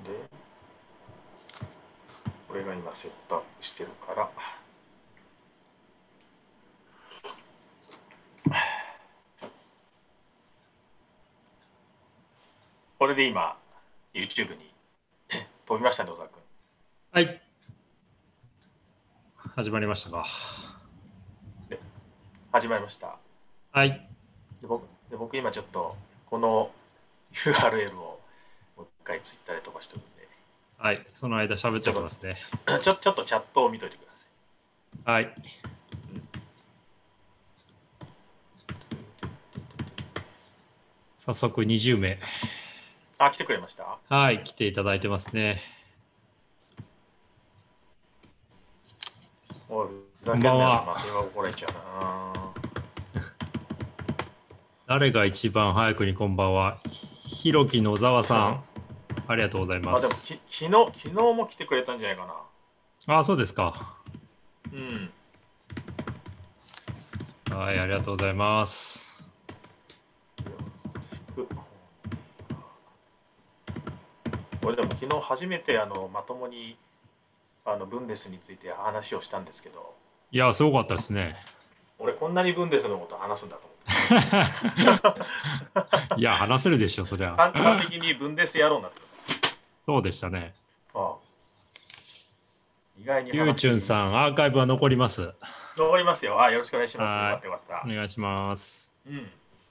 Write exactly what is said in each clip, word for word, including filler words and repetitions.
でこれが今セットアップしてるから、これで今 YouTube に飛びましたね、小沢君。 はい。始まりましたか。 で始まりました。 はい。 で 僕, で僕今ちょっとこの ユーアールエル をもう一回ツイッターで飛ばしてるんで、 はい。その間喋っておきますね。 ちょちょっとチャットを見といてください。 はい。早速にじゅうめい。 あ、来てくれました。 はい、来ていただいてますね。 おい、 こんばんは。 まあ、電話怒られちゃうな。 誰が一番早くにこんばんは。ひろき野沢さん、ありがとうございます。 あ、でもき昨日昨日も来てくれたんじゃないかな。あ、そうですか。 うん。 はい、ありがとうございます。 これでも昨日初めてあのまともにあのブンデスについて話をしたんですけど、 いや、すごかったですね。 俺こんなにブンデスのこと話すんだと思って。 いや、話せるでしょ、そりゃ。 完璧にブンデス野郎になってる。 そうでしたね。 ああ、意外にゆうちゅんさん、アーカイブは残ります。 残りますよ。あ、よろしくお願いします。よかったよかった。 お願いします。 うん。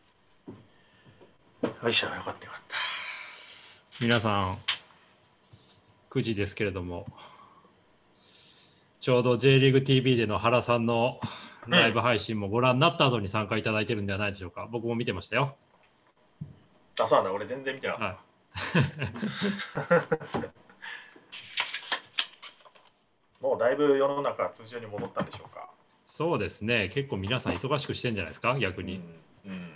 よいしょ、よかったよかった。 皆さん、くじですけれども、ちょうど J リーグ ティービー での原さんのライブ配信もご覧になった後に参加いただいてるんではないでしょうか。僕も見てましたよ。 あ、そうなんだ。俺全然見てなかった。はいもうだいぶ世の中通常に戻ったんでしょうか。 そうですね。結構皆さん忙しくしてんじゃないですか、逆に。うんうん、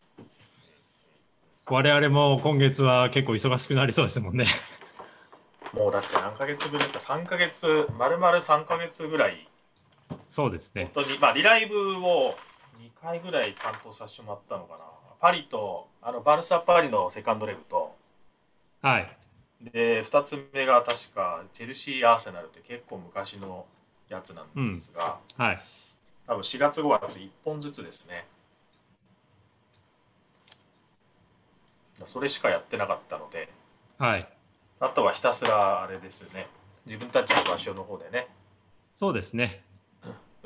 我々も今月は結構忙しくなりそうですもんね。 もうだって何ヶ月ぶりですか。さんかげつ、丸々さんかげつぐらい。 そうですね。 本当に、まあリライブをにかいぐらい担当させてもらったのかな。パリと、あのバルサパリのセカンドレグと、 はい。 で、ふたつめが確かチェルシー・アーセナルって結構昔のやつなんですが、 うん、はい。 多分しがつごがついっぽんずつですね。それしかやってなかったので、 はい。 あとはひたすらあれですね。自分たちの場所の方でね。 そうですね。 うん。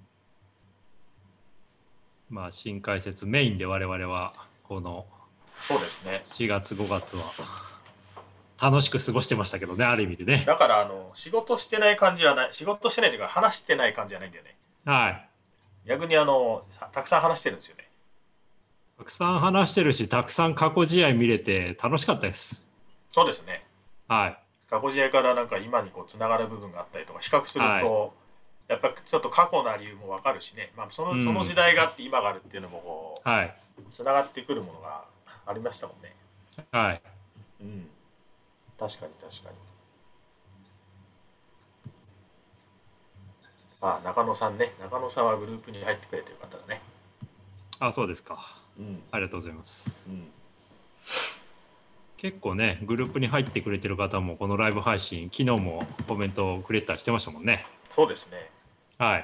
まあ新解説メインで我々はこのそうですね。 しがつごがつは楽しく過ごしてましたけどね、ある意味でね。 だからあの仕事してない感じはない、仕事してないというか話してない感じじゃないんだよね。 はい。 逆にあのたくさん話してるんですよね。 たくさん話してるし、たくさん過去試合見れて楽しかったです。 そうですね。 はい。 過去試合からなんか今にこうつながる部分があったりとか比較すると、はい、やっぱちょっと過去な理由も分かるしね、まあ、その、うん、その時代があって今があるっていうのもこう、はい、つながってくるものがありましたもんね。 はい。 うん。確かに確かに。あ、中野さんね。中野さんはグループに入ってくれてよかっただね。 あ、そうですか。うん、ありがとうございます。うん、結構ね、グループに入ってくれてる方もこのライブ配信、昨日もコメントをくれたりしてましたもんね。 そうですね。 はい。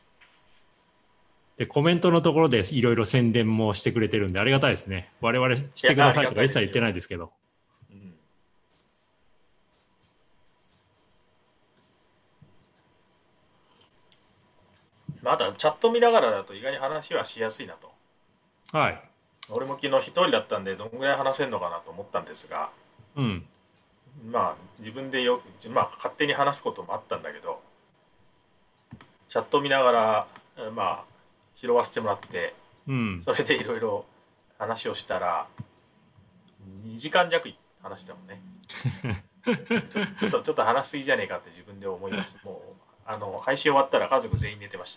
で、コメントのところでいろいろ宣伝もしてくれてるんでありがたいですね。我々してくださいとか一切言ってないですけど。うん、 まだチャット見ながらだと意外に話はしやすいなと。 はい。 俺も昨日一人だったんでどんぐらい話せるのかなと思ったんですが、 うん、 まあ自分でよ、まあ、勝手に話すこともあったんだけど、チャット見ながらまあ拾わせてもらって、うん、それでいろいろ話をしたらにじかん弱話したもんね。ちょちょっとちょっと話しすぎじゃねえかって自分で思いました。もうあの配信終わったら家族全員寝てました。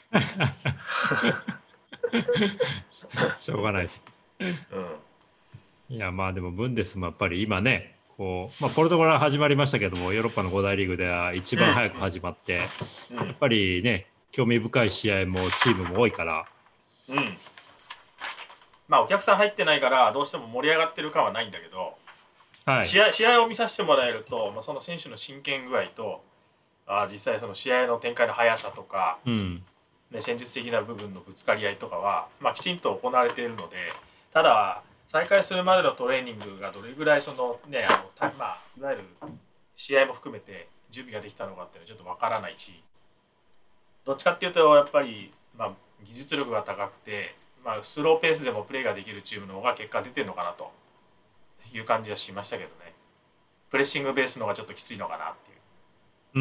しょうがないです。うん、いやまあでもブンデスもやっぱり今ねこう、まあ、ポルトガルは始まりましたけどもヨーロッパのご大リーグでは一番早く始まって、うん、やっぱりね興味深い試合もチームも多いから、 うん、まあお客さん入ってないからどうしても盛り上がってる感はないんだけど、 はい、 試合試合を見させてもらえると、まあ、その選手の真剣具合とあ実際その試合の展開の速さとか、 うんね、戦術的な部分のぶつかり合いとかは、まあ、きちんと行われているので、ただ再開するまでのトレーニングがどれぐらいその、ね、あのまあ、いわゆる試合も含めて準備ができたのかっていうのはちょっとわからないし、どっちかっていうとやっぱり、まあ、技術力が高くて、まあ、スローペースでもプレーができるチームの方が結果出てるのかなという感じはしましたけどね。プレッシングベースの方がちょっときついのかなっていう。 うん、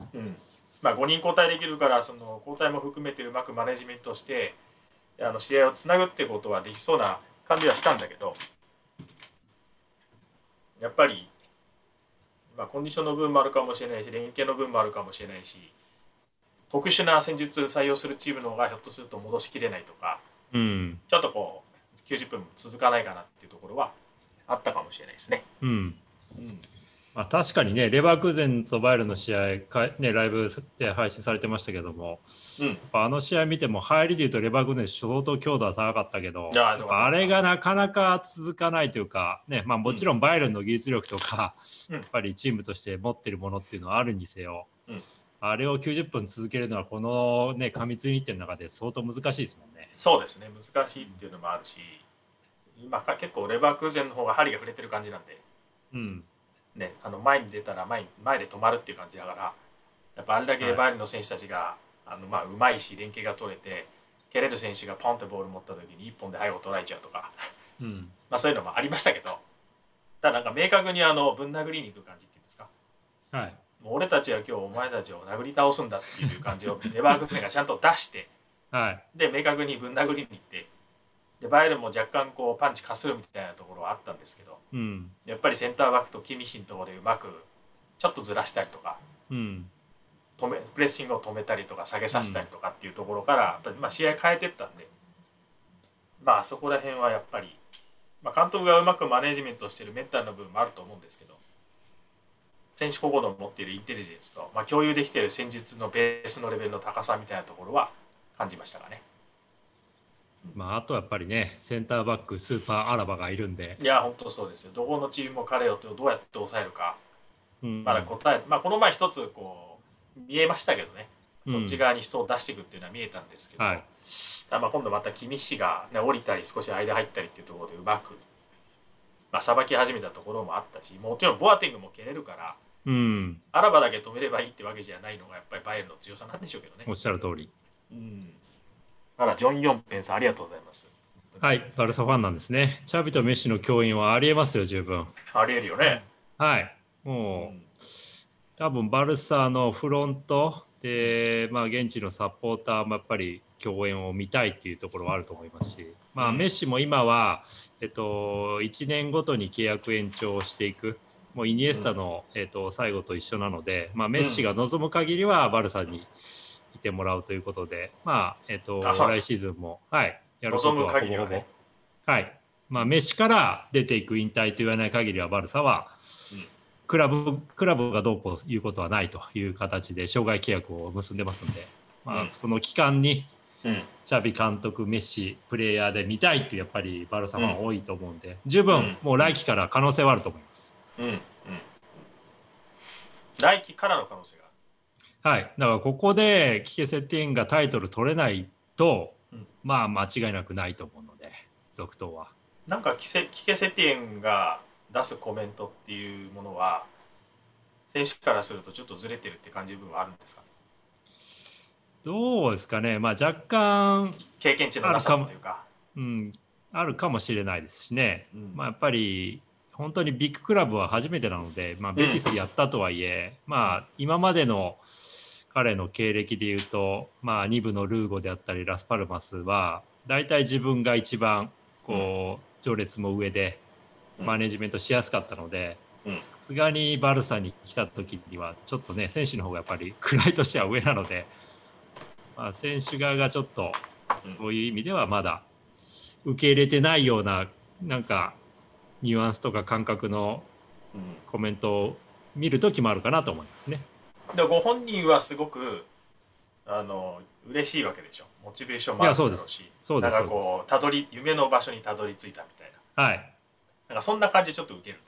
うんまあ、ごにん交代できるからその交代も含めてうまくマネジメントしてあの試合をつなぐってことはできそうな感じはしたんだけど、やっぱり、まあ、コンディションの分もあるかもしれないし連携の分もあるかもしれないし、特殊な戦術採用するチームの方がひょっとすると戻しきれないとか、 うん、 ちょっとこうきゅうじゅっぷん続かないかなっていうところはあったかもしれないですね。 うんうんまあ、確かにね、レバークーゼンとバイエルンの試合か、ね、ライブで配信されてましたけども、 うん、 あの試合見ても入りでいうとレバークーゼン相当強度は高かったけど、 ああれがなかなか続かないというか、ねまあ、もちろんバイエルンの技術力とか、うん、やっぱりチームとして持ってるものっていうのはあるにせよ、うん、あれをきゅうじゅっぷん続けるのはこの、ね、過密日程の中で相当難しいですもんね。 そうですね、難しいっていうのもあるし、今結構レバークーゼンの方が針が触れてる感じなんで、 うんね、あの前に出たら 前, 前で止まるっていう感じだから、やっぱあれだけバイエルンの選手たちが、はい、あのまあうまいし連携が取れて、蹴れる選手がポンってボール持った時にいっぽんで背後取られちゃうとか、うん、まあそういうのもありましたけど、ただなんか明確にあのぶん殴りに行く感じっていうんですか、 はい、 もう俺たちは今日お前たちを殴り倒すんだっていう感じをレバークーゼンがちゃんと出して、 はい、 で明確にぶん殴りに行って、でバイエルンも若干こうパンチかするみたいなところはあったんですけど、うん、やっぱりセンターバックとキミッヒのところでうまくちょっとずらしたりとか、うん、止めプレッシングを止めたりとか下げさせたりとかっていうところから、やっぱりまあ試合変えていったんで、まあそこら辺はやっぱり、まあ、監督がうまくマネジメントしているメンタルの部分もあると思うんですけど、選手個々の持っているインテリジェンスと、まあ、共有できている戦術のベースのレベルの高さみたいなところは感じましたかね。 まあ、あとやっぱりね、センターバックスーパーアラバがいるんで、 いや本当そうですよ。どこのチームも彼をどうやって抑えるか、うん、まだ答え、まあ、この前一つこう見えましたけどね、うん、そっち側に人を出していくっていうのは見えたんですけど、はい、まあ今度またキミッヒが、ね、降りたり少し間入ったりっていうところでうまくまあさばき始めたところもあったし、もちろんボアティングも蹴れるから、うん、アラバだけ止めればいいってわけじゃないのがやっぱりバイエルンの強さなんでしょうけどね。 おっしゃる通り。 うんあら、ジョン・ヨンペンさん、ありがとうございます。 はい、バルサファンなんですね。チャビとメッシの共演はありえますよ、十分。 ありえるよね。 はい。もう、うん、多分バルサのフロントで、まあ、現地のサポーターもやっぱり共演を見たいっていうところはあると思いますし、まあ、メッシも今は、えっと、いちねんごとに契約延長をしていく。もうイニエスタの、えっと、最後と一緒なので、まあ、メッシが望む限りはバルサにいてもらうということで、まあ、えっと、来シーズンも、はい、やることはほぼほぼ、ね、はい、まあ、メッシから出ていく引退と言わない限りは、バルサは、うん、クラブ、クラブがどうこういうことはないという形で、生涯契約を結んでますんで、まあ、うん、その期間に、うん、チャビ監督、メッシ、プレイヤーで見たいっていう、やっぱりバルサファン多いと思うんで、うん、十分、もう来季から可能性はあると思います。うんうん、 来季からの可能性がはい、だからここでキケセティエンがタイトル取れないと、うん、まあ間違いなくないと思うので、続投は。 なんかキセキケセティエンが出すコメントっていうものは、選手からするとちょっとずれてるって感じる部分はあるんですか？ どうですかね、まあ、若干経験値のなさというか、 うん、あるかもしれないですしね、うんまあ、やっぱり本当にビッグクラブは初めてなので、まあ、ベティスやったとはいえ、うん、まあ、今までの彼の経歴でいうと、まあ、に部のルーゴであったりラスパルマスは大体自分が一番こう序列も上でマネジメントしやすかったので、さすがにバルサに来た時にはちょっとね選手の方がやっぱり位としては上なので、まあ、選手側がちょっとそういう意味ではまだ受け入れてないようななんかニュアンスとか感覚のコメントを見る時もあるかなと思いますね。 でご本人はすごくあの嬉しいわけでしょ。モチベーションもあるだろうし、そうです、なんかこうたどり夢の場所にたどり着いたみたいな、 はい、 なんかそんな感じちょっと受けるんだよね。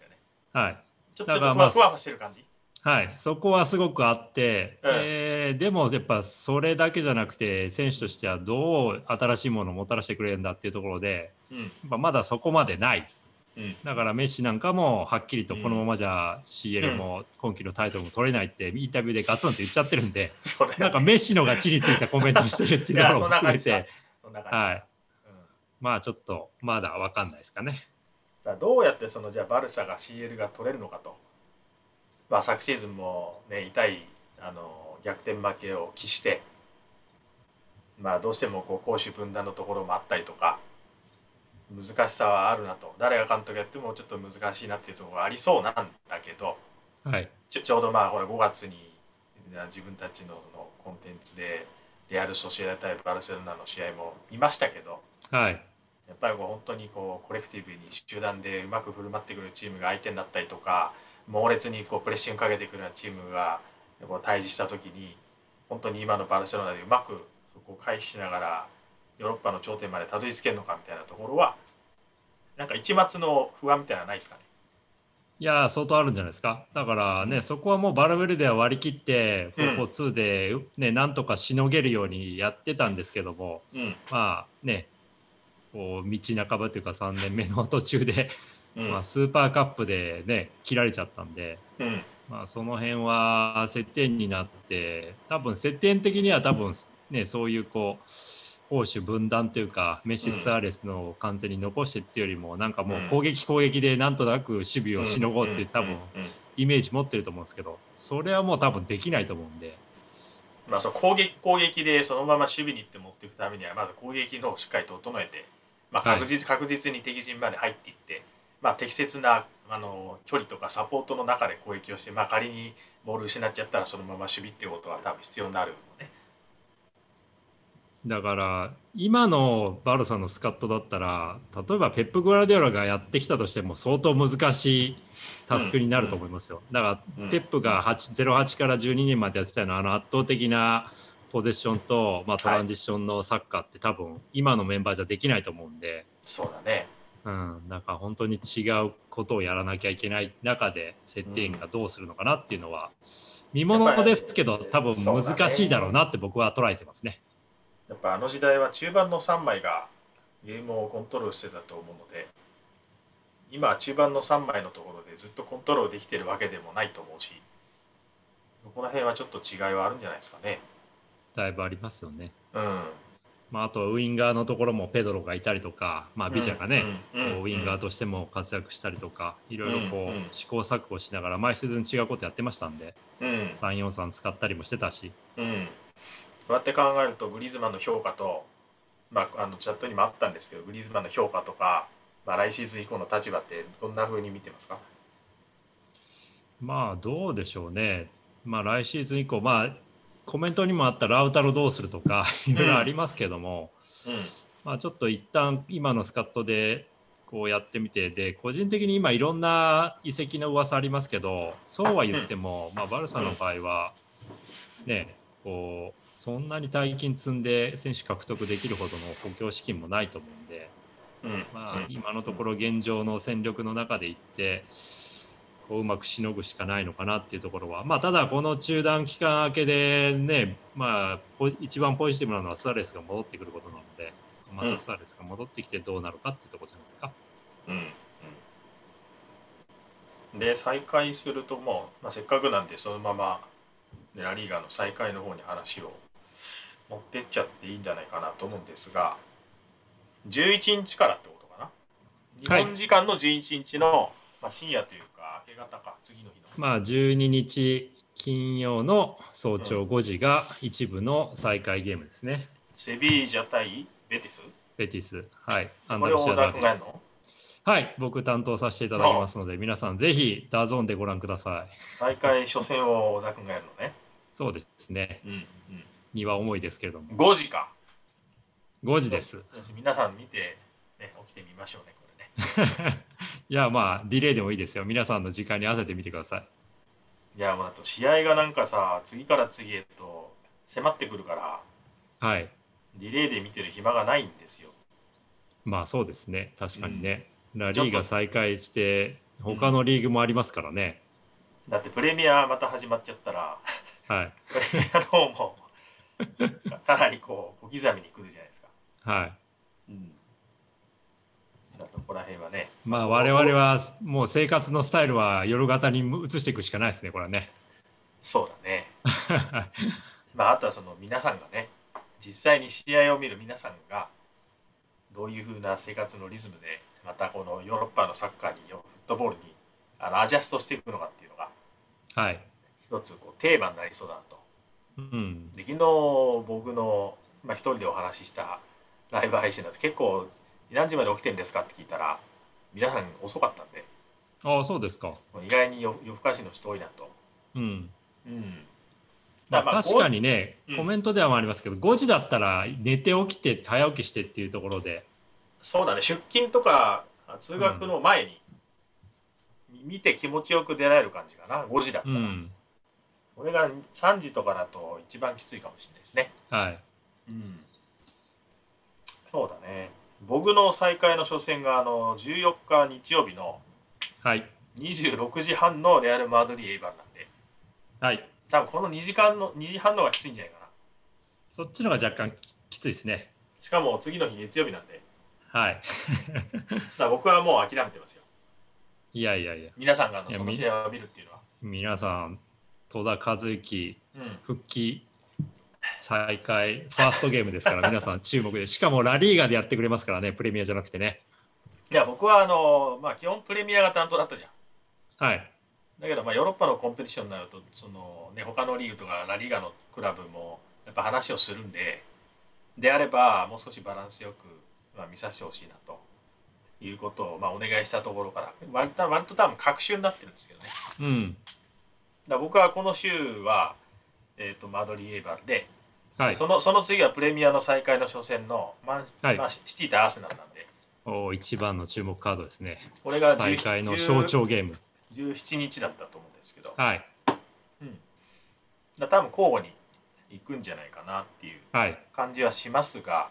はい。 ちょっとふわふわしてる感じ。 はい、そこはすごくあって、うん、えー、でもやっぱそれだけじゃなくて選手としてはどう新しいものをもたらしてくれるんだっていうところで、うん、やっぱまだそこまでない、うん、だからメッシなんかもはっきりとこのままじゃ シーエル も今季のタイトルも取れないってインタビューでガツンって言っちゃってるんで、うんね、なんかメッシのが地についたコメントをしてるっていうところも含めてはい、うん、まあちょっとまだ分かんないですかね。 だどうやってそのじゃあバルサが シーエル が取れるのかと。まあ、昨シーズンも、ね、痛いあの逆転負けを喫して、まあ、どうしてもこう攻守分断のところもあったりとか難しさはあるなと、誰が監督やってもちょっと難しいなっていうところがありそうなんだけど、 はい、 ちょ、ちょうどまあほらごがつに自分たちのそのコンテンツでレアル・ソシエダ対バルセロナの試合も見ましたけど、 はい、 やっぱりこう本当にこうコレクティブに集団でうまく振る舞ってくるチームが相手になったりとか、猛烈にこうプレッシングかけてくるようなチームがこう対峙した時に本当に今のバルセロナでうまくそこを回避しながらヨーロッパの頂点までたどり着けるのかみたいなところはなんか一抹の不安みたいなのはないですかね。 いや相当あるんじゃないですか。だからね、うん、そこはもうバルベルデは割り切って フォーフォーツー で、ね、なんとかしのげるようにやってたんですけども、うん、まあねこう道半ばというかさんねんめの途中で、うんまあ、スーパーカップでね切られちゃったんで、うんまあ、その辺は接点になって多分接点的には多分ねそういうこう攻守分断というかメッシ・スアレスのを完全に残してっていうよりもなんかもう攻撃攻撃でなんとなく守備をしのごうって多分イメージ持ってると思うんですけど、それはもう多分できないと思うんで。 まあ、その攻撃攻撃でそのまま守備に行って持っていくためにはまず攻撃のをしっかり整えて、まあ、確実、はい、確実に敵陣まで入っていって、まあ、適切なあの距離とかサポートの中で攻撃をして、まあ、仮にボール失っちゃったらそのまま守備っていうことは多分必要になるのね。 だから今のバルサのスカットだったら例えばペップ・グラディオラがやってきたとしても相当難しいタスクになると思いますよ。だからペップがゼロはちからじゅうにねんまでやってたのはあの圧倒的なポゼッションと、まあ、トランジッションのサッカーって多分今のメンバーじゃできないと思うんで、 そうだね、 うん、なんか本当に違うことをやらなきゃいけない中で設定がどうするのかなっていうのは見ものですけど多分難しいだろうなって僕は捉えてますね。 やっぱあの時代は中盤のさんまいがゲームをコントロールしてたと思うので、今は中盤のさんまいのところでずっとコントロールできてるわけでもないと思うし、この辺はちょっと違いはあるんじゃないですかね。 だいぶありますよね。 うんまあ、あとウインガーのところもペドロがいたりとか、まあ、ビジャがね、うんうん、ウインガーとしても活躍したりとかいろいろこう、うん、試行錯誤しながら毎シーズン違うことやってましたんで、うん、さんよんさん使ったりもしてたし、 うん、こうやって考えるとグリーズマンの評価と、まあ、あのチャットにもあったんですけどグリーズマンの評価とか、まあ、来シーズン以降の立場ってどんな風に見てますか？ まあどうでしょうね。まあ来シーズン以降まあコメントにもあったラウタロどうするとかいろいろありますけども、うんうん、まあちょっと一旦今のスカットでこうやってみてで個人的に今いろんな移籍の噂ありますけどそうは言っても、うん、まあバルサの場合はねこうそんなに大金積んで選手獲得できるほどの補強資金もないと思うんで、うんまあ、今のところ現状の戦力の中でいってこううまくしのぐしかないのかなっていうところは、まあ、ただこの中断期間明けでね、まあ、一番ポジティブなのはスアレスが戻ってくることなのでまたスアレスが戻ってきてどうなるかっていうところじゃないですか。うんうん、で再開するともう、まあ、せっかくなんでそのままラリーガの再開の方に話を持ってっちゃっていいんじゃないかなと思うんですが、じゅういちにちからってことかな、日本時間のじゅういちにちの、まあ、深夜というか明け方か次の日のまあじゅうににち金曜の早朝ごじが一部の再開ゲームですね、うん、 セビージャ対ベティスベティスはいアンダルシアダービー、 はい僕担当させていただきますので皆さんぜひダゾーンでご覧ください。 再開初戦を小田君がやるのね。 そうですね、うんうん、荷は重いですけれどもごじかごじです。 皆さん見て、ね、起きてみましょうねこれねいやまあディレイでもいいですよ。皆さんの時間に合わせてみてください。 いやもうあと試合がなんかさ次から次へと迫ってくるからはいディレイで見てる暇がないんですよ。 まあそうですね確かにね、うん、ラリーが再開して他のリーグもありますからね。 だってプレミアまた始まっちゃったら、 はい、 プレミアの方もかなりこう小刻みに来るじゃないですか。 はい。 うん。だそこら辺はね。 まあ我々はもう生活のスタイルは夜型に移していくしかないですね、これはね。 そうだね。まああとはその皆さんがね、実際に試合を見る皆さんがどういう風な生活のリズムでまたこのヨーロッパのサッカーにフットボールにあのアジャストしていくのかっていうのが、 はい、 一つこうテーマになりそうだなと。 うん、 で昨日僕の、まあ、一人でお話ししたライブ配信なんです。結構何時まで起きてるんですかって聞いたら皆さん遅かったんで、 ああそうですか。 意外に夜更かしの人多いなと。 うん、 うん、 まあ、確かにね、 うん、 コメントではありますけどごじだったら寝て起きて早起きしてっていうところで、 そうだね、出勤とか通学の前に、うん、見て気持ちよく出られる感じかな。ごじだったら、うん、これがさんじとかだと一番きついかもしれないですね。 はい、 うん、そうだね。僕の再開の初戦があのじゅうよっか日曜日のにじゅうろくじはんのレアル・マドリー・エイバルなんで、 はい、 多分このにじかんのにじはんの方がきついんじゃないかな。 そっちの方が若干きついですね。 しかも次の日月曜日なんで、 はい。 だから僕はもう諦めてますよ。 いやいやいや。 皆さんがその試合を見るっていうのは。 皆さん、戸田和幸、うん、復帰、再開、ファーストゲームですから、皆さん注目で。しかもラリーガでやってくれますからね、プレミアじゃなくてね。 いや、僕はあの、まあ、基本プレミアが担当だったじゃん。 はい。 だけど、まあ、ヨーロッパのコンペティションになると、そのね、他のリーグとかラリーガのクラブもやっぱ話をするんで、であれば、もう少しバランスよく、まあ、見させてほしいなということを、まあ、お願いしたところから、割と、割と多分隔週になってるんですけどね。 うん。 だ僕はこの週は、えーと、マドリー・エイバルで、 はい、 そのその次はプレミアの再開の初戦のマン、はい、まあ、シティとアーセナルなんで。 お一番の注目カードですね。 これが再開の象徴ゲーム。 じゅうしちにちだったと思うんですけど、 はい。 うん、だ多分交互に行くんじゃないかなっていう感じはしますが、はい、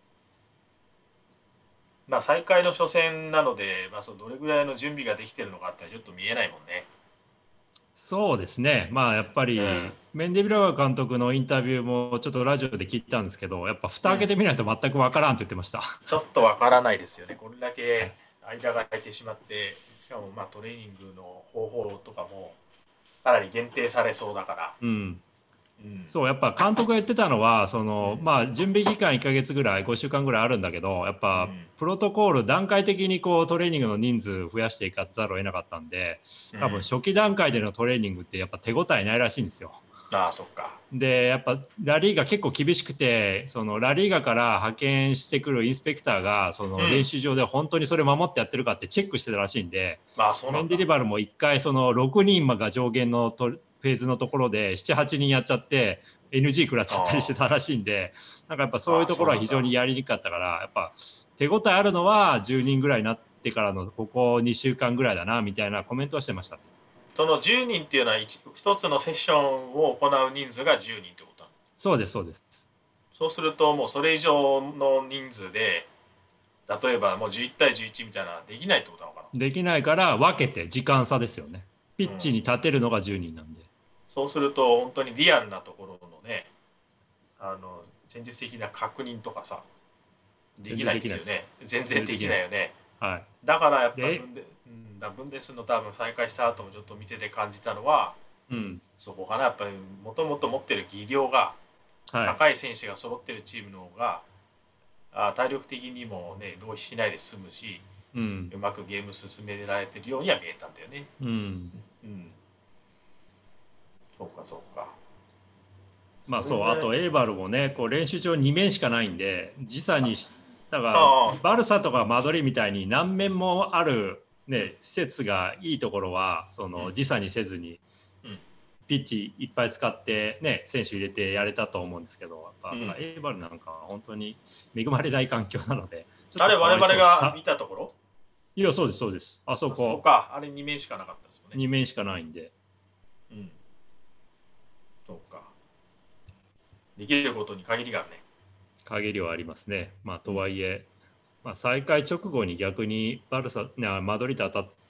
まあ再開の初戦なので、まあ、そのどれぐらいの準備ができてるのかってちょっと見えないもんね。 そうですね、まあやっぱり、うん、メンデビラワ監督のインタビューもちょっとラジオで聞いたんですけど、やっぱ蓋開けてみないと全く分からんって言ってました。うん、 ちょっと分からないですよね。これだけ間が空いてしまって、しかもまあトレーニングの方法とかもかなり限定されそうだから。 うんうん、そうやっぱ監督が言ってたのはその、うん、まあ準備期間いっかげつぐらいごしゅうかんぐらいあるんだけど、やっぱ、うん、プロトコール段階的にこうトレーニングの人数増やしていかざるを得なかったんで、多分初期段階でのトレーニングってやっぱ手応えないらしいんですよ。 ああそっか。 でやっぱラリーガ結構厳しくて、そのラリーガから派遣してくるインスペクターがその練習場で本当にそれ守ってやってるかってチェックしてたらしいんで、 うん、ああそうなんだ。 メンデリバルもいっかいそのろくにんが上限のトフェーズのところでななはちにんやっちゃって エヌジー 食らっちゃったりしてたらしいんで、なんかやっぱそういうところは非常にやりにくかったから、やっぱ手応えあるのはじゅうにんぐらいになってからのここにしゅうかんぐらいだなみたいなコメントはしてました。 そのじゅうにんっていうのは一つのセッションを行う人数がじゅうにんってことなの？ そうですそうです。 そうするともうそれ以上の人数で例えばもうじゅういちたいじゅういちみたいなできないってことなのかな？ できないから分けて時間差ですよね。ピッチに立てるのがじゅうにんなんで、うん、 そうすると本当にリアルなところのね、あの戦術的な確認とかさできないですよね。全然できないよね。 はい、 だからやっぱブンデ、うん、だブンデスの多分再開した後もちょっと見てて感じたのは、 うん、 そこかな。やっぱりもともと持ってる技量が高い選手が揃ってるチームの方が、はい、体力的にもね浪費しないで済むし、うん、うまくゲーム進められてるようには見えたんだよね。 うんうん、そうかそうか。 まあそう、あとエイバルもね、こう練習場にめんしかないんで、時差にだからバルサとかマドリーみたいに何面もある、ね、施設がいいところはその時差にせずにピッチいっぱい使って、ね、選手入れてやれたと思うんですけど、やっぱ、うん、エイバルなんかは本当に恵まれない環境なので。 あれ我々が見たところ？ いやそうですそうです。あそこ。 そうか、あれにめんしかなかったですよね。 にめんしかないんで。 うん。そうか。できることに限りがあるね。 限りはありますね。まあとはいえ、まあ、再開直後に逆にバルサ、マドリード当たっ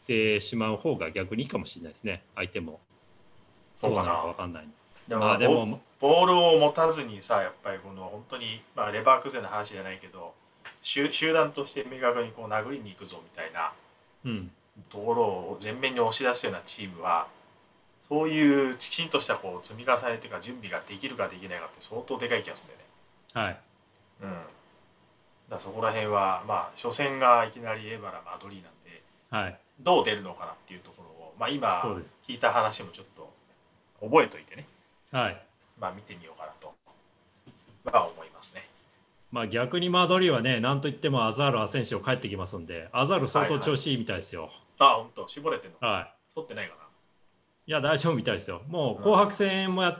てしまう方が逆にいいかもしれないですね。相手もどうなのか分かんない。 でも、まあ、でもボールを持たずにさ、やっぱりこの本当に、まあ、レバークゼンの話じゃないけど集団として明確にこう殴りに行くぞみたいなところを前面に押し出すようなチームはそういうきちんとしたこう積み重ねというか準備ができるかできないかって相当でかい気がするんだよね。はい。うん。だからそこら辺はまあ初戦がいきなりエバラ・マドリーなんで、はい、どう出るのかなっていうところを、まあ、今聞いた話もちょっと覚えといてね、はい、まあ見てみようかなと、まあ、思いますね。 まあ逆にマドリーはね、なんといってもアザール・アセンシオ帰ってきますんで、アザール相当調子いいみたいですよ。はいはい、 あ、本当絞れてんの。はい。太ってないかな。 いや、大丈夫みたいですよ。もう紅白戦もやって、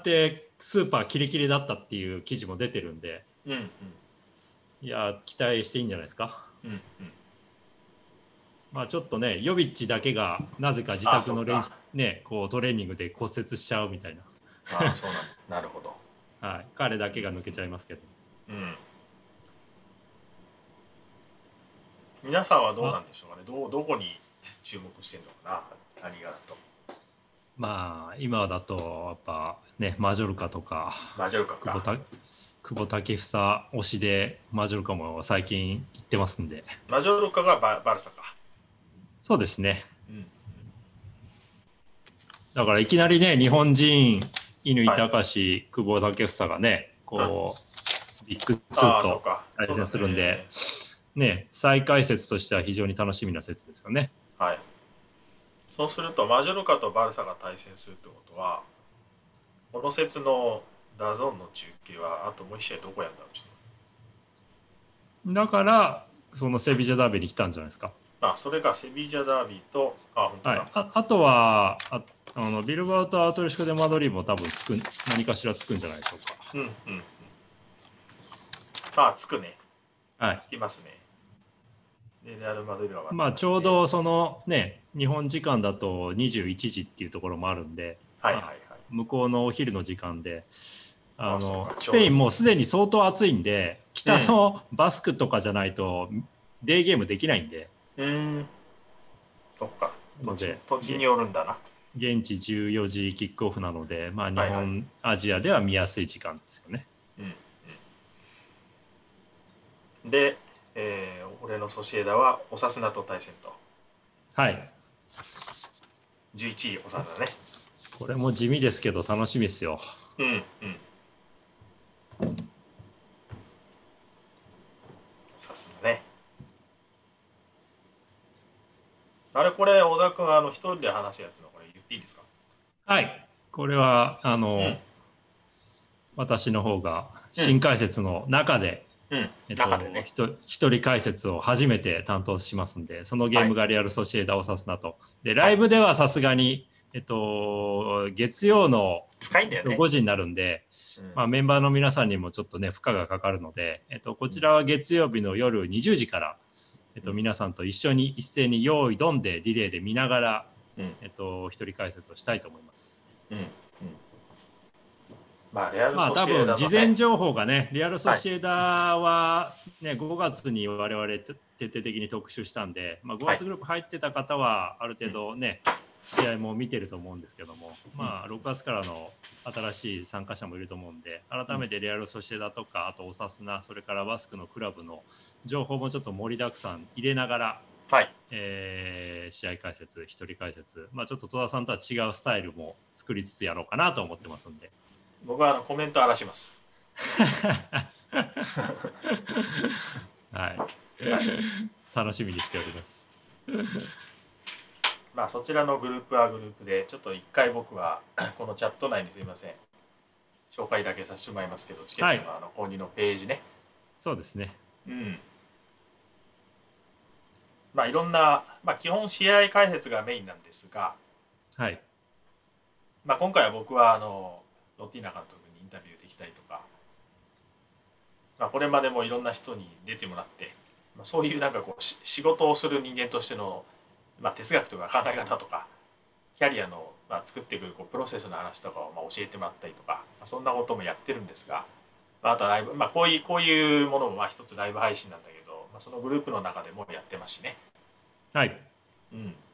スーパーキレキレだったっていう記事も出てるんで、うんうん、いや、期待していいんじゃないですか。うんうん、まあちょっとね、ヨビッチだけがなぜか自宅の練習、ね、こうトレーニングで骨折しちゃうみたいな。 ああ、そうなんだ。なるほど。 はい、彼だけが抜けちゃいますけど。うん。 皆さんはどうなんでしょうかね。どうどこに注目してるのかな、何がだと。 まあ今だとやっぱねマジョルカとかマジョルカか久保建英推しでマジョルカも最近行ってますんで。 マジョルカが バ, バルサか。 そうですね、うん、だからいきなりね日本人乾隆、はい、久保建英がねこう、うん、ビッグツーと対戦するんで、ね、ね再解説としては非常に楽しみな説ですよね。 はい。そうするとマジョルカとバルサが対戦するってことはこの節のダゾーンの中継はあともう一試合どこやんだろう。ちょっとだからそのセビジャダービーに来たんじゃないですか。 あ、それがセビジャダービーとあ本当だ、 はい、あ, あとは あ, あのビルバオとアトレシコ・デ・マドリーも多分つく何かしらつくんじゃないでしょうか。うんうん、 まあつくね。はい、つきますね。でレアルマドリードはまあちょうどそのね日本時間だとにじゅういちじっていうところもあるんで、はいはいはい、向こうのお昼の時間であのスペインもうすでに相当暑いんで北のバスクとかじゃないとデーゲームできないんで、 うん、そっか土地、土地によるんだな。 現地じゅうよじキックオフなので、まあ、日本、はいはい、アジアでは見やすい時間ですよね。うんうん、で、えー、俺のソシエダはオサスナと対戦と。はい。じゅういちいオサスナね。 これも地味ですけど楽しみですよ。うんうん。 オサスナね。あれこれ小田君あの一人で話すやつのこれ言っていいですか。 はい。これはあの、うん、私の方が新解説の中で、うんうんえっとね、一人解説を初めて担当しますんで、そのゲームがレアル・ソシエダを指すなと。でライブではさすがに、えっと、月曜のごじになるんで、ねうんまあ、メンバーの皆さんにもちょっとね負荷がかかるので、えっと、こちらは月曜日の夜にじゅうじから、えっと、皆さんと一緒に一斉に用意ドンでリレーで見ながら、うんえっと、一人解説をしたいと思います。うんうんまあ、レアルソシエダのね、まあ多分事前情報がね、レアル・ソシエダは、ねはい、ごがつに我々徹底的に特集したんで、まあ、ごがつグループ入ってた方はある程度ね、はい、試合も見てると思うんですけども、まあ、ろくがつからの新しい参加者もいると思うんで、改めてレアル・ソシエダとか、あとオサスナ、それからバスクのクラブの情報もちょっと盛りだくさん入れながら、はいえー、試合解説、一人解説、まあ、ちょっと戸田さんとは違うスタイルも作りつつやろうかなと思ってますんで。 僕はあのコメント荒らします。 はい。楽しみにしております。 まあそちらのグループはグループでちょっと一回僕はこのチャット内にすみません紹介だけさせてもらいますけどチケットのあの購入のページね。 そうですね。うん。 まあいろんなまあ基本試合解説がメインなんですが、はい。まあ今回は僕はあのロッティーナ監督にインタビューできたりとか、まあ、これまでもいろんな人に出てもらって、まあ、そういうなんかこう仕事をする人間としての、まあ、哲学とか考え方とかキャリアの、まあ、作ってくるこうプロセスの話とかをまあ教えてもらったりとか、まあ、そんなこともやってるんですが、まあ、あとはライブ、まあ、こういうこういうものもまあ一つライブ配信なんだけど、まあ、そのグループの中でもやってますしね。はい。うん。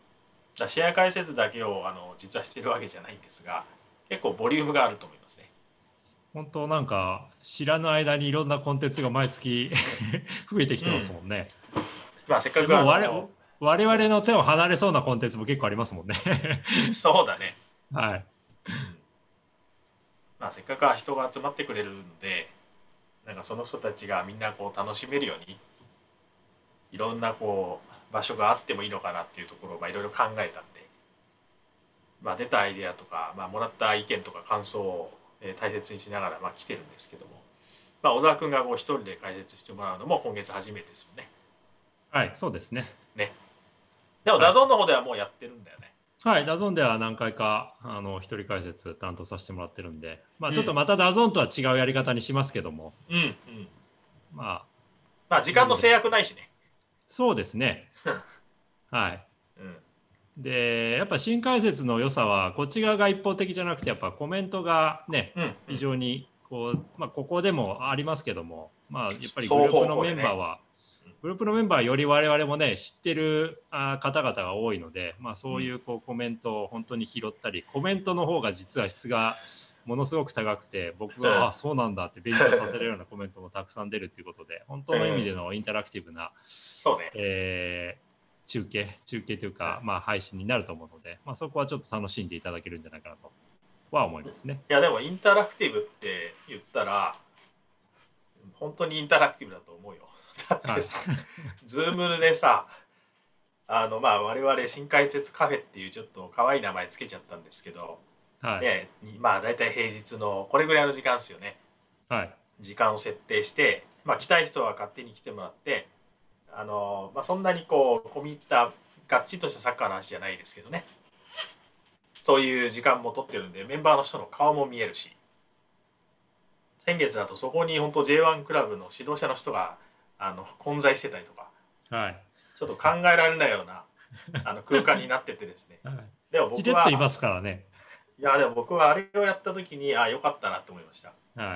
だ試合解説だけをあの実はしてるわけじゃないんですが、結構ボリュームがあると思いますね。 本当なんか知らぬ間にいろんなコンテンツが毎月増えてきてますもんね。 うん、まあせっかくあの我々の手を離れそうなコンテンツも結構ありますもんね。 そうだね。 はい。 うん、まあせっかく人が集まってくれるんで、なんかその人たちがみんなこう楽しめるように、いろんなこう場所があってもいいのかなっていうところをいろいろ考えたんで、まあ、出たアイデアとか、まあ、もらった意見とか感想を大切にしながらまあ来てるんですけども、まあ、小沢君がこう一人で解説してもらうのも今月初めてですもんね。 はい、そうですね。 ね。でもダゾーンの方ではもうやってるんだよね。 はい、ダゾーンでは何回かあの一人解説担当させてもらってるんで、まあ、ちょっとまたダゾーンとは違うやり方にしますけども、 うんうん、 まあ、 まあ時間の制約ないしね。 そうですね。はい。うん、でやっぱ新解説の良さはこっち側が一方的じゃなくてやっぱコメントがね、うんうん、非常にこう、まあ、ここでもありますけども、まあ、やっぱりグループのメンバーは、ね、グループのメンバーはより我々もね知ってる方々が多いので、まあ、そういうこうコメントを本当に拾ったり、コメントの方が実は質がものすごく高くて、僕が、うん、あそうなんだって勉強させるようなコメントもたくさん出るということで、本当の意味でのインタラクティブな、 そうね、 えー、中継中継というか、まあ、配信になると思うので、まあ、そこはちょっと楽しんでいただけるんじゃないかなとは思いますね。 いやでもインタラクティブって言ったら本当にインタラクティブだと思うよ。だってさ、はい、ズームでさ、あのまあ我々新解説カフェっていうちょっと可愛い名前つけちゃったんですけど、はい、ね、まあ大体平日のこれぐらいの時間ですよね。はい、時間を設定して、まあ、来たい人は勝手に来てもらって、あの、まあ、そんなにこう込み入ったがっちりとしたサッカーの話じゃないですけどね。そういう時間も取ってるんでメンバーの人の顔も見えるし、先月だとそこに本当 ジェイワン クラブの指導者の人があの混在してたりとか、はい、ちょっと考えられないようなあの空間になっててですね。はい、 でも僕は、いますからね。 いやでも僕はあれをやった時にああよかったなと思いました。はい、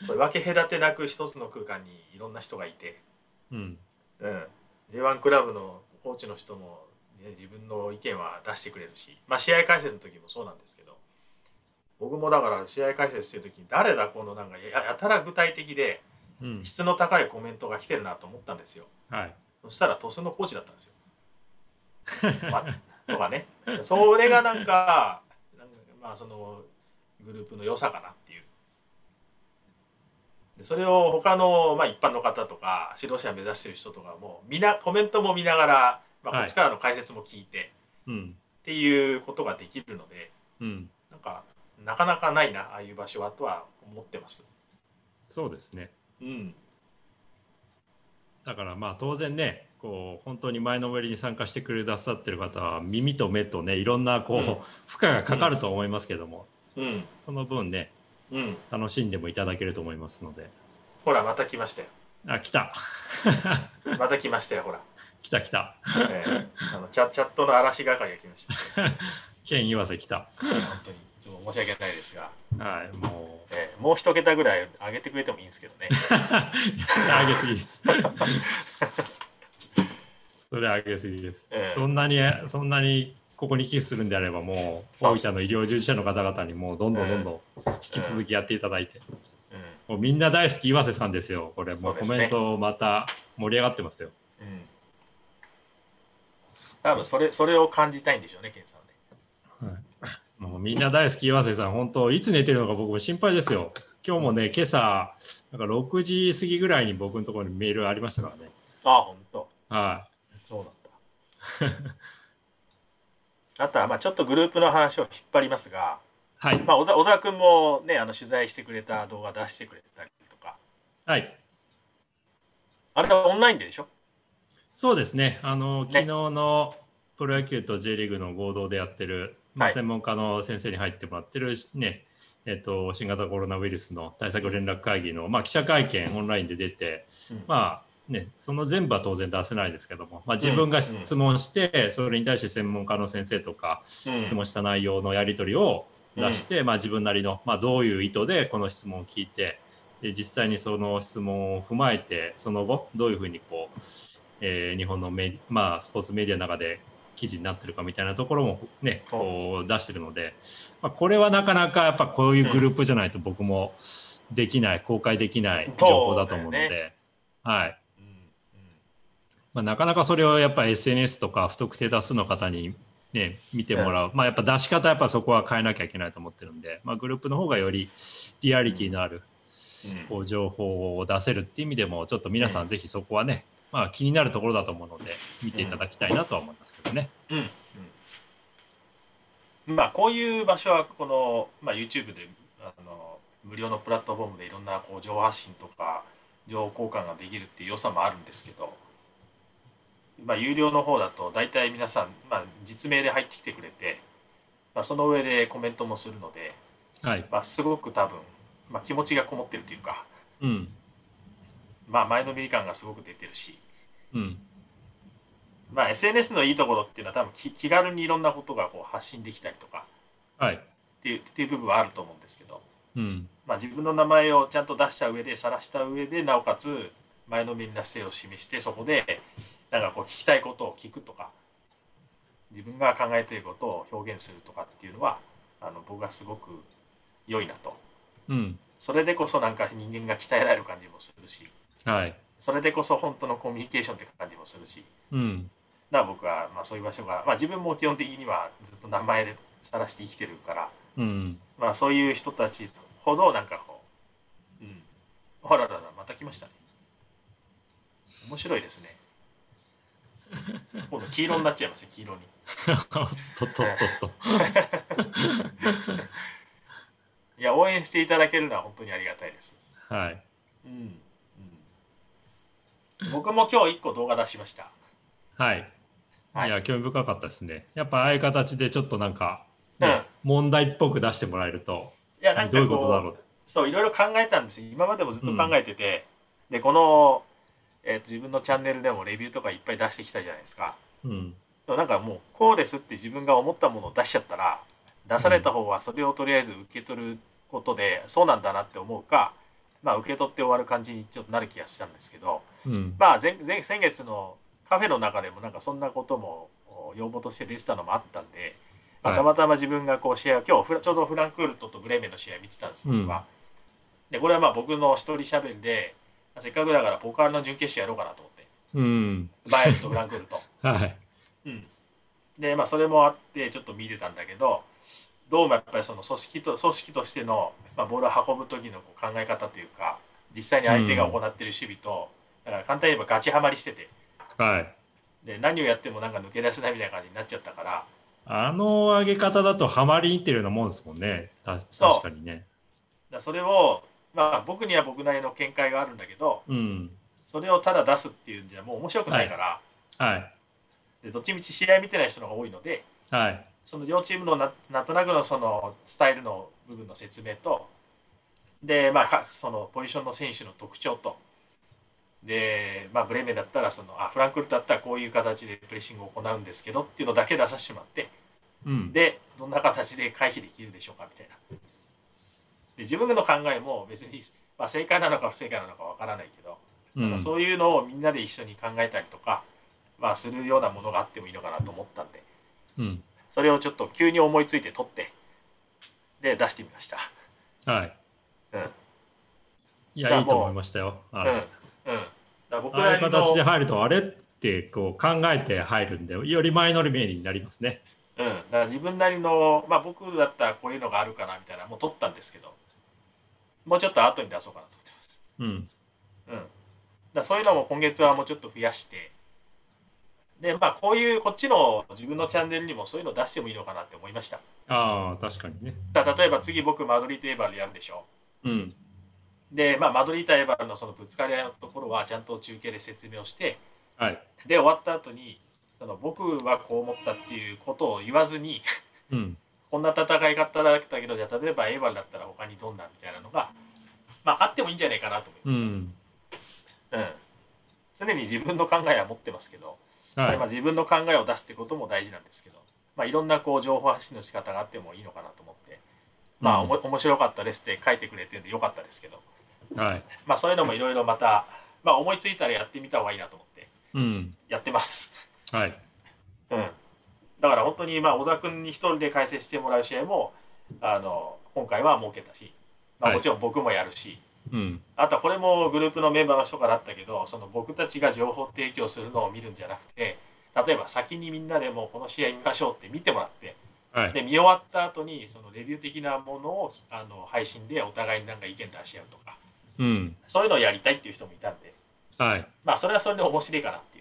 そういう分け隔てなく一つの空間にいろんな人がいて、うんうん、ジェイワン クラブのコーチの人も、ね、自分の意見は出してくれるし、まあ、試合解説の時もそうなんですけど、僕もだから試合解説してる時に誰だこのなんか や, やたら具体的で質の高いコメントが来てるなと思ったんですよ。はい、そしたら鳥栖のコーチだったんですよ。まあ、とかね、それがなんか、なんかまあそのグループの良さかなっていう。でそれを他の、まあ、一般の方とか指導者を目指してる人とかもみなコメントも見ながら、まあ、こっちからの解説も聞いて、はい、っていうことができるので、うん、なんかなかなかないなああいう場所はとは思ってます。 そうですね。うん。だからまあ当然ね、こう本当に前のめりに参加してくださってる方は耳と目とねいろんなこう、うん、負荷がかかると思いますけども、うん、その分ね、うん、楽しんでもいただけると思いますので。 ほらまた来ましたよ。 あ、来た。 また来ましたよほら。 来た来た。 えー、あのチャチャットの嵐係が来ました。 ケン岩瀬来た。 本当にいつも申し訳ないですが。 はい、もう、 えー、もう一桁ぐらい上げてくれてもいいんですけどね。 上げすぎです。それ上げすぎです。えー、そんなにそんなにここに寄付するんであればもう大分の医療従事者の方々にもうどんどんどんどん引き続きやっていただいて、うんうん、もうみんな大好き岩瀬さんですよ。これもうコメントまた盛り上がってますよ。うん、 多分それそれを感じたいんでしょうね、ケンさんね。 はいもうみんな大好き岩瀬さん、本当いつ寝てるのか僕も心配ですよ。今日もね、今朝なんかろくじ過ぎぐらいに僕のところにメールありましたからね。 ああ、本当。 はい。 そうだった。あとはまあちょっとグループの話を引っ張りますが、はい。まあ小沢、小沢君もね、あの取材してくれた動画出してくれたりとか。 はい。 あれはオンラインででしょ？ そうですね。あの、ね、昨日のプロ野球と J リーグの合同でやってる、まあ、専門家の先生に入ってもらってる、ねえっと、新型コロナウイルスの対策連絡会議の、まあ、記者会見オンラインで出て、うんまあね、その全部は当然出せないですけども、まあ、自分が質問して、うん、それに対して専門家の先生とか、うん、質問した内容のやり取りを出して、うんまあ、自分なりの、まあ、どういう意図でこの質問を聞いてで実際にその質問を踏まえてその後どういうふうにこう、えー、日本のメ、まあ、スポーツメディアの中で記事になってるかみたいなところもねこう出してるので、まあ、これはなかなかやっぱこういうグループじゃないと僕もできない、公開できない情報だと思うので、ね、はい、うんうん、まあ、なかなかそれをやっぱ エスエヌエス とか不特定多数の方にね見てもらう、うん、まあやっぱ出し方やっぱそこは変えなきゃいけないと思ってるんで、まあ、グループの方がよりリアリティのある、うん、こう情報を出せるっていう意味でもちょっと皆さんぜひそこはね、まあ、気になるところだと思うので見ていただきたいなとは思いますけどね。 うんうんうん、まあこういう場所はこの、まあ、YouTube であの無料のプラットフォームでいろんなこう情報発信とか情報交換ができるっていう良さもあるんですけど、まあ、有料の方だと大体皆さん、まあ、実名で入ってきてくれて、まあ、その上でコメントもするので、 はい、 まあ、すごく多分、まあ、気持ちがこもってるというか、 うん、 まあ前のめり感がすごく出てるし、 うん、 まあ、エスエヌエス のいいところっていうのは多分気軽にいろんなことがこう発信できたりとか、 はい、 っていう、っていう部分はあると思うんですけど、 うん、 まあ、自分の名前をちゃんと出した上で晒した上でなおかつ前のめりな姿勢を示してそこでなんかこう聞きたいことを聞くとか自分が考えていることを表現するとかっていうのはあの僕はすごく良いなと、 うん、 それでこそなんか人間が鍛えられる感じもするし、 はい、 それでこそ本当のコミュニケーションって感じもするし、 うん、 だから僕はまあそういう場所が、まあ、自分も基本的にはずっと名前で晒して生きてるから、 うん、 まあそういう人たちほどなんかこう、うん、あらららまた来ましたね。面白いですね。今度黄色になっちゃいました黄色に。 とっとっとっと。 いや応援していただけるのは本当にありがたいです。 はい。 うんうん、僕も今日いっこ動画出しました。 はい。いや、興味深かったですね。やっぱああいう形でちょっとなんか、ね、うん、問題っぽく出してもらえると、 いやなんかどういうことだろう。 そういろいろ考えたんですよ。今までもずっと考えてて、うん、でこの、えーと、自分のチャンネルでもレビューとかいっぱい出してきたじゃないですか。 うん、 なんかもうこうですって自分が思ったものを出しちゃったら、出された方はそれをとりあえず受け取ることで、うん、そうなんだなって思うか、まあ、受け取って終わる感じにちょっとなる気がしたんですけど、うん、まあ前前先月のカフェの中でもなんかそんなことも要望として出てたのもあったんで、まあ、たまたま自分がこう試合を今日ちょうどフランクフルトとブレーメンの試合見てたんです僕は、うん、でこれはまあ僕の一人喋りでせっかくだからポカールの準決勝やろうかなと思って、 うん、 バイエルンとフランクフルトはい、 うん、でまあそれもあってちょっと見てたんだけど、どうもやっぱりその組織と組織としての、まあ、ボールを運ぶ時のこう考え方というか実際に相手が行っている守備と、だから簡単に言えばガチハマりしてて、 はい、 で何をやってもなんか抜け出せないみたいな感じになっちゃったから、 あの上げ方だとハマりにいってるようなもんですもんね。た確かにね。 だそれをまあ僕には僕なりの見解があるんだけど、 うん、 それをただ出すっていうんじゃもう面白くないから、 はいはい、 でどっちみち試合見てない人の方が多いので、 はい、 その両チームの な, なんとなくのそのスタイルの部分の説明と、でまあそのポジションの選手の特徴と、でまあブレーメンだったらそのあフランクフルトだったらこういう形でプレッシングを行うんですけどっていうのだけ出させてもらって、うん、でどんな形で回避できるでしょうかみたいな。で自分の考えも別に、まあ、正解なのか不正解なのかわからないけど、うん、そういうのをみんなで一緒に考えたりとか、まあ、するようなものがあってもいいのかなと思ったんで、うん、それをちょっと急に思いついて撮ってで出してみました。 はい、 うん、 いやいいと思いましたよ。 あうんうん、 だ僕らああいう形で入るとあれってこう考えて入るんでより前のめりになりますね。 うん、だから自分なりの、まあ、僕だったらこういうのがあるかなみたいなもう撮ったんですけど、もうちょっと後に出そうかなと思ってます。うんうん、だそういうのも今月はもうちょっと増やして、でまあこういうこっちの自分のチャンネルにもそういうの出してもいいのかなって思いました。 ああ確かにね。 だ例えば次僕マドリードエーバルやるでしょ。うん、でまあマドリードエーバルのそのぶつかり合いのところはちゃんと中継で説明をして、はい、で終わった後にその僕はこう思ったっていうことを言わずに、うん、こんな戦い方だったけどじゃあ例えばエーバルだったら他にどんなみたいなのが、まあ、あってもいいんじゃないかなと思いました。うんうん、常に自分の考えは持ってますけど、はい、まあ自分の考えを出すってことも大事なんですけど、まあ、いろんなこう情報発信の仕方があってもいいのかなと思って、まあ、うん、おも面白かったですって書いてくれてるんでよかったですけど、はい、まあそういうのもいろいろまた、まあ、思いついたらやってみた方がいいなと思ってやってます。 うん、はいうん、 だから本当にまあ小沢君に一人で解説してもらう試合もあの今回は設けたし、まあ、もちろん僕もやるし、はいうん、あとはこれもグループのメンバーの人からあったけど、その僕たちが情報提供するのを見るんじゃなくて、例えば先にみんなでもうこの試合見ましょうって見てもらって、はい、で見終わった後にそのレビュー的なものをあの配信でお互いになんか意見出し合うとか、うん、そういうのをやりたいっていう人もいたんで、はい、まあそれはそれで面白いかなっていう、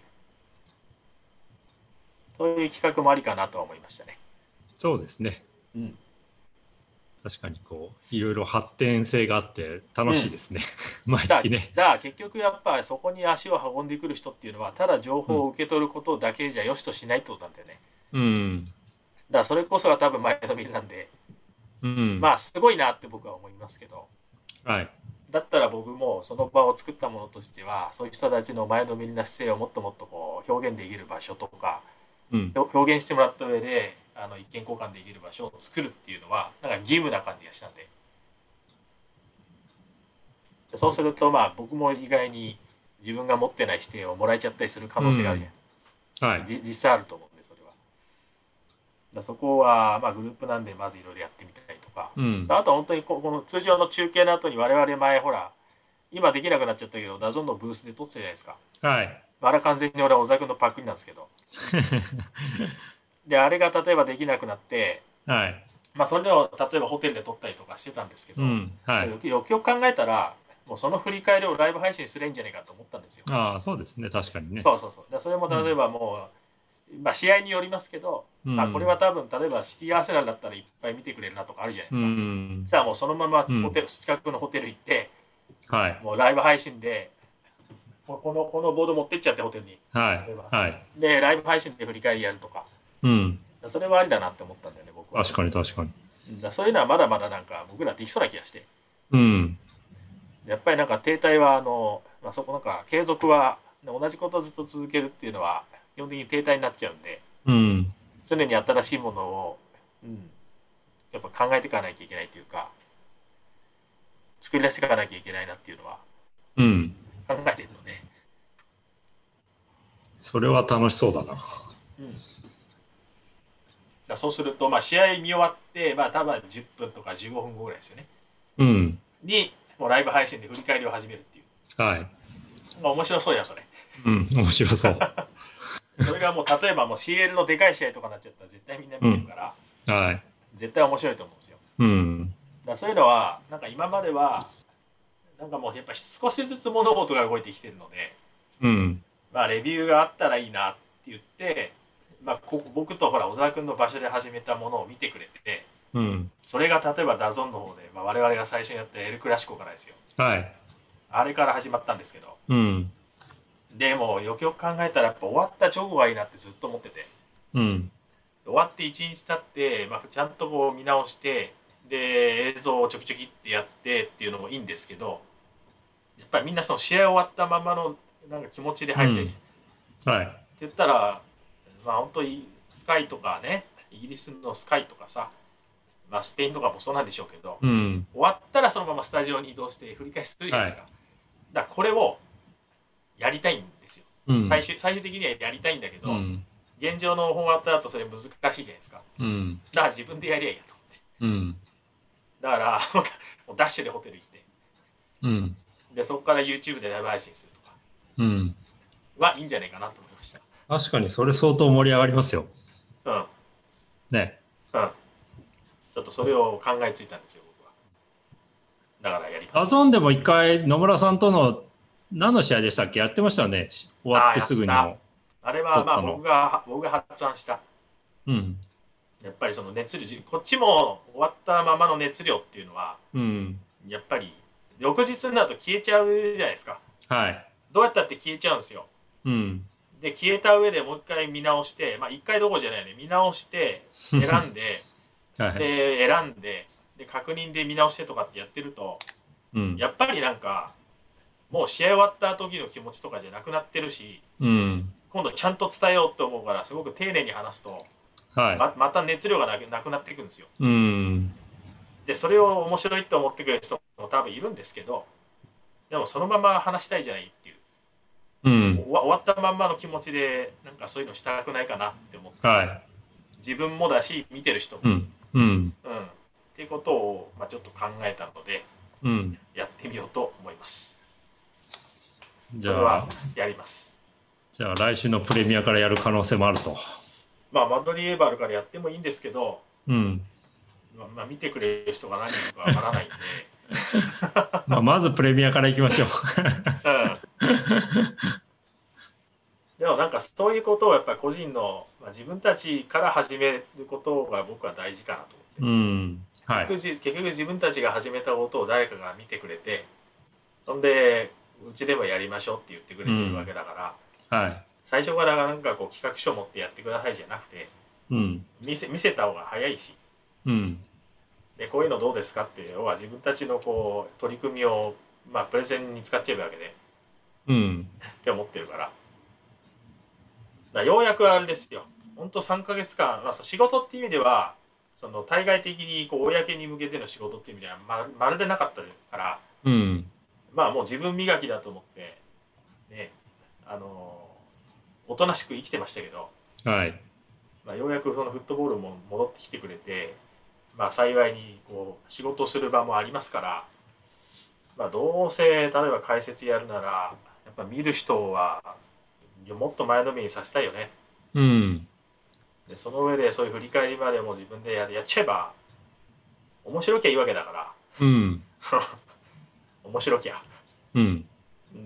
そういう企画もありかなとは思いましたね。 そうですね、うん、確かにこういろいろ発展性があって楽しいですね、うん、毎月ね。 だから結局やっぱりそこに足を運んでくる人っていうのはただ情報を受け取ることだけじゃよしとしないってことなんだよね。うん、だからそれこそが多分前のめりなんで、うん、まあすごいなって僕は思いますけど、はい、だったら僕もその場を作ったものとしてはそういう人たちの前のめりな姿勢をもっともっとこう表現できる場所とか、うん、表現してもらった上であの意見交換できる場所を作るっていうのはなんか義務な感じがしたんで、そうするとまあ僕も意外に自分が持ってない視点をもらえちゃったりする可能性があるじゃん、うんはい、実際あると思うんで、それはだそこはまあグループなんでまずいろいろやってみたりとか、うん、あとは本当にこの通常の中継の後に我々前ほら今できなくなっちゃったけどダゾンのブースで撮ってたじゃないですか、はい、あれは完全に俺は小沢君のパクリなんですけどであれが例えばできなくなって、はいまあ、それを例えばホテルで撮ったりとかしてたんですけど、うんはい、よくよく考えたらもうその振り返りをライブ配信すればいいんじゃないかと思ったんですよ。 ああそうですね、確かにね。 そうそうそう。それも例えばもう、うんまあ、試合によりますけど、うんまあ、これは多分例えばシティアーセナルだったらいっぱい見てくれるなとかあるじゃないですか、うん、じゃあもうそのままホテル、うん、近くのホテル行って、はい、もうライブ配信でこのこのボード持ってっちゃってホテルに、はいはい、でライブ配信で振り返りやるとか、うん、それはありだなって思ったんだよね僕は。 確かに確かに。 だそういうのはまだまだなんか僕らできそうな気がして、うん、やっぱりなんか停滞はあの、まあ、そこなんか継続は同じことをずっと続けるっていうのは基本的に停滞になっちゃうんで、うん、常に新しいものを、うん、やっぱ考えていかなきゃいけないというか作り出していかなきゃいけないなっていうのは、うん、考えてるので、 それは楽しそうだな。 うんだそうすると、まあ、試合見終わって、まあ、多分じゅっぷんとかじゅうごふんごぐらいですよね。うん。に、もうライブ配信で振り返りを始めるっていう。はい。まあ、面白そうやん、それ。 うん、面白そう。 それがもう、例えばもう シーエル のでかい試合とかになっちゃったら絶対みんな見てるから、うん、はい。絶対面白いと思うんですよ。うん。だそういうのは、なんか今までは、なんかもうやっぱ少しずつ物事が動いてきてるので、うん。まあ、レビューがあったらいいなって言って、まあ、こ僕とほら小沢君の場所で始めたものを見てくれて、うん、それが例えばダゾンの方で、まあ、我々が最初にやったエルクラシコからですよ、はい、あれから始まったんですけど、うん、でもよくよく考えたらやっぱ終わった直後がいいなってずっと思ってて、うん、終わっていちにち経って、まあ、ちゃんとこう見直してで映像をちょきちょきってやってっていうのもいいんですけど、やっぱりみんなその試合終わったままのなんか気持ちで入りたいじゃん、うん、はい、って言ったらまあ本当にスカイとかね、イギリスのスカイとかさ、まあ、スペインとかもそうなんでしょうけど、うん、終わったらそのままスタジオに移動して振り返しするじゃないですか、はい、だからこれをやりたいんですよ、うん、最終最終的にはやりたいんだけど、うん、現状の終わった後それ難しいじゃないですか、うん、だから自分でやりゃいいやと思って、うん、だからもうダッシュでホテル行って、うん、でそこから YouTube でライブ配信するとか、うん、はいいんじゃないかなと思いました。 確かにそれ相当盛り上がりますよ。うん。ね。 うん。ちょっとそれを考えついたんですよ、僕は。だからやります。 ダゾーンでも一回野村さんとの何の試合でしたっけやってましたよね。終わってすぐにも。 あ, あれはまあ僕が僕が発案した。うん。やっぱりその熱量、こっちも終わったままの熱量っていうのは、うん、やっぱり翌日になると消えちゃうじゃないですか。はい。どうやったって消えちゃうんですよ。うん。で消えた上でもう一回見直して、まあ一回どころじゃないね、見直して選んで、はい、で選んでで確認で見直してとかってやってると、うん、やっぱりなんかもう試合終わった時の気持ちとかじゃなくなってるし、うん、今度ちゃんと伝えようと思うからすごく丁寧に話すと、はい、ま, また熱量がなくなくなっていくんですよ。うん、でそれを面白いと思ってくれる人も多分いるんですけど、でもそのまま話したいじゃないっていう。うん、終わったまんまの気持ちでなんかそういうのしたくないかなって思って、はい、 自分もだし見てる人も、 うんうんうん、 っていうことを、まあ、ちょっと考えたので、うん、やってみようと思います。じゃあやります。 じゃあ来週のプレミアからやる可能性もあると。 まあマドリエバルからやってもいいんですけど、 うん、 まあ、まあ見てくれる人が何人いるかわからないんでまあまずプレミアからいきましょう、うん、 でもなんかそういうことをやっぱり個人の、まあ、自分たちから始めることが僕は大事かなと思って、うんはい、結局、結局自分たちが始めたことを誰かが見てくれて、そんでうちでもやりましょうって言ってくれてるわけだから、うんはい、最初からなんかこう企画書を持ってやってくださいじゃなくて、うん、見せ見せた方が早いし、うん、でこういうのどうですかって要は自分たちのこう取り組みを、まあ、プレゼンに使っちゃうわけで、うん、って思ってるから。だようやくあれですよ、本当さんかげつかん、まあ、仕事っていう意味ではその対外的にこう公に向けての仕事っていう意味では ま, まるでなかったから、うん、まあもう自分磨きだと思ってね、あのおとなしく生きてましたけど、はいまあ、ようやくそのフットボールも戻ってきてくれて、まあ、幸いにこう仕事をする場もありますから、まあ、どうせ例えば解説やるならやっぱ見る人はもっと前のめりにさせたいよね。うん、でその上でそういう振り返りまでも自分で や, やっちゃえば面白きゃいいわけだから、うん、面白きゃ、うんうん、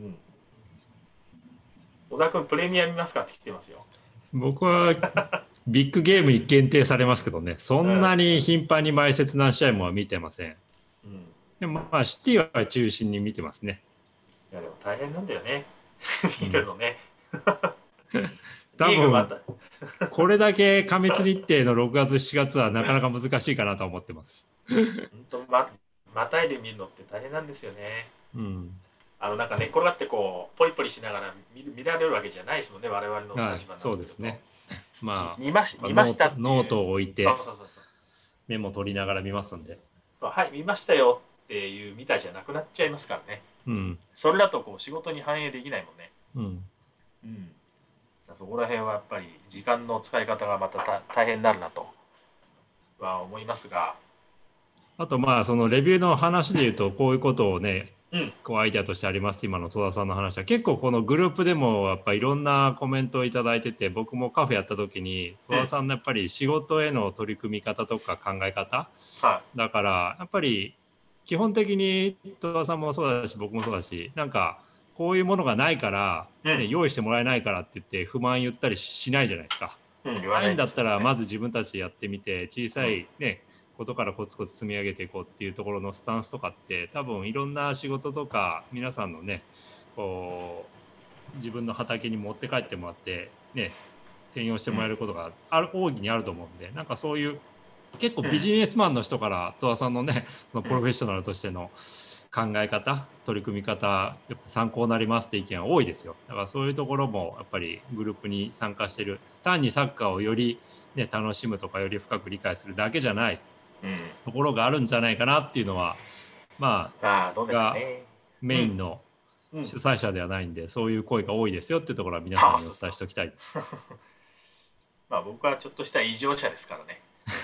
小田君プレミア見ますかって来てますよ。 僕はビッグゲームに限定されますけどね、そんなに頻繁に前説何試合も見てません、うん、でもまあシティは中心に見てますね。 いやでも大変なんだよね見るのね、 うん、多分これだけ過密日程のろくがつしちがつはなかなか難しいかなと思ってます本当ままたいで見るのって大変なんですよね、うん、あのなんか寝っ転がってこうポリポリしながら 見, 見られるわけじゃないですもんね、我々の立場になってくると、 そうですね、まあ見まし見ましたってノートを置いてメモ取りながら見ますんで、 はい見ましたよっていう見たじゃなくなっちゃいますからね、うん、それだとこう仕事に反映できないもんね、うんうん、そこら辺はやっぱり時間の使い方がまた大変になるなとは思いますが、 あとまあそのレビューの話でいうとこういうことをね、うん、こうアイデアとしてありますって今の戸田さんの話は結構このグループでもやっぱいろんなコメントをいただいてて、僕もカフェやった時に戸田さんのやっぱり仕事への取り組み方とか考え方、はい、だからやっぱり基本的に戸田さんもそうだし僕もそうだし、なんかこういうものがないから、ねうん、用意してもらえないからって言って不満言ったりしないじゃないですか。うん、ないんだったらまず自分たちでやってみて小さいね、うんことからコツコツ積み上げていこうっていうところのスタンスとかって多分いろんな仕事とか皆さんのねこう自分の畑に持って帰ってもらってね転用してもらえることがある、うん、大いにあると思うんで、なんかそういう結構ビジネスマンの人から戸田さんのねそのプロフェッショナルとしての考え方取り組み方やっぱ参考になりますって意見は多いですよ。だからそういうところもやっぱりグループに参加してる、単にサッカーをより、ね、楽しむとかより深く理解するだけじゃないところがあるんじゃないかなっていうのは、まあ僕がメインの主催者ではないんで、そういう声が多いですよっていうところは皆さんにお伝えしておきたいです。 まあ僕はちょっとした異常者ですからね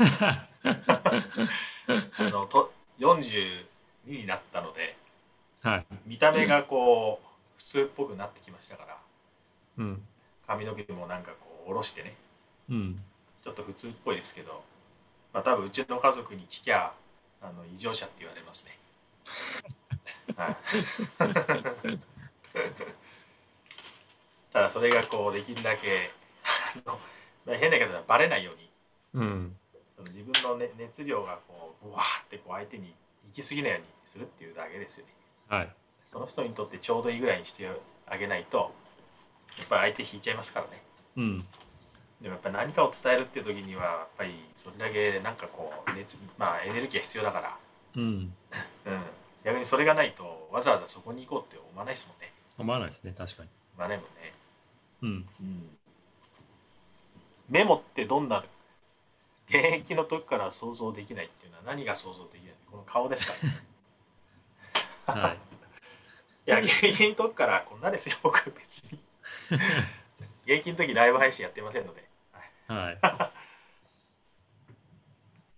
あのとよんじゅうにになったので、はい、見た目がこう普通っぽくなってきましたから、うん、髪の毛もなんかこう下ろしてね、うん、ちょっと普通っぽいですけど、まあ多分うちの家族に聞きゃあの異常者って言われますね。はい、ただそれがこうできるだけ変な言い方はバレないように、うん、その自分の、ね、熱量がこうブワーってこう相手に行き過ぎないようにするっていうだけですよね。はい、その人にとってちょうどいいぐらいにしてあげないとやっぱり相手引いちゃいますからね。うん、でもやっぱり何かを伝えるっていう時にはやっぱりそれだけなんかこう熱、まあ、エネルギーが必要だから、うんうん、逆にそれがないとわざわざそこに行こうって思わないですもんね。 思わないですね、確かに。 思わないもんね。うん、うん、メモってどんな現役の時から想像できないっていうのは何が想像できない？この顔ですかね。はい。いや現役の時からこんなですよ僕別に。現役の時ライブ配信やってませんので。はい。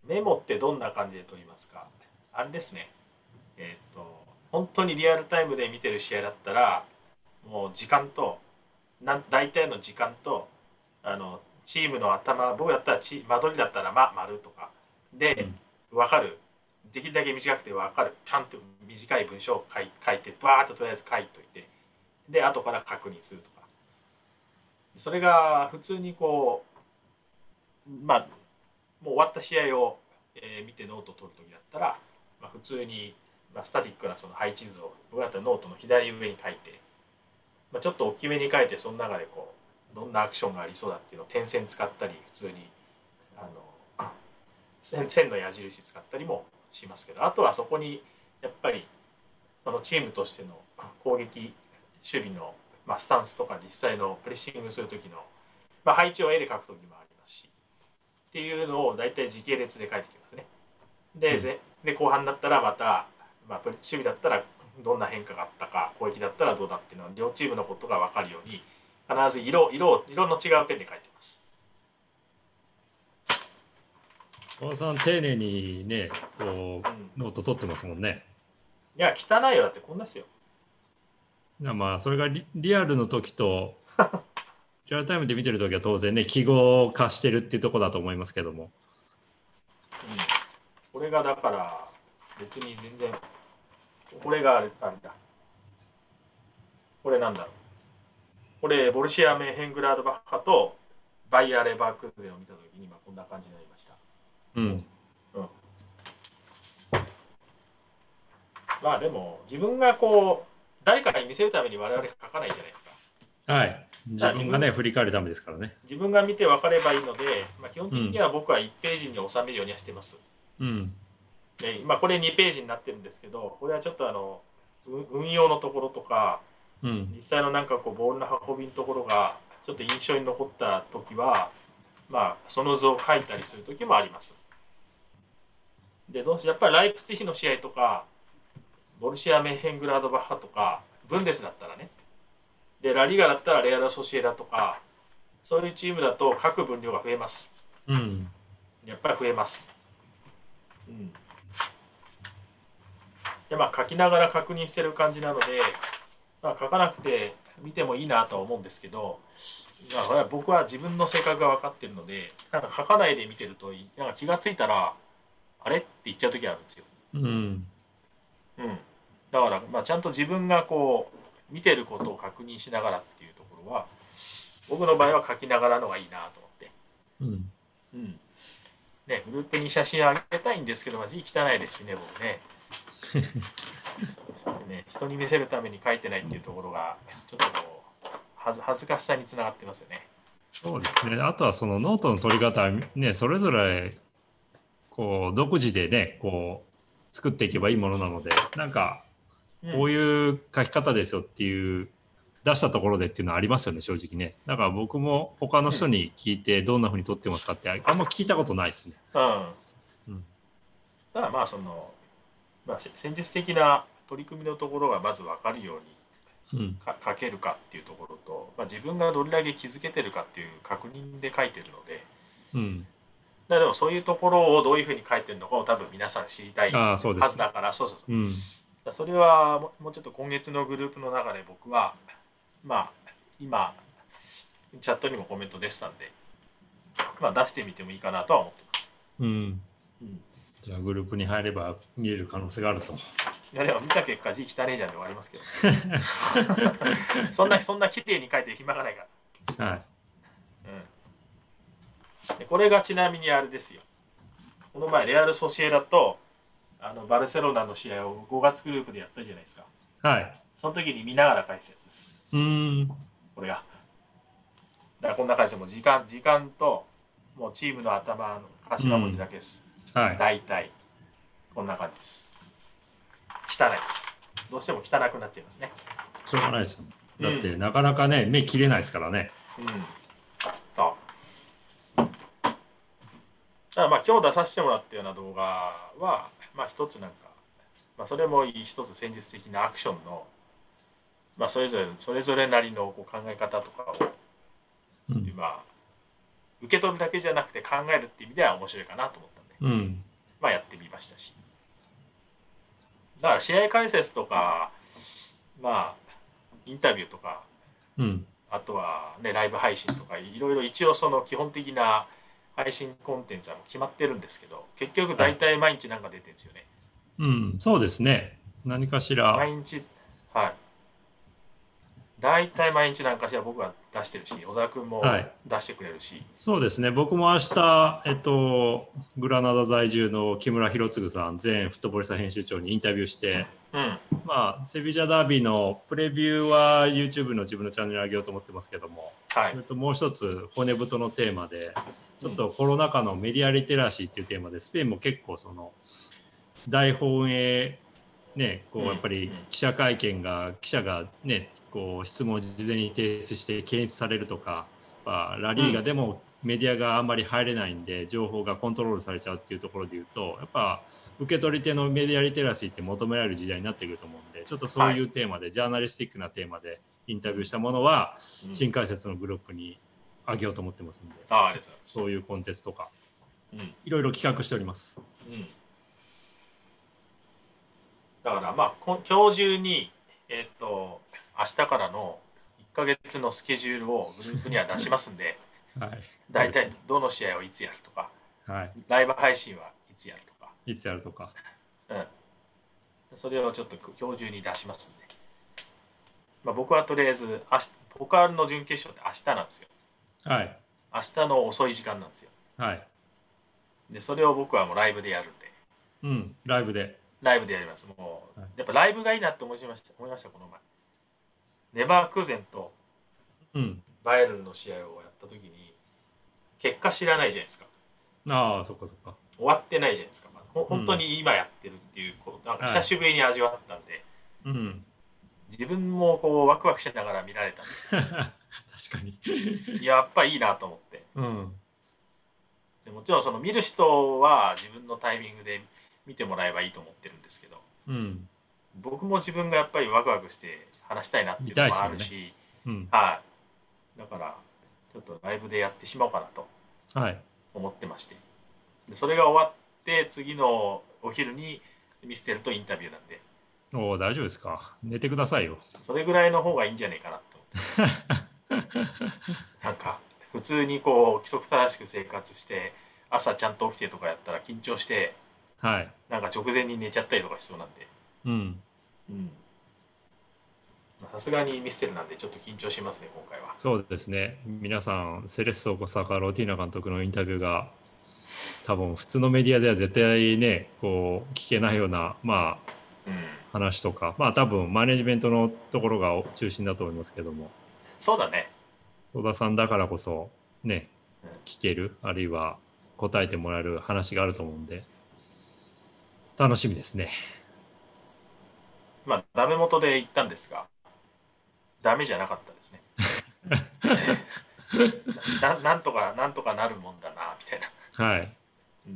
メモってどんな感じで取りますか？あれですね。えっと、本当にリアルタイムで見てる試合だったら、もう時間と、なん大体の時間と、あの、チームの頭、僕だったらチ、間取りだったら、ま、丸とかで、分かる。できるだけ短くて分かる。ちゃんと短い文章を書い書いて、バーッととりあえず書いといて、で、後から確認するとか。それが普通にこう、まあ、もう終わった試合を、えー見てノートを取るときだったら、まあ、普通に、まあ、スタティックなその配置図を僕だったらノートの左上に書いて、まあ、ちょっと大きめに書いてその中でこうどんなアクションがありそうだっていうのを点線使ったり普通にあの線線の矢印使ったりもしますけど、あとはそこにやっぱりそのチームとしての攻撃守備の、まあ、スタンスとか実際のプレッシングする時の、まあ、配置を絵で描く時もありますしっていうのを大体時系列で書いてきますね。で、ぜで後半だったらまた、まあ、守備だったらどんな変化があったか、攻撃だったらどうだっていうのは両チームのことが分かるように必ず色色色の違うペンで書いてます。 小野さん丁寧にねこう、うん、ノート取ってますもんね。 いや汚いよ、だってこんなですよ。 いやまあそれが リ, リアルの時とリアルタイムで見てる時は当然ね記号化してるっていうところだと思いますけども、うん、 これがだから別に全然これがあれだこれなんだろうこれボルシア・メンヘングラードバッハとバイヤー・レバークーゼンを見た時に今こんな感じになりました。うん、うん、まあでも自分がこう誰かに見せるために我々書かないじゃないですか。 はい、自分がね振り返るためですからね。 自分が見て分かればいいので、まあ、基本的には僕はいちページに収めるようにはしてます。うん、で今これにページになってるんですけど、これはちょっとあの運用のところとか、うん、実際のなんかこうボールの運びのところがちょっと印象に残った時は、まあ、その図を書いたりする時もあります。でどうしてやっぱりライプツィヒの試合とかボルシア・メンヘングラードバッハとかブンデスだったらね、でラリガだったらレアル・ソシエダとかそういうチームだと書く分量が増えます。うん、やっぱり増えます。うん、でまあ書きながら確認してる感じなので、まあ、書かなくて見てもいいなとは思うんですけど、まあ、僕は自分の性格が分かってるのでなんか書かないで見てるとなんか気がついたらあれって言っちゃう時あるんですよ。うん、うん、だから、まあ、ちゃんと自分がこう見てることを確認しながらっていうところは僕の場合は書きながらのがいいなと思って、うんうんね、グループに写真あげたいんですけど、まあ、字汚いですしね僕ねね人に見せるために書いてないっていうところがちょっとこう恥ずかしさにつながってますよね。 そうですね。あとはそのノートの取り方ねそれぞれこう独自でねこう作っていけばいいものなので、なんかこういう書き方ですよっていう出したところでっていうのはありますよね正直ね。だから僕も他の人に聞いてどんなふうに取ってますかってあんま聞いたことないですね。うん。 うん、だからまあその、まあ、戦術的な取り組みのところがまず分かるように、うん、か書けるかっていうところと、まあ、自分がどれだけ気づけてるかっていう確認で書いてるので、うん、だでもそういうところをどういうふうに書いてるのかを多分皆さん知りたいはずだから、そうそうそう。うん、それはもうちょっと今月のグループの中で僕はまあ今チャットにもコメント出てたんで、まあ、出してみてもいいかなとは思ってます。うん。 うん、じゃあグループに入れば見れる可能性があると。 いやでも見た結果字汚ねえじゃんで終わりますけどそんなそんな綺麗に書いてる暇がないから。はい。うん。でこれがちなみにあれですよ。この前レアル・ソシエダとあのバルセロナの試合をごがつグループでやったじゃないですか。はい。その時に見ながら解説です。うん。これが。だからこんな感じでもう時間時間ともうチームの頭の頭文字だけです。うん、はい。大体こんな感じです。汚いです。どうしても汚くなっちゃいますね。 しょうがないですよ。だって、うん、なかなかね目切れないですからね。うん。 と。だからまあ今日出させてもらったような動画はまあ一つなんか、まあ、それも一つ戦術的なアクションの、まあ、それぞれそれぞれなりのこう考え方とかを、うん、まあ受け取るだけじゃなくて考えるっていう意味では面白いかなと思ったんで、 うん、まあやってみましたし、だから試合解説とかまあインタビューとか、 うん、 あとはねライブ配信とかいろいろ一応その基本的な配信コンテンツはもう決まってるんですけど、結局大体毎日なんか出てるんですよね。 はい、うん、そうですね。何かしら。 毎日、はい。大体毎日なんかしら僕が出してるし、小沢君も出してくれるし、はい、 そうですね。僕も明日、えっと、グラナダ在住の木村博次さん、前フットボールサ編集長にインタビューして、うん、まあ、セビジャダービーのプレビューは YouTube の自分のチャンネル上げようと思ってますけども、はい、それともう一つ骨太のテーマでちょっとコロナ禍のメディアリテラシーっていうテーマで、スペインも結構その大本営ね、こうやっぱり記者会見が記者がねこう質問を事前に提出して検閲されるとか、ラリーガでもメディアがあんまり入れないんで情報がコントロールされちゃうっていうところで言うと、やっぱ受け取り手のメディアリテラシーって求められる時代になってくると思うんで、ちょっとそういうテーマで、はい、ジャーナリスティックなテーマでインタビューしたものは、うん、新解説のグループにあげようと思ってますんで、あありがとうございます。そういうコンテンツとか、うん、いろいろ企画しております。うん、 だからまあ今日中に、えー、と明日からのいっかげつのスケジュールをグループには出しますんで、はい、大体どの試合をいつやるとか、はい、ライブ配信はいつやるとかいつやるとか、 うん、それをちょっと今日中に出しますんで、まあ、僕はとりあえず明日ポカールの準決勝って明日なんですよ。はい、明日の遅い時間なんですよ。はい、でそれを僕はもうライブでやるんで、 うん、ライブでライブでやります。もう、はい、やっぱライブがいいなって思いました思いましたこの前。ネバークーゼンとバイエルンの試合をやった時に結果知らないじゃないですか。 ああ、そっかそっか。 終わってないじゃないですか。まあ、本当に今やってるっていうこと、なんか久しぶりに味わったんで、はい、うん、自分もこうワクワクしながら見られたんですよ。確かに。 やっぱいいなと思って。うん、でもちろんその見る人は自分のタイミングで見てもらえばいいと思ってるんですけど、うん、僕も自分がやっぱりワクワクして話したいなっていうのもあるし、ね、うん、はい、だからちょっとライブでやってしまおうかなと思ってまして、はい、でそれが終わって次のお昼にミステルとインタビューなんで。 おお、大丈夫ですか。寝てくださいよ。 それぐらいの方がいいんじゃないかなと思ってますなんか普通にこう規則正しく生活して朝ちゃんと起きてとかやったら緊張して、はい、なんか直前に寝ちゃったりとかしそうなんで、うんうん、さすがにミステルなんでちょっと緊張しますね今回は。 そうですね。皆さんセレッソ大阪ロティーナ監督のインタビューが多分普通のメディアでは絶対ねこう聞けないようなまあ、うん、話とか、まあ多分マネジメントのところが中心だと思いますけども。 そうだね。 戸田さんだからこそね、うん、聞けるあるいは答えてもらえる話があると思うんで楽しみですね。 まあダメ元で言ったんですがダメじゃなかったですねな, なんとかなんとかなるもんだなみたいな。はい、うん、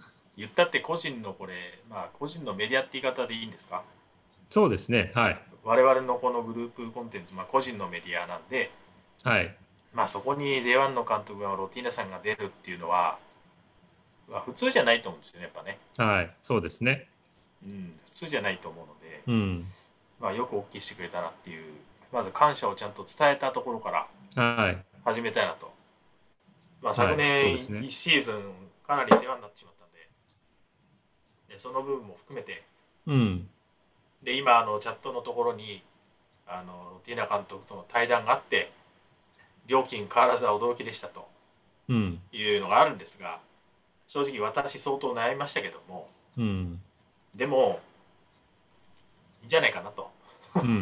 言ったって個人のこれまあ個人のメディアって言い方でいいんですか。 そうですね。はい。 我々のこのグループコンテンツ、まあ、個人のメディアなんで、はい、まあそこに ジェイワン の監督がロティーナさんが出るっていうのは、まあ、普通じゃないと思うんですよねやっぱね。 はい、そうですね。 うん、普通じゃないと思うので、うん、まあよく OK してくれたなっていうまず感謝をちゃんと伝えたところから始めたいなと。はい、まあ昨年いち、ね、シーズンかなり世話になってしまったんで、でその部分も含めて、うん、で今あのチャットのところにあのロティーナ監督との対談があって料金変わらずは驚きでしたというのがあるんですが、正直私相当悩みましたけども、うん、でもいいんじゃないかなと、うんうん、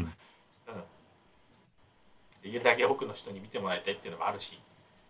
できるだけ多くの人に見てもらいたいっていうのもあるし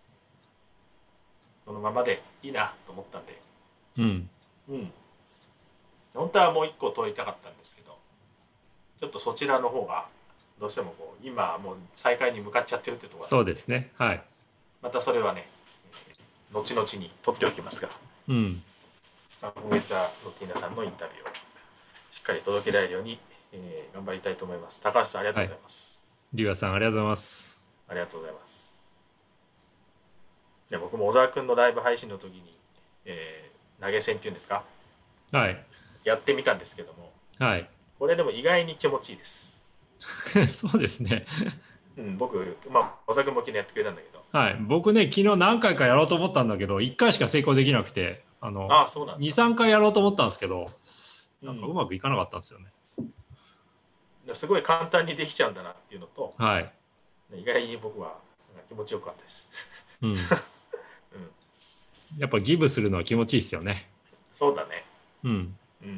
そのままでいいなと思ったんで、うんうん、本当はもう一個通りたかったんですけどちょっとそちらの方がどうしてもこう今もう再開に向かっちゃってるってところそうですね。はい。 またそれはね後々に取っておきますが、うん、今月はロティーナさんのインタビューをしっかり届けられるように、えー、頑張りたいと思います。高橋さんありがとうございます。 リュウさんありがとうございます。 ありがとうございます。いや僕も小沢君のライブ配信の時に、え投げ銭っていうんですか、 はい、 やってみたんですけども、 はい、 これでも意外に気持ちいいです。 そうですね。 うん、僕、まあ、お酒も昨日やってくれたんだけど。 はい、僕ね、昨日何回かやろうと思ったんだけど、いっかいしか成功できなくて、あのああ、そうなんですに、 か。 さんかいやろうと思ったんですけど、 うん。 なんかうまくいかなかったんですよね。 すごい簡単にできちゃうんだなっていうのと、 はい。 意外に僕は気持ちよかったです。 うん。 うん、 やっぱギブするのは気持ちいいですよね。 そうだね。 うん。 うん。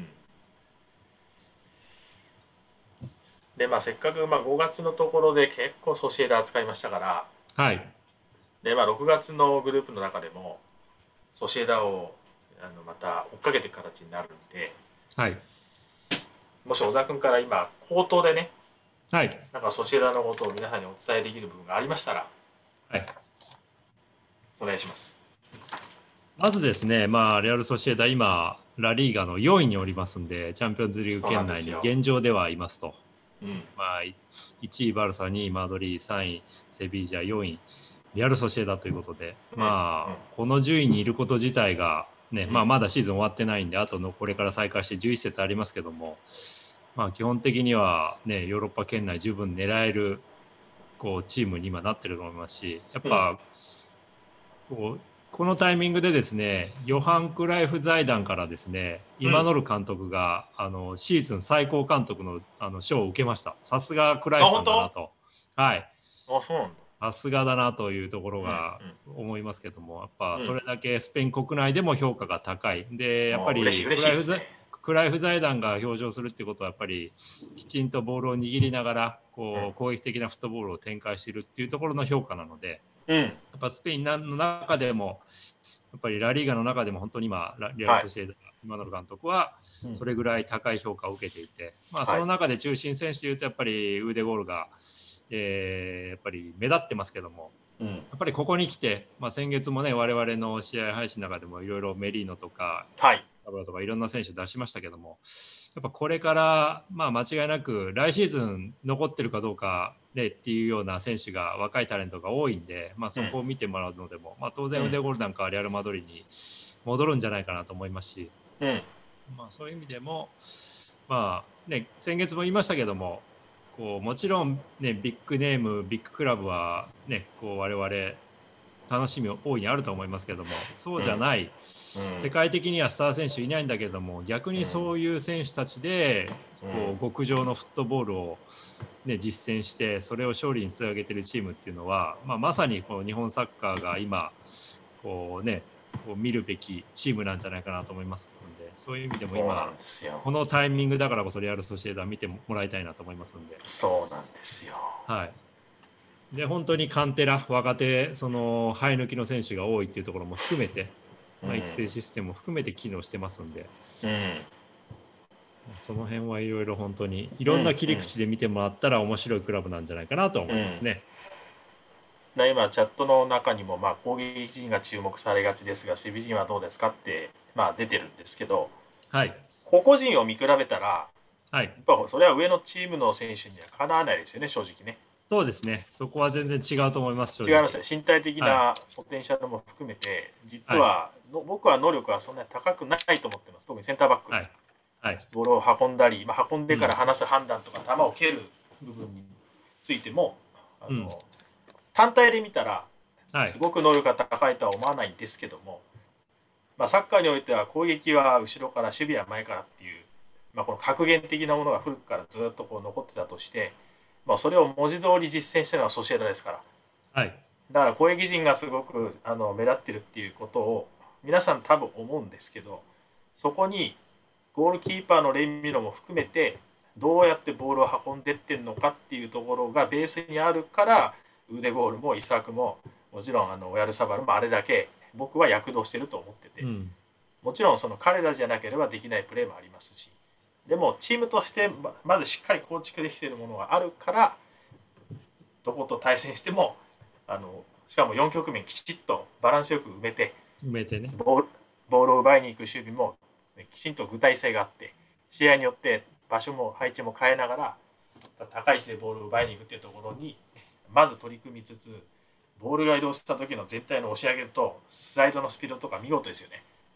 で、まあ、せっかくまあごがつのところで結構ソシエダ扱いましたから、 はい。 で、まあ、ろくがつのグループの中でも、ソシエダをあのまた追っかけていく形になるんで、 はい。 もし小沢君から今、口頭でね、 はい。 なんかソシエダのことを皆さんにお伝えできる部分がありましたら、 はい。 お願いします。 まずですね、まあ、レアル・ソシエダ、今、ラリーガのよんいにおりますんで、チャンピオンズリーグ圏内に現状ではいますと。 うん、 まあ、いちいバルサ、にいマドリー、さんいセビージャ、よんいレアル・ソシエダということで、 うん、 まあ、 うん、 この順位にいること自体が、ね、 うん、 まあ、まだシーズン終わってないんで、あとのこれから再開してじゅういっ節ありますけども、まあ、基本的には、ね、ヨーロッパ圏内十分狙えるこうチームに今なってると思いますし、やっぱ、こうこのタイミングでですね、ヨハン・クライフ財団からですね、イマノル監督が、うん、あのシーズン最高監督のあの賞を受けました。さすがクライフさんだなと。はい。 あ、そうなんだ。 さすがだなというところが思いますけども、やっぱそれだけスペイン国内でも評価が高い。で、やっぱりクライフ財、クライフ財団が表彰するってことは、やっぱりきちんとボールを握りながらこう攻撃的なフットボールを展開しているっていうところの評価なので、 うん、 やっぱスペインの中でも、やっぱりラリーガの中でも本当に今、レアル・ソシエダ、今の監督はそれぐらい高い評価を受けていて、まあ、その中で中心選手というと、やっぱりウーデゴールが、えー、やっぱり目立ってますけども、うん、やっぱりここに来て、まあ、先月もね、我々の試合配信の中でもいろいろメリーノとか、 はい、 タブラとかいろんな選手出しましたけども、やっぱこれから、まあ、間違いなく来シーズン残ってるかどうかでっていうような選手が若いタレントが多いんで、まあ、そこを見てもらうのでも、うん、まあ、当然ウデゴールなんかはレアル・マドリーに戻るんじゃないかなと思いますし、うん、まあ、そういう意味でも、まあね、先月も言いましたけども、こうもちろん、ね、ビッグネームビッグクラブは、ね、こう我々楽しみ大いにあると思いますけども、そうじゃない、うん、世界的にはスター選手いないんだけども、逆にそういう選手たちで、こう極上のフットボールを、ね、実践してそれを勝利につなげているチームっていうのは、まあ、まさにこう日本サッカーが今こう、ね、こう見るべきチームなんじゃないかなと思いますので、そういう意味でも今このタイミングだからこそレアル・ソシエダ見てもらいたいなと思いますので。 そうなんですよ。 はい。で本当にカンテラ、若手、その生え抜きの選手が多いっていうところも含めて、まあ、育成システムも含めて機能してますんで、うん、その辺はいろいろ本当にいろんな切り口で見てもらったら面白いクラブなんじゃないかなと思いますね。 うんうん、今チャットの中にもまあ攻撃陣が注目されがちですが、守備陣はどうですかってまあ出てるんですけど、 はい、 個々人を見比べたら、 はい、 やっぱそれは上のチームの選手にはかなわないですよね、正直ね。 そうですね、そこは全然違うと思います。 違いますね、身体的なポテンシャルも含めて、はい、実はの僕は能力はそんなに高くないと思ってます、特にセンターバック、はいはい、ボールを運んだり、まあ、運んでから離す判断とか、球を蹴る部分についても、あの、うん、単体で見たら、すごく能力が高いとは思わないんですけども、まあ、サッカーにおいては攻撃は後ろから、守備は前からっていう、まあ、この格言的なものが古くからずっとこう残ってたとして、まあ、それを文字通り実践してるのはソシエダですから、 はい、 だから攻撃陣がすごくあの目立ってるっていうことを皆さん多分思うんですけど、そこにゴールキーパーのレミロも含めてどうやってボールを運んでってるのかっていうところがベースにあるから、ウーデゴールもイサクももちろんあのオヤルサバルもあれだけ僕は躍動してると思ってて、うん、もちろんその彼らじゃなければできないプレーもありますし、でもチームとしてまずしっかり構築できているものがあるから、どこと対戦してもあのしかもよん局面きちっとバランスよく埋めて埋めてね、 ボール、ボールを奪いに行く守備もきちんと具体性があって、試合によって場所も配置も変えながら高い姿勢でボールを奪いに行くっていうところにまず取り組みつつ、ボールが移動した時の全体の押し上げとスライドのスピードとか見事ですよね。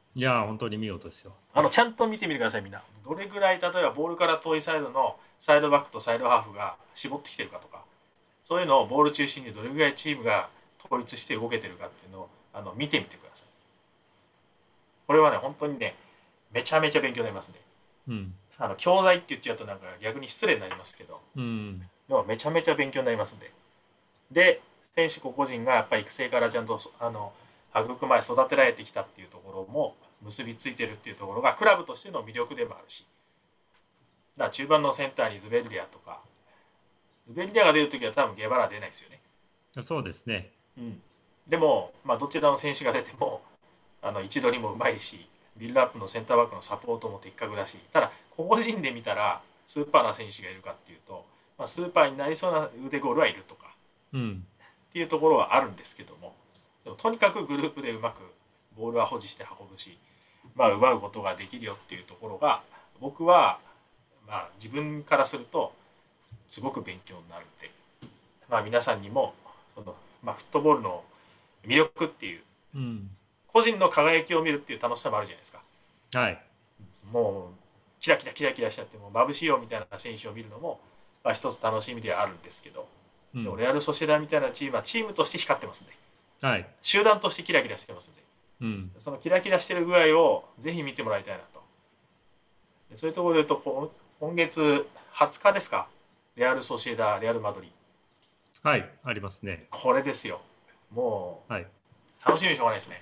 いや本当に見事ですよ。 あのちゃんと見てみてくださいみんな。どれぐらい例えばボールから遠いサイドのサイドバックとサイドハーフが絞ってきてるかとか、そういうのをボール中心にどれぐらいチームが統一して動けてるかっていうのをあの見てみてください。これはね本当にねめちゃめちゃ勉強になりますね。うん、あの教材って言っちゃうとなんか逆に失礼になりますけど、うん、でもめちゃめちゃ勉強になりますんで。で選手個々人がやっぱり育成からちゃんとあの育まれ育てられてきたっていうところも結びついてるっていうところがクラブとしての魅力でもあるし、だから中盤のセンターにズベルリアとか、ズベルリアが出るときは多分ゲバラ出ないですよね。 そうですね、 うん、でも、まあ、どちらの選手が出てもあの位置取りもうまいし、ビルドアップのセンターバックのサポートも的確だし、ただ個々人で見たらスーパーな選手がいるかっていうと、まあ、スーパーになりそうな腕ゴールはいるとか、うん、っていうところはあるんですけども、でもとにかくグループでうまくボールは保持して運ぶし、まあ、奪うことができるよっていうところが僕は、まあ、自分からするとすごく勉強になるんで、まあ、皆さんにもその、まあ、フットボールの魅力っていう、うん、個人の輝きを見るっていう楽しさもあるじゃないですか。はい、もうキラキラキラキラしちゃっても眩しいよみたいな選手を見るのも、まあ、一つ楽しみではあるんですけど、うん、レアル・ソシエダみたいなチームはチームとして光ってますんで、はい、集団としてキラキラしてますんで、うん、そのキラキラしてる具合をぜひ見てもらいたいなと。そういうところで言うと今月はつかですか、レアル・ソシエダ、レアル・マドリー。 はい、ありますね。 これですよ。もう、はい、楽しみにしょうがないですね。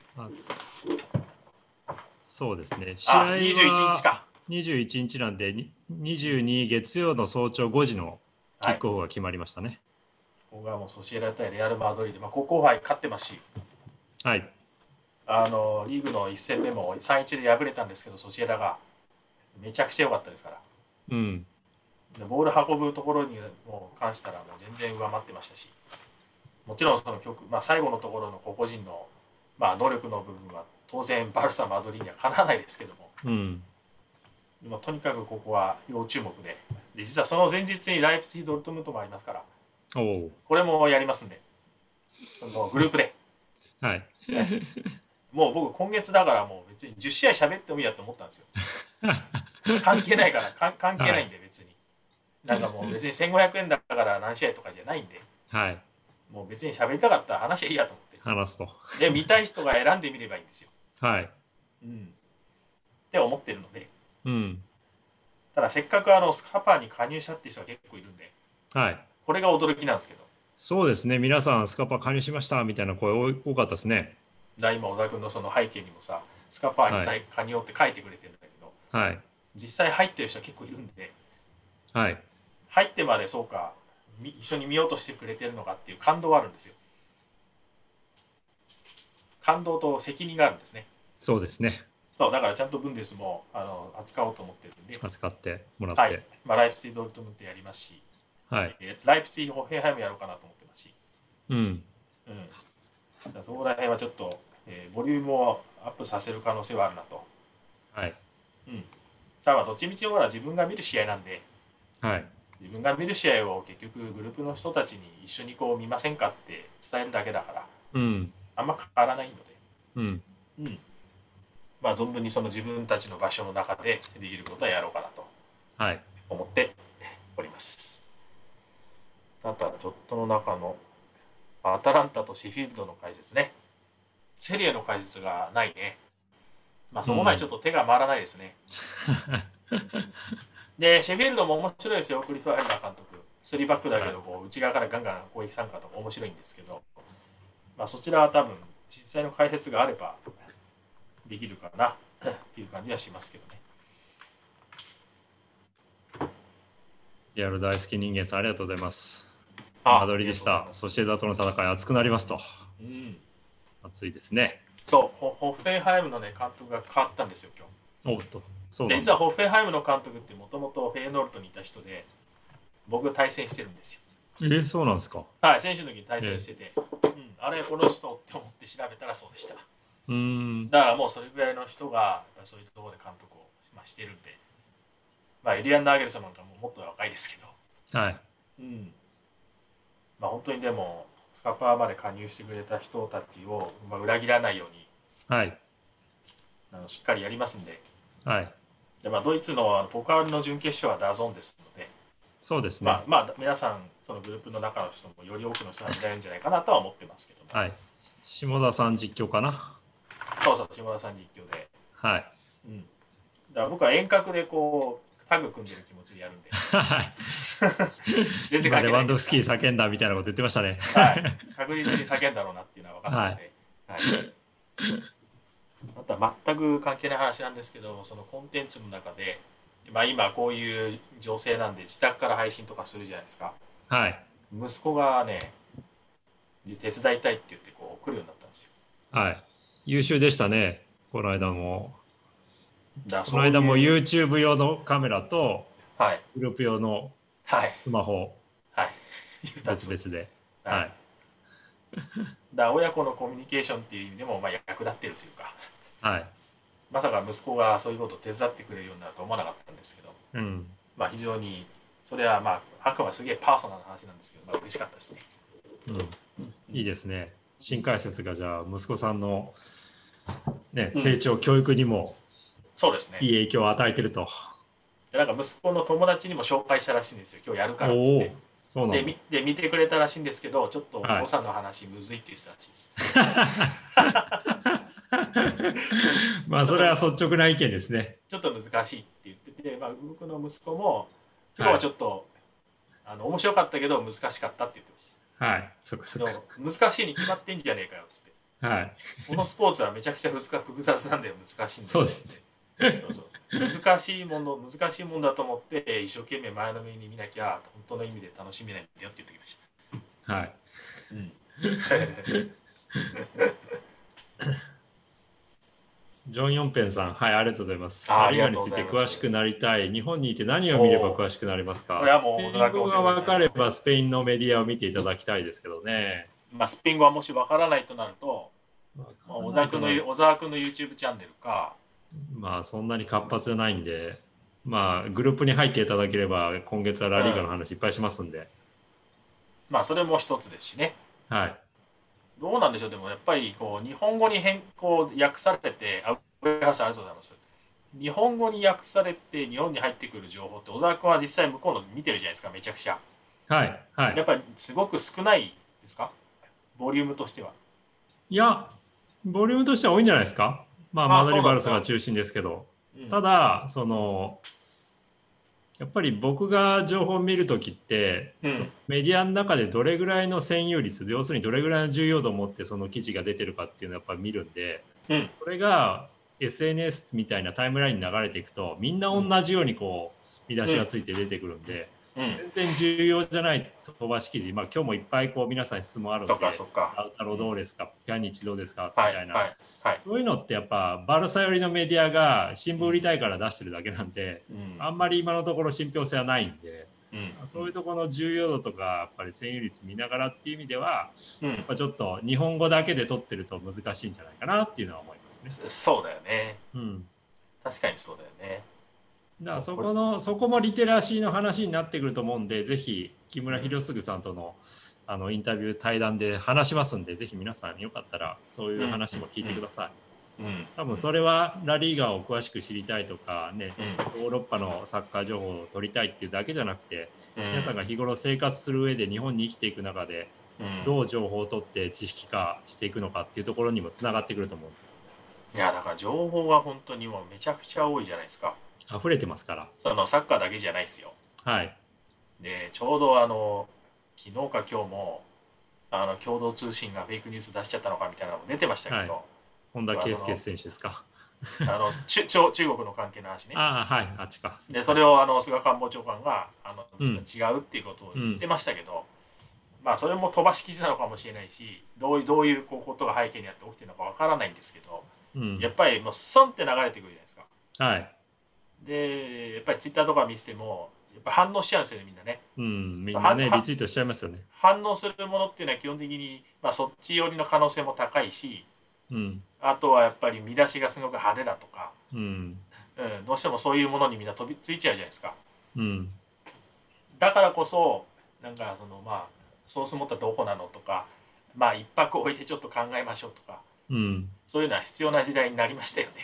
そうですね。試合はにじゅういちにちか。にじゅういちにちなんで、にじゅうに月曜の早朝ごじのキックオフが決まりましたね。はい、 ここがもうソシエダ対レアル・マドリーで、まあ、高校杯勝ってますし、 はい、 あのリーグのいち戦目も さんたいいち で敗れたんですけど、ソシエダがめちゃくちゃ良かったですから、うん、でボール運ぶところにも関したらもう全然上回ってましたし、もちろんその曲、まあ、最後のところの個々人の、まあ、能力の部分は当然バルサ・マドリーにはかなわないですけども、うん、でもとにかくここは要注目 で, で実はその前日にライプツィヒ・ドルトムントもありますから、おこれもやりますんで、そのグループで、はい、もう僕今月だからもう別にじゅっしあい喋ってもいいやと思ったんですよ。関係ないからか関係ないんで別に、はい、なんかもう別にせんごひゃくえんだから何試合とかじゃないんで、はい、もう別に喋りたかったら話はいいやと思って話すと、 で見たい人が選んでみればいいんですよ。はい、うん、って思ってるので、うん、ただせっかくあのスカパーに加入したっていう人が結構いるんで、はい、これが驚きなんですけど。 そうですね、皆さんスカパー加入しましたみたいな声多かったですね。 だ今小田君のその背景にもさ、スカパーに加入って書いてくれてるんだけど、はい、実際入ってる人は結構いるんで、はい、入ってまでそうか一緒に見ようとしてくれてるのかっていう感動はあるんですよ。感動と責任があるんですね。 そうですね。 そうだからちゃんとブンデスもあの扱おうと思ってるんで、 扱ってもらって、 はい、まあ、ライプツィドルトムントやりますし、はい、ライプツィホッフェンハイムやろうかなと思ってますし、うん、うん、そこら辺はちょっと、えー、ボリュームをアップさせる可能性はあるなと。はい、うん、ただどっちみちほら自分が見る試合なんで、はい、自分が見る試合を結局グループの人たちに一緒にこう見ませんかって伝えるだけだから、うん、あんま変わらないので、うんうん、まあ存分にその自分たちの場所の中でできることはやろうかなと思っております。はい、あとはちょっとの中のアタランタとシェフィールドの解説ね。セリエの解説がないね。まあそこまでちょっと手が回らないですね。うん、でシェフィールドも面白いですよ、クリス・ワイルダー監督。スリーバックだけどこう内側からガンガン攻撃参加とか面白いんですけど、まあ、そちらは多分実際の解説があればできるかなっていう感じはしますけどね。 リアル大好き人間さんありがとうございます。マドリーでした。ソシエダとの戦い熱くなりますと。うん、熱いですね。 そうホ、ホッフェンハイムの、ね、監督が変わったんですよ今日。おっとそうで実はホッフェンハイムの監督ってもともとフェーノルトにいた人で、僕対戦してるんですよ。 えそうなんですか。 はい、選手の時に対戦してて、うん、あれこの人って思って調べたらそうでした。うん、だからもうそれぐらいの人がそういうところで監督を、まあ、してるんで、まあ、エリアン・ナーゲルソンなんかももっと若いですけど、はい、うん、まあ本当にでもスカパーまで加入してくれた人たちを、まあ、裏切らないように、はい、 あのしっかりやりますんで、 はい、 で、まあ、ドイツのポカールの準決勝はダゾーンですので、 そうですね。 まあ、まあ、皆さんそのグループの中の人もより多くの人が見られるんじゃないかなとは思ってますけども、 はい、下田さん実況かな。 そうそう、下田さん実況で、 はい、 うん、だから僕は遠隔でこうタッグ組んでる気持ちでやるんで全然関係ないですから。 レバンドフスキー叫んだみたいなこと言ってましたね。 はい、確実に叫んだろうなっていうのは分かったので、はいはい、あとは全く関係ない話なんですけど、そのコンテンツの中で、まあ、今こういう情勢なんで自宅から配信とかするじゃないですか。 はい、 息子がね手伝いたいって言ってこう来るようになったんですよ。 はい、優秀でしたね。この間もだこの間も YouTube 用のカメラとグループ用のスマホ、 はい、 別々で、 はい、はい、だ親子のコミュニケーションっていう意味でもまあ役立ってるというか、はい、まさか息子がそういうことを手伝ってくれるようになると思わなかったんですけど、うん、まあ非常にそれはまああくまですげえパーソナルな話なんですけど、まあ、嬉しかったですね。 うん、いいですね。新解説がじゃあ息子さんの、ね、成長、うん、教育にもそうですね、 いい影響を与えてると。 でなんか息子の友達にも紹介したらしいんですよ、今日やるからっつって。そうなんだ。で, で見てくれたらしいんですけど、ちょっとお父さんの話むずいって言ってたらしいです。 まあそれは率直な意見ですね。 ちょっと難しいって言ってて、まあ、僕の息子も今日はちょっと、はい、あの面白かったけど難しかったって言ってました。 はい、そっかそっか。 難しいに決まってんじゃねえかよっつって。はい。このスポーツはめちゃくちゃ複雑なんだよ、難しいんだよ。 そうですね。 そうそう難しいもの難しいもんだと思って一生懸命前のめりに見なきゃ本当の意味で楽しめないんだよって言ってきました。はい。うん、 ジョン・ヨンペンさん、はい、ありがとうございます。ラリーガについて詳しくなりたい。日本にいて何を見れば詳しくなりますか。スペイン語が分かればスペインのメディアを見ていただきたいですけどね。 まあ、スペイン語はもし分からないとなると、まあ、小沢君の小沢君の YouTube チャンネルか。 まあそんなに活発じゃないんで、まあグループに入っていただければ今月はラリーガの話いっぱいしますんで、うん、 まあそれも一つですしね。 はい。 どうなんでしょう。でもやっぱりこう日本語に変更訳されて、あ、上原さんありがとうございます。日本語に訳されて日本に入ってくる情報って小沢君は実際向こうの見てるじゃないですか、めちゃくちゃ。 はいはい。 やっぱりすごく少ないですか、ボリュームとしては。 いやボリュームとしては多いんじゃないですか。まあマドリーバルサが中心ですけど、うん、ただそのやっぱり僕が情報を見るときって、うん、メディアの中でどれぐらいの占有率、要するにどれぐらいの重要度を持ってその記事が出てるかっていうのをやっぱり見るんで、うん、これが エスエヌエス みたいなタイムラインに流れていくとみんな同じようにこう見出しがついて出てくるんで、うん、全然重要じゃない飛ばし記事、まあ、今日もいっぱいこう皆さん質問あるので、ラウタロどうですか、ピャニッチどうですかみたいな、はいはいはい、そういうのってやっぱバルサ寄りのメディアが新聞売りたいから出してるだけなんで、うん、あんまり今のところ信憑性はないんで、うん、そういうところの重要度とかやっぱり占有率見ながらっていう意味では、うん、やっぱちょっと日本語だけで取ってると難しいんじゃないかなっていうのは思いますね。 そうだよね、うん、確かにそうだよね。 だからそこのそこもリテラシーの話になってくると思うんで、ぜひ木村博次さんとの、あのインタビュー対談で話しますんで、ぜひ皆さんよかったらそういう話も聞いてください。うんうん、多分それはラリーガを詳しく知りたいとかね、うん、ヨーロッパのサッカー情報を取りたいっていうだけじゃなくて、うん、皆さんが日頃生活する上で日本に生きていく中で、うん、どう情報を取って知識化していくのかっていうところにもつながってくると思う。 いやだから情報が本当にもうめちゃくちゃ多いじゃないですか。 溢れてますから。 そのサッカーだけじゃないですよ。 はい。 でちょうどあの昨日か今日もあの共同通信がフェイクニュース出しちゃったのかみたいなのも出てましたけど、はい、 本田圭佑選手ですか。 あの中中国の関係の話ね。 ああはいあっちか。 でそれをあの菅官房長官があの実は違うっていうことを言ってましたけど、うん、まあそれも飛ばし記事なのかもしれないし、どういうどういうことが背景にあって起きてるのかわからないんですけど、うん、やっぱりもうスンって流れてくるじゃないですか。はい。でやっぱりツイッターとか見ててもやっぱ反応しちゃうんですよね、みんなね。 うん、みんなねリツイートしちゃいますよね。 反応するものっていうのは基本的に、まあ、そっち寄りの可能性も高いし、うん、あとはやっぱり見出しがすごく派手だとか、うんうん、どうしてもそういうものにみんな飛びついちゃうじゃないですか。うん、だからこそなんかそのまあソース持ったらどこなのとか、まあ一泊置いてちょっと考えましょうとか、うん、そういうのは必要な時代になりましたよね。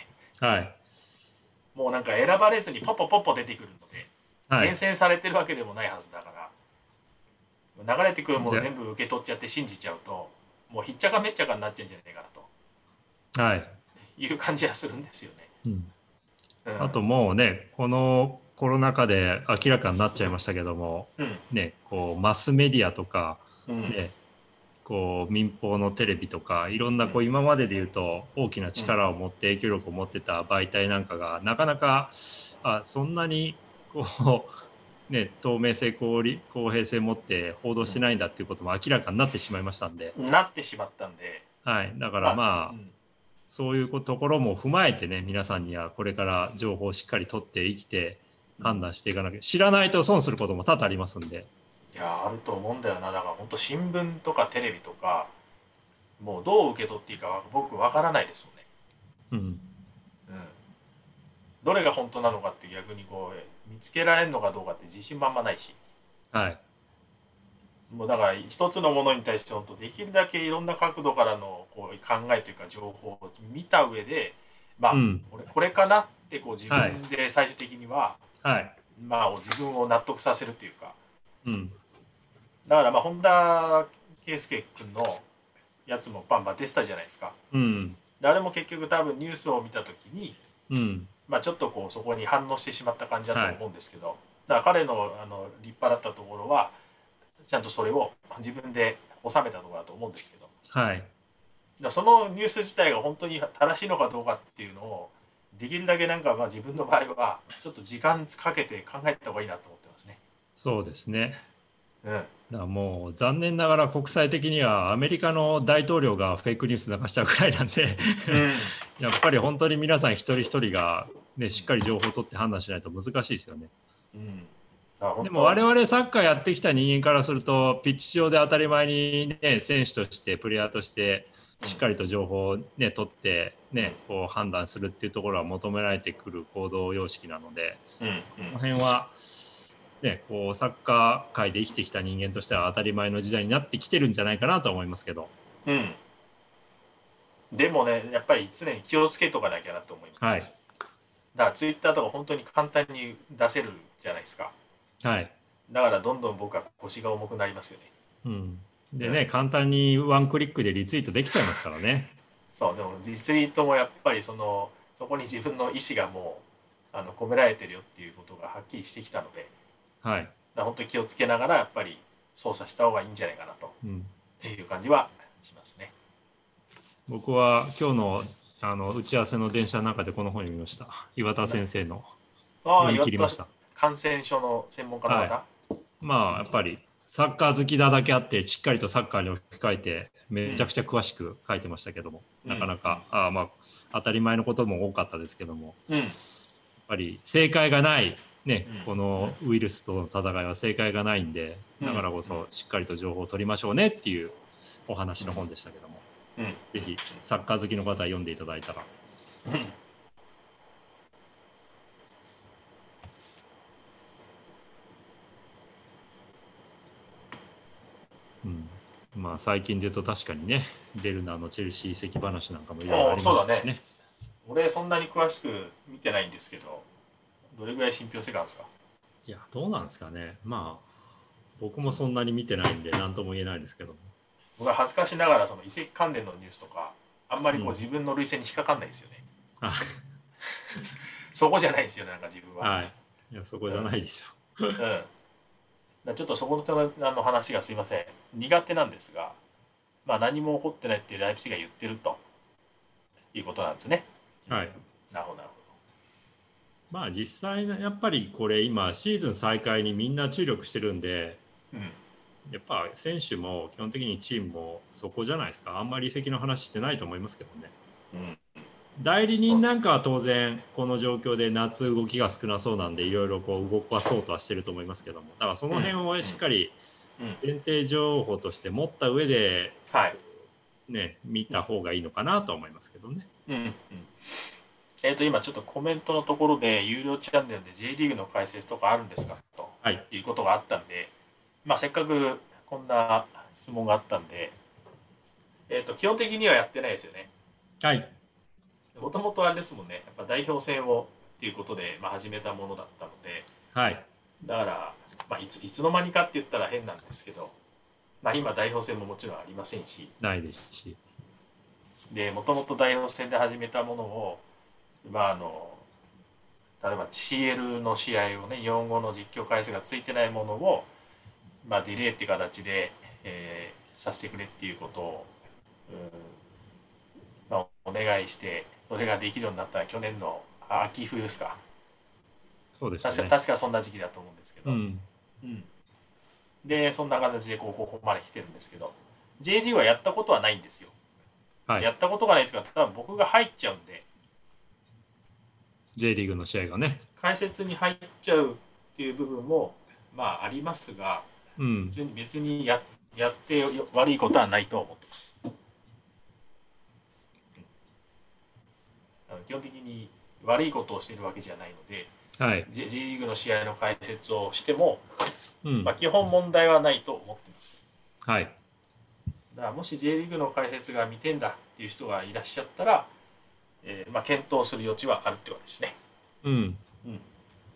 はい、 もうなんか選ばれずにポッポポッポ出てくるので、はい、厳選されてるわけでもないはずだから流れてくるものを全部受け取っちゃって信じちゃうともうひっちゃかめっちゃかになっちゃうんじゃないかなと、はい、いう感じはするんですよね。 うんうん、あともうねこのコロナ禍で明らかになっちゃいましたけども、うん、ね、こうマスメディアとか、うん、ね、こう民放のテレビとかいろんなこう今までで言うと大きな力を持って影響力を持ってた媒体なんかがなかなかあそんなにこう、ね、透明性公平性持って報道してないんだっていうことも明らかになってしまいましたんで、 なってしまったんで、 はい、だからまあ、うん、そういうところも踏まえてね皆さんにはこれから情報をしっかり取って生きて判断していかなきゃ、知らないと損することも多々ありますんで。 いやあると思うんだよな。だから本当新聞とかテレビとかもうどう受け取っていいか僕わからないですもんね。うん、うん、どれが本当なのかって逆にこう見つけられるのかどうかって自信満々ないし、 はい、 もうだから一つのものに対して本当できるだけいろんな角度からのこう考えというか情報を見た上でまあ、うん、これこれかなってこう自分で最終的には、はい、まあ自分を納得させるというか、うん、だからまあ本田圭佑君のやつもバンバン出てたじゃないですか。うん、あれも結局多分ニュースを見た時に、うん、まあちょっとこうそこに反応してしまった感じだと思うんですけど、はい、だから彼のあの立派だったところはちゃんとそれを自分で収めたところだと思うんですけど、はい、だそのニュース自体が本当に正しいのかどうかっていうのをできるだけなんかまあ自分の場合はちょっと時間かけて考えた方がいいなと思ってますね。 そうですね。うん、だからもう残念ながら国際的にはアメリカの大統領がフェイクニュース流しちゃうくらいなんで、うん、やっぱり本当に皆さん一人一人が、ね、しっかり情報を取って判断しないと難しいですよね。うん、でも我々サッカーやってきた人間からするとピッチ上で当たり前に、ね、選手としてプレイヤーとしてしっかりと情報を、ね、取って、ね、こう判断するっていうところは求められてくる行動様式なので、うんうん、この辺は、ね、こうサッカー界で生きてきた人間としては当たり前の時代になってきてるんじゃないかなと思いますけど、 うん、でもねやっぱり常に気をつけとかなきゃなと思います、はい、だからツイッターとか本当に簡単に出せるじゃないですか。はい、だからどんどん僕は腰が重くなりますよね。 うん、でね、うん、簡単にワンクリックでリツイートできちゃいますからね。 そうでもリツイートもやっぱりそのそこに自分の意思がもうあの込められてるよっていうことがはっきりしてきたので、はい、だ本当に気をつけながらやっぱり操作した方がいいんじゃないかなという感じはしますね。 うん、僕は今日のあの打ち合わせの電車の中でこの本読みました。岩田先生の読み切りました。 感染症の専門家の方、はい、 まあやっぱりサッカー好きなだけあってしっかりとサッカーに置き換えてめちゃくちゃ詳しく書いてましたけども、うん、なかなか、うん、あまあ当たり前のことも多かったですけども、うん、やっぱり正解がないね、うん、このウイルスとの戦いは正解がないんで、だからこそしっかりと情報を取りましょうねっていうお話の本でしたけども、うん、ぜひサッカー好きの方は読んでいただいたら、うん、うん、まあ最近で言うと確かにねベルナーのチェルシー移籍話なんかもいろいろありますしね。 俺そんなに詳しく見てないんですけどどれぐらい信憑性があるんですか。 いやどうなんですかね。まあ僕もそんなに見てないんで何とも言えないですけども、 僕は恥ずかしながらその移籍関連のニュースとかあんまりこう自分の類線に引っかかんないですよね。うん、そこじゃないですよねなんか自分は。 はい。いやそこじゃないでしょう。うんちょっとそこのの話がすいません苦手なんですが、まあ、何も起こってないってライプツィヒが言ってるということなんですね。 はい。 なるほどなるほど。まあ実際やっぱりこれ今シーズン再開にみんな注力してるんで、うん、やっぱ選手も基本的にチームもそこじゃないですか。あんまり移籍の話してないと思いますけどね。うん代理人なんかは当然この状況で夏動きが少なそうなんでいろいろこう動かそうとはしてると思いますけども、だからその辺をしっかり前提情報として持った上でね見た方がいいのかなと思いますけどね。うんうん、 えーと今ちょっとコメントのところで有料チャンネルで J リーグの解説とかあるんですかということがあったんで、まあせっかくこんな質問があったんで、えーと基本的にはやってないですよね。 はい。 もともとあれですもんね、やっぱ代表戦をっていうことで、まあ、始めたものだったので、 はい、 だから、まあ、いついつの間にかって言ったら変なんですけど、まあ、今代表戦ももちろんありませんし、 ないですし、 でもともと代表戦で始めたものを、まあ、あの例えば シーエル の試合をね、日本語の実況解説がついてないものを、まあ、ディレイっていう形で、えーさせてくれっていうことを、まあ、お願いして、それができるようになったら去年の秋冬ですか。 そうですね。 確か確かそんな時期だと思うんですけど、 うんうん、でそんな形でこうここまで来てるんですけど、 J リーグはやったことはないんですよ。 はい、 やったことがないというか、ただ僕が入っちゃうんで、 J リーグの試合がね、 解説に入っちゃうっていう部分もまあありますが、 うん、 別に別に や, やって悪いことはないと思ってます。基本的に悪いことをしているわけじゃないので、 はい、 J, J リーグの試合の解説をしても、 うんまあ、基本問題はないと思ってます。 はい、 だからもし J リーグの解説が見てんだっていう人がいらっしゃったら、えーまあ、検討する余地はあるってことですね。 うん、 うん、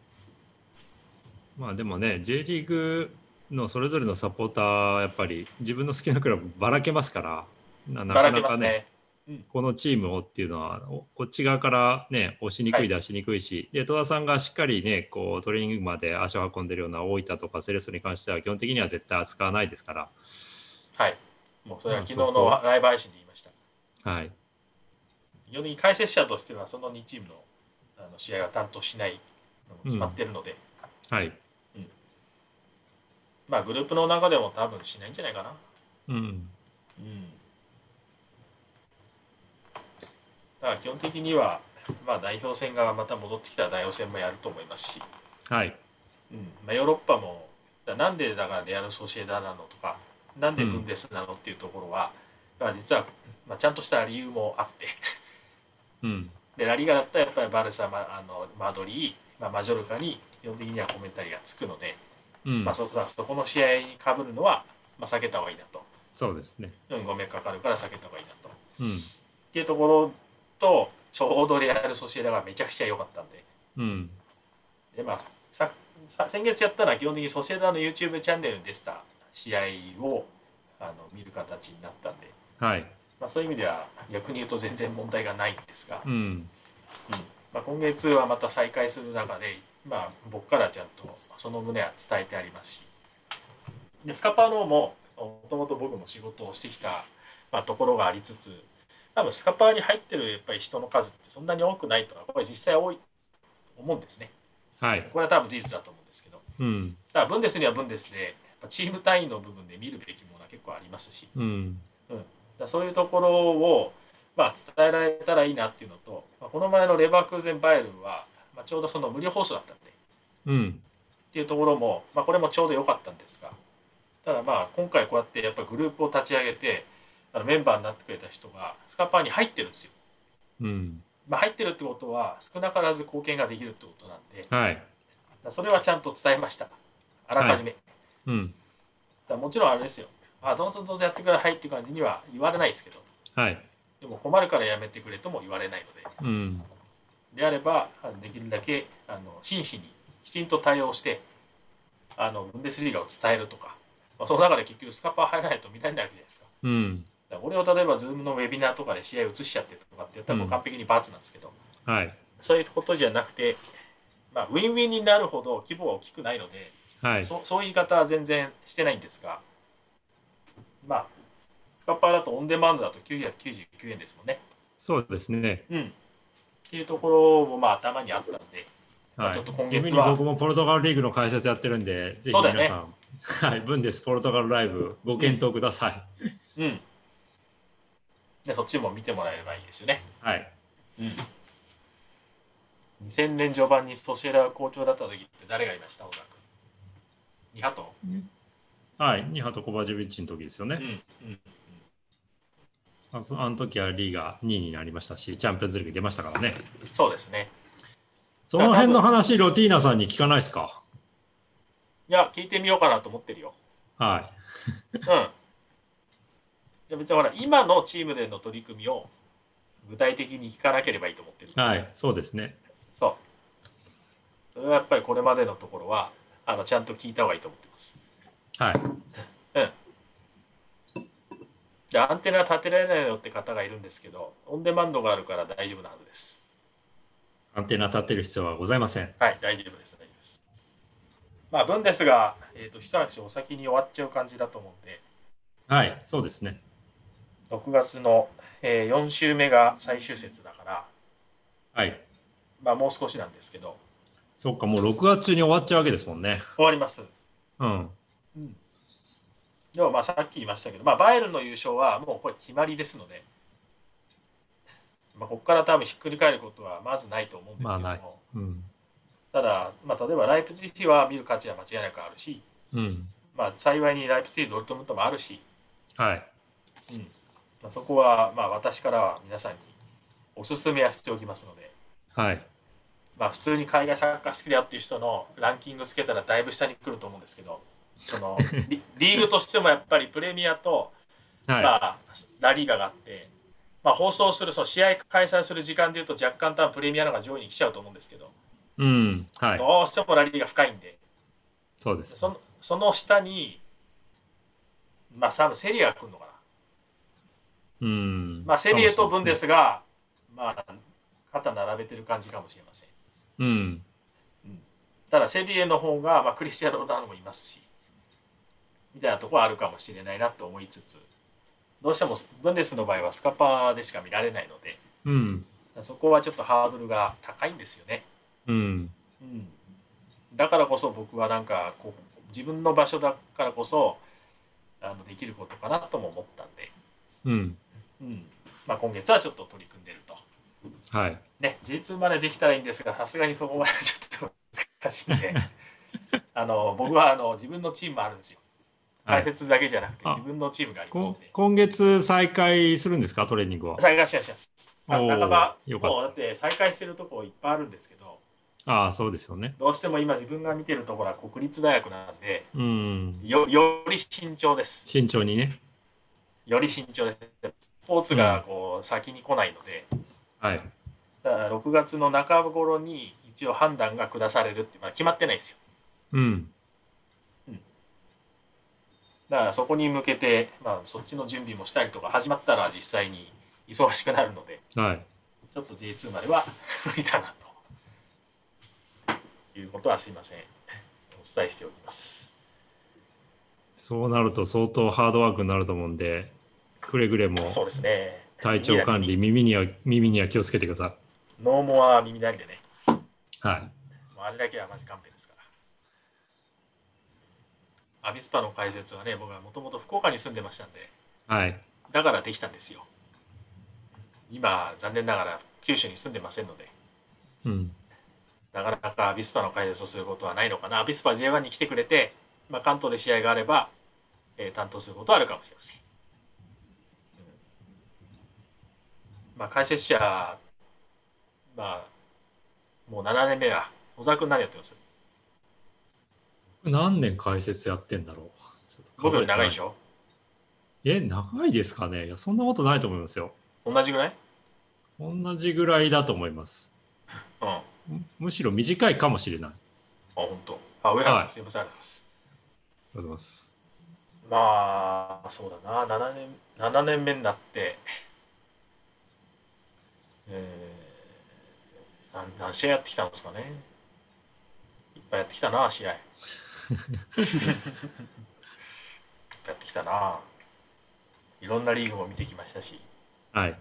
まあでもね、J リーグのそれぞれのサポーター、やっぱり自分の好きなクラブばらけますから、ななかなかね、うん、このチームをっていうのは、こっち側からね、押しにくい、出しにくいし、はい、で戸田さんがしっかりね、こうトレーニングまで足を運んでるような大分とかセレッソに関しては、基本的には絶対扱わないですから。 はい、もうそれは昨日のライブ配信で言いました。 はい。 基本的に解説者としては、そのにチームのあの試合は担当しないのも決まってるので、 うん、はい。 うん、まあグループの中でも多分しないんじゃないかな。 うん。うん。 だから基本的には、まあ、代表戦がまた戻ってきたら代表戦もやると思いますし、 はい。 うんまあ、ヨーロッパもなんでだからレアル・ソシエダなのとか、なんでブンデスなのっていうところは、うん、実は、まあ、ちゃんとした理由もあって、うん、でラリーガだったらやっぱりバルサ、まあ、あのマドリー、まあ、マジョルカに基本的にはコメンタリーがつくので、うんまあ、そ, そこの試合にかぶるのは、まあ、避けた方がいいなと。 そうですね。 うん、ご迷惑かかるから避けた方がいいなと。 うん、 っていうところと、ちょうどレアル・ソシエダがめちゃくちゃ良かったんで、 うん、 でまあさ先月やったら基本的にソシエダの YouTube チャンネルに出てた試合をあの見る形になったんで、 はいまあ、そういう意味では逆に言うと全然問題がないんですが、 うんうんまあ、今月はまた再開する中で、まあ、僕からちゃんとその旨は伝えてありますし、でスカパーの方ももともと僕も仕事をしてきた、まあ、ところがありつつ、多分スカパーに入ってるやっぱり人の数ってそんなに多くないとはこれ実際多いと思うんですね。 はい、 これは多分事実だと思うんですけど、 うん、 だからブンデスにはブンデスでやっぱチーム単位の部分で見るべきものは結構ありますし、 うんうん、だそういうところを、まあ、伝えられたらいいなっていうのと、まあ、この前のレバークーゼンバイエルンは、まあ、ちょうどその無料放送だったんで、 うん、 っていうところも、まあ、これもちょうど良かったんですが、ただまあ今回こうやってやっぱグループを立ち上げてあのメンバーになってくれた人がスカパーに入ってるんですよ。 うんまあ、入ってるってことは少なからず貢献ができるってことなんで、 はい、 それはちゃんと伝えました、あらかじめ。はい、 うん、 だもちろんあれですよ、あどうぞどうぞやってくださいっていう感じには言われないですけど、 はい、 でも困るからやめてくれとも言われないので、 うん、 であればできるだけあの真摯にきちんと対応してあのブンデスリーガを伝えるとか、まあ、その中で結局スカパー入らないと見られないわけじゃないですか。 うん、 だから俺を例えば Zoom のウェビナーとかで試合を映しちゃってとかってやったらもう完璧に罰なんですけど、 うん、はい、 そういうことじゃなくて、まあ、ウィンウィンになるほど規模は大きくないので、 はい、 そ, そういう言い方は全然してないんですが、まあスカパーだとオンデマンドだときゅうひゃくきゅうじゅうきゅうえんですもんね。 そうですね。 うん。っていうところもまあ頭にあったんで、 はい、 まあ、ちょっと今月は僕もポルトガルリーグの解説やってるんで、ぜひ皆さん、ねはい、ブンデスポルトガルライブご検討ください。 うん。うん、でそっちも見てもらえればいいですよね。 はい。 うん。にせんねん序盤にソシエダが好調だった時って誰がいました、小田君。ニハト。 はい、ニハトコバジェビッチの時ですよね。うんうん、あ, そあの時はリーがにいになりましたし、チャンピオンズリーグ出ましたからね。 そうですね。 その辺の話、ロティーナさんに聞かないですか？ いや、聞いてみようかなと思ってるよ。 はい。 うん。じゃ別にほら、今のチームでの取り組みを具体的に聞かなければいいと思ってる。 はい、そうですね。 そう。それはやっぱりこれまでのところはあのちゃんと聞いた方がいいと思ってます。 はい。 うん。でアンテナ立てられないよって方がいるんですけど、オンデマンドがあるから大丈夫なはずです。 アンテナ立てる必要はございません。 はい、大丈夫です、大丈夫です。まあ、分ですが、えっと、一足お先に終わっちゃう感じだと思うんで、 はい、そうですね。 ろくがつの、えー、よん週目が最終節だから、 はい。 まあ、もう少しなんですけど、 そっか、もうろくがつ中に終わっちゃうわけですもんね。 終わります。 うん。 うん、でも、まあ、さっき言いましたけど、まあ、バイエルンの優勝はもうこれ決まりですので、まあ、ここから多分ひっくり返ることはまずないと思うんですけども、まあないうん、ただ、まあ、例えばライプツィヒは見る価値は間違いなくあるし、うん、まあ、幸いにライプツィヒ、ドルトムントもあるし、 はい、 うんまあ、そこはまあ私からは皆さんにおすすめはしておきますので、 はいまあ、普通に海外サッカー好きだよっていう人のランキングつけたらだいぶ下に来ると思うんですけど、その リ, リーグとしてもやっぱりプレミアと、はいまあ、ラリーガがあって、まあ、放送するその試合開催する時間でいうと若干多分プレミアの方が上位に来ちゃうと思うんですけど、 うんはい、 どうしてもラリーが深いんで、 そうです、 そのその下に、まあ、多分セリアが来るのかな。うんまあ、セリエとブンデスが、まあ、肩並べてる感じかもしれません。うん、うん、ただセリエの方が、まあ、クリスチャン・ロナウドもいますしみたいなところはあるかもしれないなと思いつつ、どうしてもブンデスの場合はスカパーでしか見られないので、うん、そこはちょっとハードルが高いんですよね。うんうん、だからこそ僕はなんかこう自分の場所だからこそあのできることかなとも思ったんで、うんうんまあ、今月はちょっと取り組んでると。はいね、ジェイツー までできたらいいんですが、さすがにそこまでちょっと難しいんであの僕はあの自分のチームもあるんですよ。解説だけじゃなくて、はい、自分のチームがありますので。 今月再開するんですか、トレーニングは。 再開します。半ばもうだって再開してるとこいっぱいあるんですけど、 ああそうですよね。 どうしても今自分が見てるところは国立大学なんで、うん、よ, より慎重です。 慎重にね。 より慎重です。スポーツがこう先に来ないので、うん、はい。だからろくがつの中頃に一応判断が下されるって、まあ、決まってないですよ。うん。うん。だからそこに向けて、まあ、そっちの準備もしたりとか始まったら実際に忙しくなるので、はい、ちょっと ジェイツー までは無理だなということはすいません。お伝えしておきます。 そうなると相当ハードワークになると思うんで、くれぐれもそうですね。 体調管理、耳には耳には気をつけてください。ノーモア耳鳴りでね。 はい。 もうあれだけはマジ勘弁ですから。アビスパの解説はね、僕はもともと福岡に住んでましたんで、はい。だからできたんですよ。今残念ながら九州に住んでませんので、うん。なかなかアビスパの解説をすることはないのかな。アビスパ ジェイワン に来てくれて、まあ、関東で試合があれば、えー、担当することはあるかもしれません。まあ、解説者、まあ、もうななねんめは、小沢君何やってます？ 何年解説やってんだろう。 僕より長いでしょ？ え、長いですかね？いや、そんなことないと思いますよ。 同じぐらい？ 同じぐらいだと思います。うん。むしろ短いかもしれない。あ、 本当。あ、上原さん、すみません、ありがとうございます。 ありがとうございます。 まあ、そうだな、ななねん、ななねんめになって、えー、何, 何試合やってきたんですかね。いっぱいやってきたな、試合。いっぱいやってきたな。いろんなリーグも見てきましたし。 はい。 うん。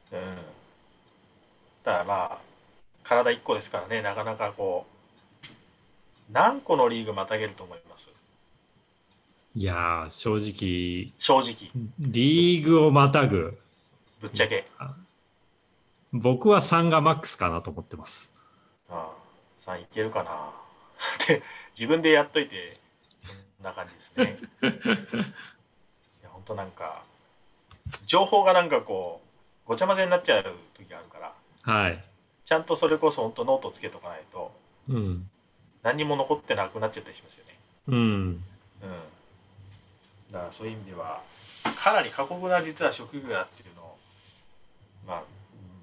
ただまあ、体いっこですからね、なかなかこう、何個のリーグまたげると思います？ いやー、正直、 正直、 リーグをまたぐ。 ぶっちゃけ。 僕はさんがマックスかなと思ってます。 ああ、さんいけるかなって自分でやっといてそんな感じですね。いや本当なんか情報がなんかこうごちゃ混ぜになっちゃう時があるから、はい、ちゃんとそれこそ本当ノートつけとかないと、うん、何にも残ってなくなっちゃったりしますよね。うん、うん、だからそういう意味ではかなり過酷な実は職業だっていうのをまあ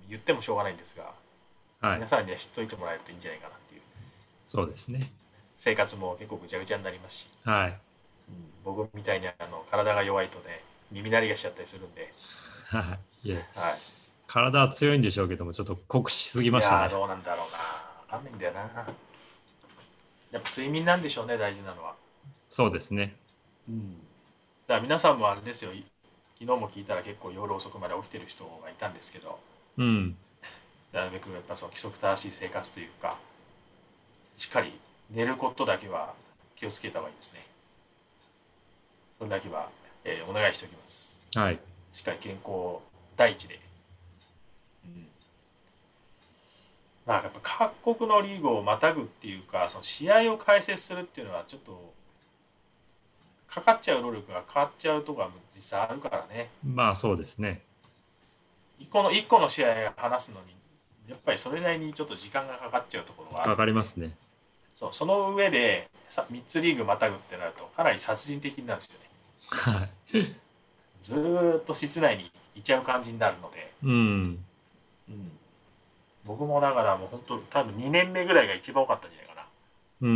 言ってもしょうがないんですが、はい、皆さんには知っといてもらえるといいんじゃないかなっていう。 そうですね。 生活も結構ぐちゃぐちゃになりますし、 はい、 うん、僕みたいにあの体が弱いとね、耳鳴りがしちゃったりするんで、 はい、 はい、 体は強いんでしょうけども、ちょっと酷使しすぎましたね。 いやどうなんだろうな、分かんないんだよな。やっぱ睡眠なんでしょうね、大事なのは。 そうですね。 うん、だから皆さんもあれですよ、昨日も聞いたら結構夜遅くまで起きてる人がいたんですけど、 うん、 なるべくやっぱその規則正しい生活というか、しっかり寝ることだけは気をつけた方がいいですね。それだけは、えー、お願いしておきます。 はい。 しっかり健康第一で。うん、まあやっぱ各国のリーグをまたぐっていうか、その試合を解説するっていうのはちょっとかかっちゃう労力が変わっちゃうところが実際あるからね。 まあそうですね。 一個の一個の試合を話すのにやっぱりそれなりにちょっと時間がかかっちゃうところがある。 かかりますね。 そう、その上でみっつリーグまたぐってなるとかなり殺人的になるんですよね。 はい。 ずーっと室内にいちゃう感じになるので、 うん、 うん、僕もだからもう本当多分にねんめぐらいが一番多かったんじゃないかな。 うん、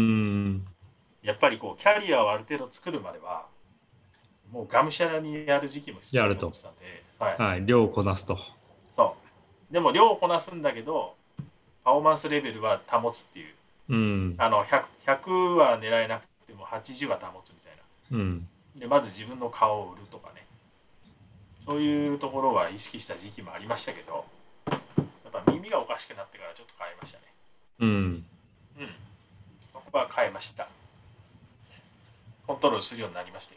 やっぱりこうキャリアをある程度作るまではもうがむしゃらにやる時期も必要だと思ってたんで、 はい、はい、量をこなすと。 そうでも量をこなすんだけどパフォーマンスレベルは保つっていう、 うん、 あの ひゃく, ひゃくは狙えなくてもはちじゅうは保つみたいな、 うん、 でまず自分の顔を売るとかね、そういうところは意識した時期もありましたけど、やっぱ耳がおかしくなってからちょっと変えましたね。 うん、 うん、そこは変えました。コントロールするようになりましたよ。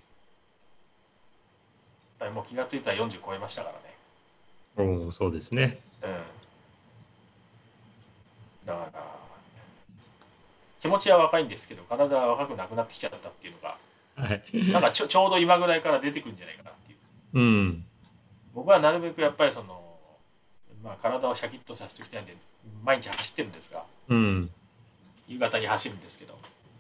だからもう気がついたらよんじゅう超えましたからね。おお、そうですね。 うん。だから気持ちは若いんですけど体は若くなくなってきちゃったっていうのが、はい、なんかち ょ, ちょうど今ぐらいから出てくるんじゃないかなっていう。 うん、 僕はなるべくやっぱりその、まあ、体をシャキッとさせておきたいんで毎日走ってるんですが、 うん、 夕方に走るんですけど、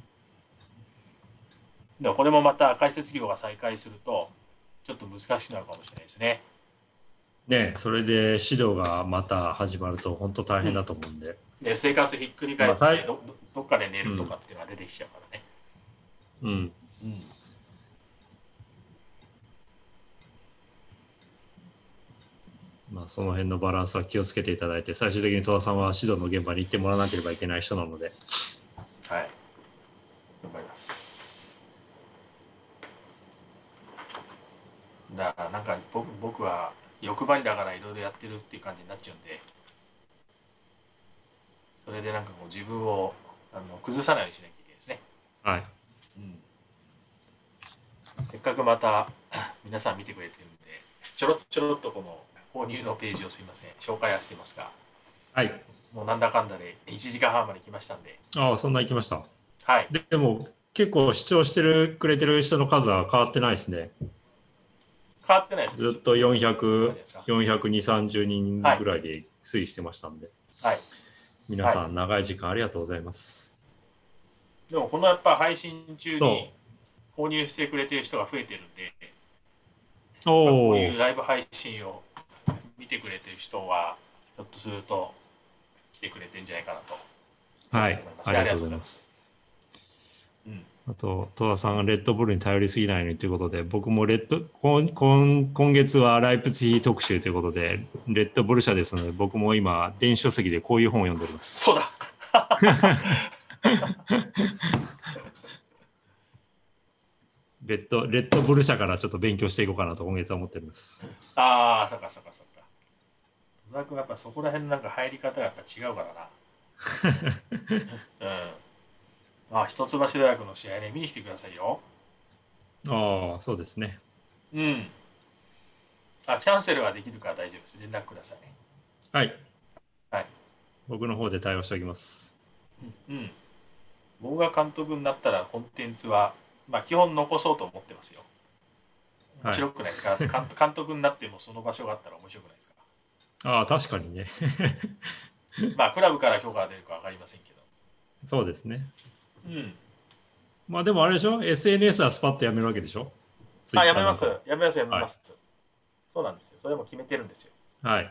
でもこれもまた解説業が再開するとちょっと難しくなるかもしれないですね。 ね、それで指導がまた始まると本当大変だと思うんで、 うん、で生活ひっくり返って、ね、ど, どっかで寝るとかっていうのが出てきちゃうからね。 うん、うん、まあその辺のバランスは気をつけていただいて、最終的に戸田さんは指導の現場に行ってもらわなければいけない人なので、 はい、頑張ります。だからなんか 僕, 僕は欲張りだからいろいろやってるっていう感じになっちゃうんで、それでなんかこう自分をあの崩さないようにしなきゃいけないですね。 はい、 うん、せっかくまた皆さん見てくれてるんでちょろちょろっとこの購入のページをすいません紹介はしてますが、 はい、 もうなんだかんだでいちじかんはんまで来ましたんで。 ああ、そんな行きました。 はい。 で, でも結構視聴してるくれてる人の数は変わってないですね。 変わってないです。 ずっとよんひゃく、よんひゃくにじゅう、さんじゅうにんぐらいで推移してましたんで、 はい、 皆さん長い時間ありがとうございます。 はい、でもこのやっぱ配信中に購入してくれてる人が増えてるんで、こういうライブ配信を見てくれてる人はひょっとすると来てくれてるんじゃないかなと思います。はい、ありがとうございます。うん、あと戸田さんがレッドブルに頼りすぎないようにということで、僕もレッド 今, 今, 今月はライプツィヒ特集ということでレッドブル社ですので、僕も今電子書籍でこういう本を読んでおります。 そうだレッドレッドブル社からちょっと勉強していこうかなと今月は思っております。 ああ、そっかそっかそっか。戸田君やっぱそこら辺のなんか入り方がやっぱ違うからな。うん。まあ一橋大学の試合ね見に来てくださいよ。 ああ、そうですね。 うん。あ、キャンセルはできるから大丈夫です。連絡ください。 はい。 はい。 僕の方で対応しておきます。 うん。うん、僕が監督になったらコンテンツはまあ基本残そうと思ってますよ。面白くないですか、はい、監, 監督になってもその場所があったら面白くないですか。 ああ、確かにね。 まあクラブから許可が出るか分かりませんけど。 そうですね。 うん。 まあでもあれでしょ、 エスエヌエス はスパッとやめるわけでしょ。 あ、やめます。やめます、やめます、はい。そうなんですよ。それも決めてるんですよ。 はい。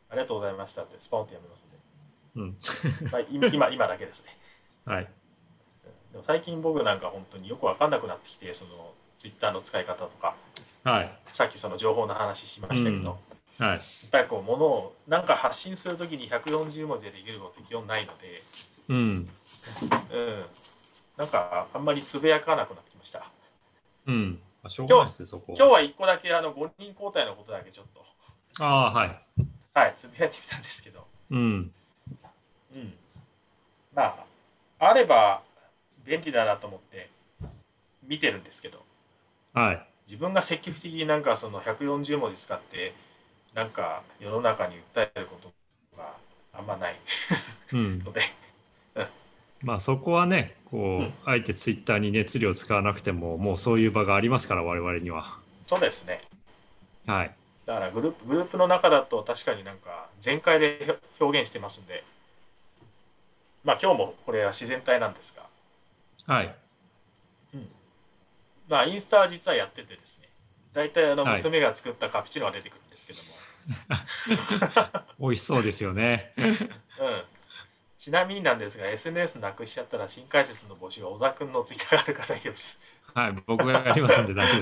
ありがとうございましたってスポンってやめますんで、 うんまあ、今今だけですね。 はい。 でも最近僕なんか本当によく分かんなくなってきて、そのツイッターの使い方とか、 はい。 さっきその情報の話しましたけど、 うん、はい。やっぱりこうものをなんか発信するときにひゃくよんじゅう文字でできることって基本ないので、 うん、うん、 なんかあんまりつぶやかなくなってきました。 うん、あ、しょうがないですね、そこ今日はいっこだけあのごにん交代のことだけちょっと、 ああ、はい。 はい、つぶやいてみたんですけど、 うん、 うん、まああれば便利だなと思って見てるんですけど、 はい。 自分が積極的になんかそのひゃくよんじゅう文字使ってなんか世の中に訴えることがあんまないうん。 ので、うん、 まあそこはね、 うん、 こう、あえてツイッターに熱量使わなくても、もうそういう場がありますから、我々には。 そうですね。 はい。 だからグループグループの中だと確かになんか全開で表現してますんで、まあ今日もこれは自然体なんですが、 はい。 うん、まあインスタは実はやっててですね、大体あのはい。 娘が作ったカプチーノが出てくるんですけども、 美味しそうですよね。 うん、ちなみになんですが エスエヌエス なくしちゃったら新解説の募集は小沢君のツイッターがある方大丈夫です。 はい。僕がやりますんで大丈夫です。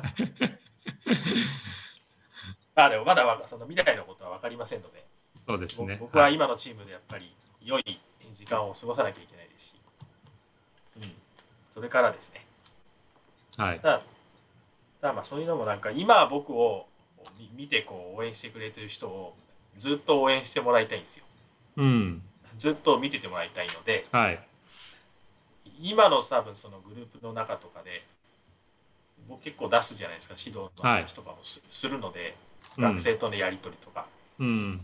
あでもまだその未来のことは分かりませんので、 そうですね。 僕ははい。 今のチームでやっぱり良い時間を過ごさなきゃいけないですし、うん、それからですね、 はい。 ただただまあそういうのもなんか今僕を見てこう応援してくれてる人をずっと応援してもらいたいんですよ。 うん。 ずっと見ててもらいたいので、 はい。 今の多分そのグループの中とかで僕結構出すじゃないですか、指導のはい。 話とかも す, するので、学うん。 生とのやり取りとか、 うん。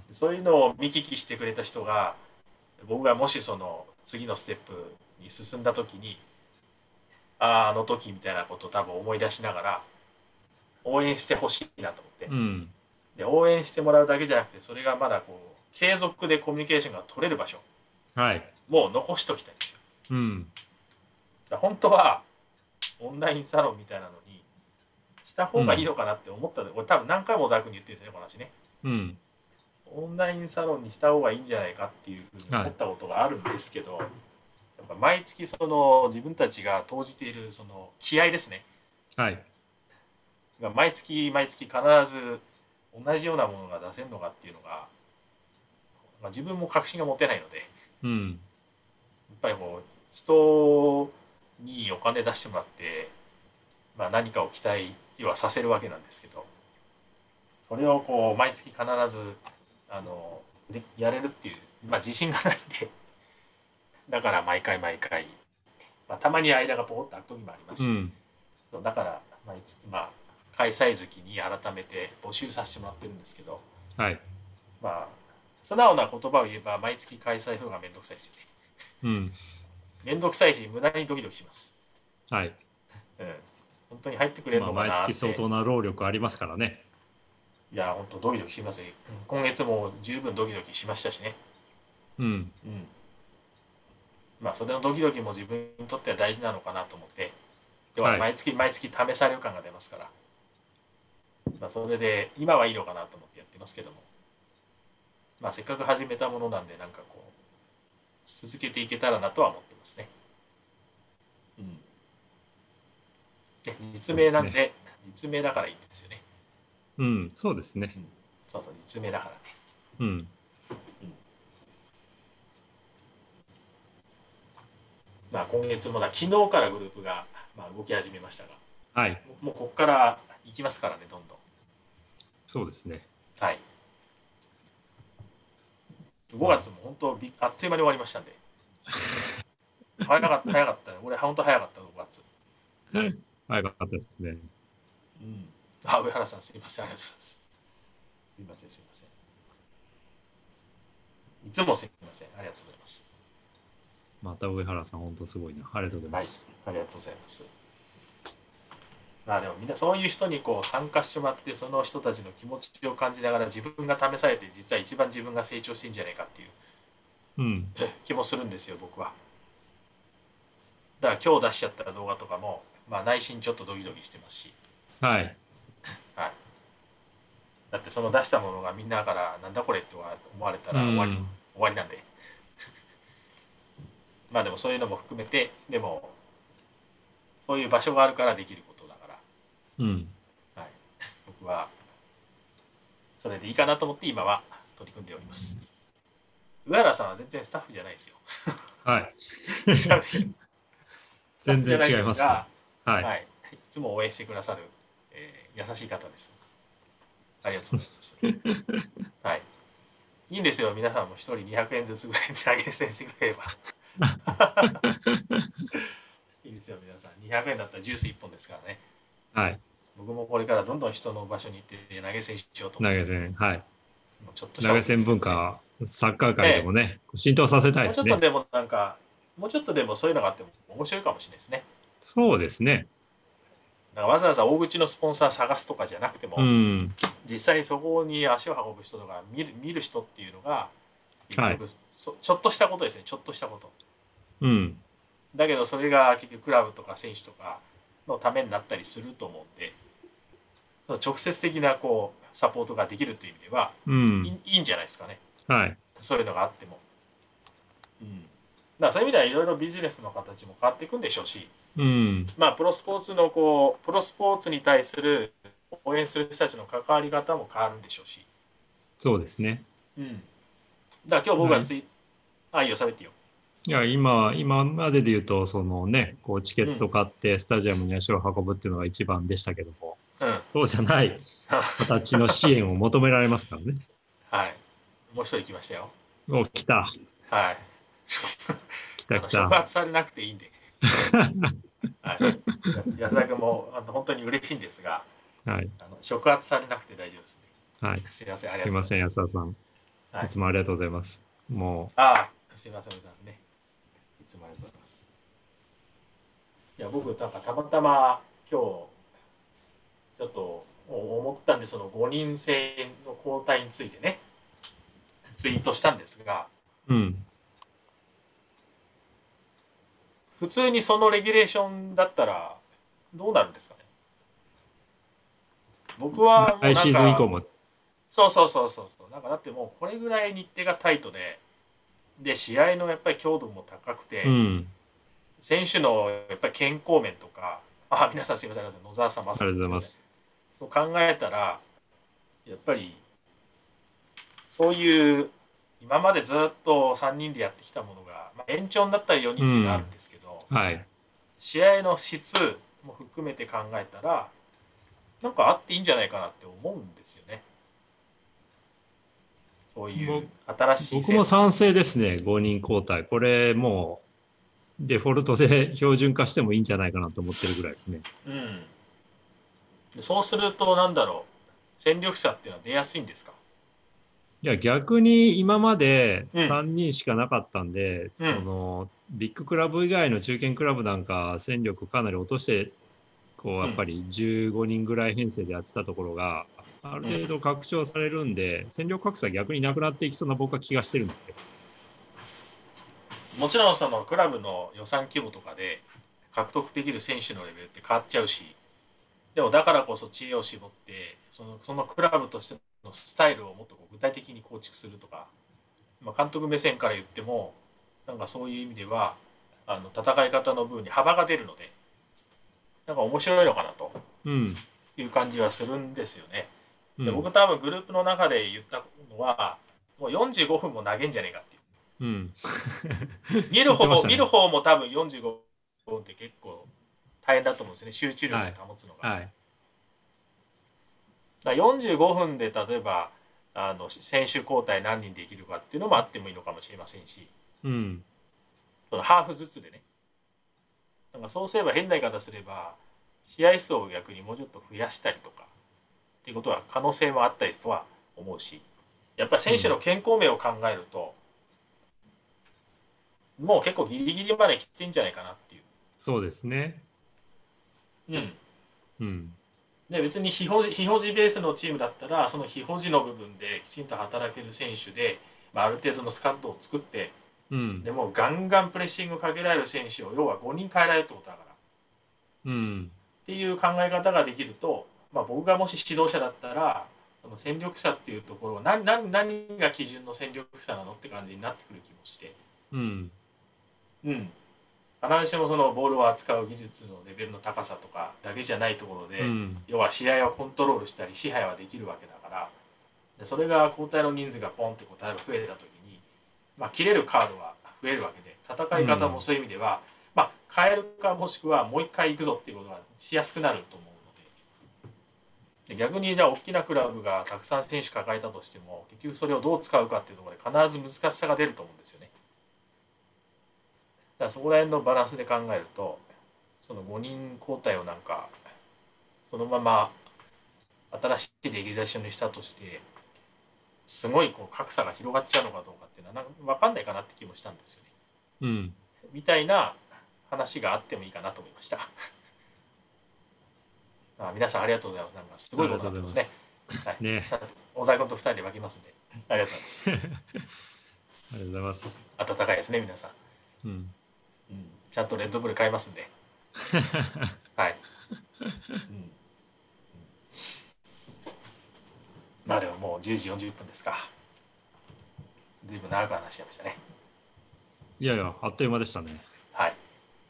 そういうのを見聞きしてくれた人が、僕がもしその次のステップに進んだ時に、ああ、あの時みたいなことを多分思い出しながら応援してほしいなと思って。 うん。 で、応援してもらうだけじゃなくて、それがまだこう、継続でコミュニケーションが取れる場所、 はい。 もう残しときたいんですよ。 うん。 だ本当は、オンラインサロンみたいなのに、した方がいいうん。 のかなって思ったの。俺多分何回もザークに言ってるんですね、この話ね。 うん。 オンラインサロンにした方がいいんじゃないかっていうふうにはい。 思ったことがあるんですけど、やっぱ毎月その自分たちが投じているその気合ですね。 はい。 が毎月毎月必ず同じようなものが出せるのかっていうのが、まあ、自分も確信が持てないので、やうん。 っぱりこう人にお金出してもらって、まあ、何かを期待はさせるわけなんですけど、それをこう毎月必ずあのでやれるっていう、まあ、自信がないんで、だから毎回毎回、まあ、たまに間がポコッと空く時もありますし、 うん。 だから毎月、まあ、開催月に改めて募集させてもらってるんですけど、 はい。 まあ素直な言葉を言えば毎月開催風がめんどくさいですよね。 うん。 めんどくさいし無駄にドキドキします。 はい。 うん、本当に入ってくれるまあ、 のか毎月なって。 相当な労力ありますからね。 いや本当ドキドキしますよ。今月も十分ドキドキしましたしね。 うん。 うん、まあそれのドキドキも自分にとっては大事なのかなと思って、要ははい。 毎月毎月試される感が出ますから、まあ、それで今はいいのかなと思ってやってますけども、まあせっかく始めたものなんでなんかこう続けていけたらなとは思ってますね。うん、で実そうですね。 名なんで、実名だからいいんですよね。 うん。そうですね。 うん、そうそう実名だからね。 うん。 うん、まあ今月もだ昨日からグループが、まあ、動き始めましたが、 はい。 もうここから行きますからね、どんどん。 そうですね。 はい。5 まあ、 月も本当あっという間に終わりましたんで。早かった、早かったね。俺、本当早かった、ごがつ。 早かったですね。 うん。あ、上原さん、すいません、ありがとうございます。すいません、すいません。いつもすいません、ありがとうございます。 また上原さん、本当すごいな。ありがとうございまはい、 す。 ありがとうございます。まあでもみんなそういう人にこう参加してもらって、その人たちの気持ちを感じながら自分が試されて、実は一番自分が成長してんじゃないかっていううん。 気もするんですよ、僕は。だから今日出しちゃった動画とかも、まあ内心ちょっとドキドキしてますし。 はい。 はい。 だってその出したものがみんなからなんだこれって思われたら終わり、うん、終わりなんでまあでもそういうのも含めて、でもそういう場所があるからできることだから、 うんはい、僕はそれでいいかなと思って今は取り組んでおります。上原さんは全然スタッフじゃないですよ。 はいスタッフ全然違いますが、 はいはい、いつも応援してくださる、えー、優しい方です。ありがとうございます。はい。いいんですよ、皆さんも一人にひゃくえんずつぐらい値上げしてくれれば。いいですよ、皆さん。にひゃくえんだったらジュースいっぽんですからね。 はい。 僕もこれからどんどん人の場所に行って投げ銭しようと思って。 投げ銭、はい。 ちょっと投げ銭文化、サッカー界でもね、ええ、浸透させたいですね。 もうちょっとでもなんか、もうちょっとでもそういうのがあっても面白いかもしれないですね。 そうですね。 だからわざわざ大口のスポンサー探すとかじゃなくても、 うん、 実際にそこに足を運ぶ人とか見る見る人っていうのが、 はい、 ちょっとしたことですね、ちょっとしたこと。 うん、 だけどそれが結局クラブとか選手とかのためになったりすると思うんで、直接的なこうサポートができるという意味では、うん、い, いいんじゃないですかね、 はい、 そういうのがあっても。うん、だからそういう意味ではいろいろビジネスの形も変わっていくんでしょうし、 うん、 まあプロスポーツのこうプロスポーツに対する応援する人たちの関わり方も変わるんでしょうし。 そうですね。 うん。だから今日僕がつい、はい、あ、いいよ、喋ってよ。 いや、今、今までで言うと、そのね、こうチケット買ってスタジアムに足を運ぶっていうのが一番でしたけども、うん、そうじゃない形の支援を求められますからね。 はい。もう一人来ましたよ。 お、来た。 はい。 来た来た。 触発されなくていいんで。はい。安田君もあの本当に嬉しいんですが、 はい。 あの触発されなくて大丈夫ですね。はい。 すみません、ありがとうございます。すみません、安田さん。はい、いつもありがとうございます。もう。 ああ、すみません、おじさんね。いつもありがとうございます。いや、僕、なんかたまたま今日、ちょっと思ったんで、そのごにん制の交代についてね、ツイートしたんですが、 うん。 普通にそのレギュレーションだったら、どうなるんですかね。僕はもうなんか、 来シーズン以降も。 そうそうそうそうそう。なんかだってもうこれぐらい日程がタイトで、で、試合のやっぱり強度も高くて、 うん、 選手のやっぱり健康面とか、あ、皆さんすみません、野沢さん、 ありがとうございます。 と考えたら、やっぱり、そういう、今までずっとさんにんでやってきたものが、まあ、延長になったらよにんっていうのがあるんですけど、 うん、はい、 試合の質も含めて考えたら、なんかあっていいんじゃないかなって思うんですよね。そういう新しい。 僕も賛成ですね、ごにん交代。これもうデフォルトで標準化してもいいんじゃないかなと思ってるぐらいですね。 うん。そうすると、なんだろう、戦力差っていうのは出やすいんですか？ いや、逆に今までさんにんしかなかったんで、うん、そのビッグクラブ以外の中堅クラブなんか戦力かなり落として、こうやっぱりじゅうごにんぐらい編成でやってたところが、ある程度拡張されるんで、うん、戦力格差は逆になくなっていきそうな僕は気がしてるんですけど。 もちろんそのクラブの予算規模とかで獲得できる選手のレベルって変わっちゃうし、でもだからこそ知恵を絞ってそのそのクラブとしてのスタイルをもっとこう具体的に構築するとか、まあ、監督目線から言ってもなんかそういう意味ではあの戦い方の部分に幅が出るのでなんか面白いのかなという感じはするんですよね。うん、で僕多分グループの中で言ったのはもうよんじゅうごふんも投げんじゃねえかっていう。うん、見る方も、ね、見る方も多分よんじゅうごふんって結構大変だと思うんですね、集中力を保つのが。はいはい、だよんじゅうごふんで例えばあの選手交代何人できるかっていうのもあってもいいのかもしれませんし、うん、そのハーフずつでね、なんかそうすれば変な言い方すれば試合数を逆にもうちょっと増やしたりとかっていうことは可能性もあったりとは思うし、やっぱり選手の健康面を考えると、うん、もう結構ギリギリまで来てんじゃないかなっていう。 そうですね。 うん。うん。で別に非保持、非保持ベースのチームだったらその非保持の部分できちんと働ける選手で、まあ、ある程度のスカットを作って、うん、でもガンガンプレッシングかけられる選手を要はごにん変えられるってことだから、うん、っていう考え方ができると、まあ、僕がもし指導者だったらその戦力者っていうところは何何何が基準の戦力者なのって感じになってくる気もして、 うん、 うん、必ずしもそのボールを扱う技術のレベルの高さとかだけじゃないところで、 うん、 要は試合をコントロールしたり支配はできるわけだから、でそれが交代の人数がポンってこう例えば増えた時に、まあ、切れるカードは増えるわけで、戦い方もそういう意味では、うん、まあ、変えるかもしくはもう一回行くぞっていうことがしやすくなると思うので、で逆にじゃあ大きなクラブがたくさん選手抱えたとしても結局それをどう使うかっていうところで必ず難しさが出ると思うんですよね。だからそこら辺のバランスで考えると、そのごにん交代をなんかそのまま新しいレギュレーションにしたとしてすごいこう格差が広がっちゃうのかどうかっていうのは分かんないかなって気もしたんですよね。 うん、 みたいな話があってもいいかなと思いました。あ、皆さんありがとうございます。なんかすごいことになってますね。はい、ね、大細君とふたりで分けますんでありがとうございます。ありがとうございます。 温かいですね皆さん。うん、うん、ちゃんとレッドブル買いますんで。はい。うん、まあでももうじゅうじよんじゅっぷんですか。ずいぶん長く話しちゃいましたね。 いやいや、あっという間でしたね。 はい。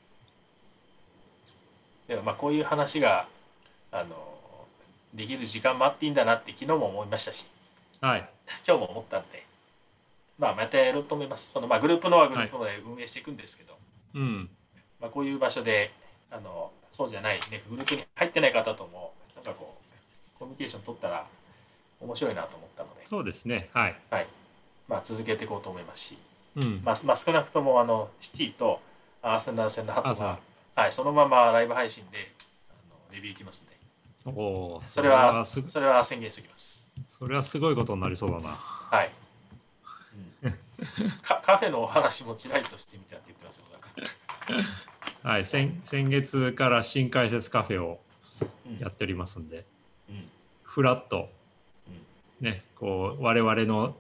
でもまあこういう話があのできる時間もあっていいんだなって昨日も思いましたし、 はい、 今日も思ったんで、まあまたやろうと思います。そのまあグループのはグループので運営していくんですけど、 はい、うん、 まあこういう場所であのそうじゃないねグループに入ってない方ともなんかこうコミュニケーション取ったら面白いなと思ったので、 そうですね、はい、 はい、まあ続けていこうと思いますし、 うん、 まあ、まあ少なくともあのシティとアーセナル戦の後は、はい、そのままライブ配信であのレビューいきますんで、 おそれはそれは宣言しておきます。 それはすごいことになりそうだな。 はい。うん、カカフェのお話もちらりとしてみたって言ってますよ。だからはい、先先月から新解説カフェをやっておりますんで、うんうん、フラット、うん、ね、こう我々の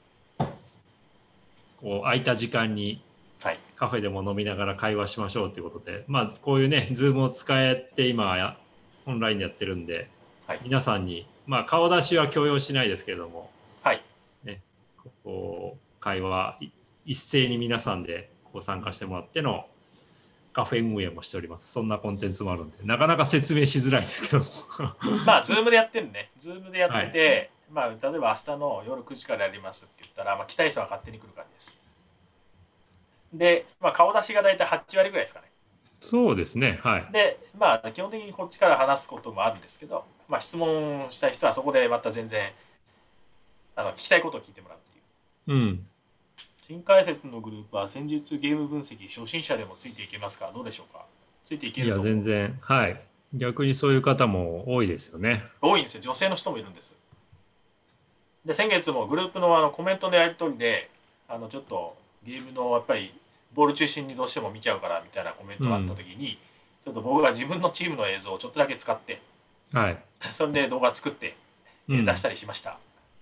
こう空いた時間にカフェでも飲みながら会話しましょうということで、はい、まあこういうね、ズームを使えて今やオンラインでやってるんで、はい、皆さんに、まあ、顔出しは強要しないですけれども、はいね、こう会話一斉に皆さんでこう参加してもらってのカフェ運営もしております。そんなコンテンツもあるんで、なかなか説明しづらいですけどまあズームでやってるね。ズームでやってて、はい、まあ例えば明日の夜くじからやりますって言ったら、まあ、来たい人は勝手に来る感じです。で、まあ、顔出しが大体はち割ぐらいですかね。 そうですね、はい。 で、まあ、基本的にこっちから話すこともあるんですけど、まあ、質問したい人はそこでまた全然あの聞きたいことを聞いてもらうっていう。うん。新解説のグループは戦術ゲーム分析初心者でもついていけますか？どうでしょうか？ついていけると思う。 いや全然、はい。逆にそういう方も多いですよね。 多いんですよ。女性の人もいるんです。で、先月もグループのあのコメントのやり取りで、あのちょっとゲームのやっぱりボール中心にどうしても見ちゃうからみたいなコメントがあった時に、うん、ちょっと僕が自分のチームの映像をちょっとだけ使って、はい、それで動画作って、うん、出したりしました。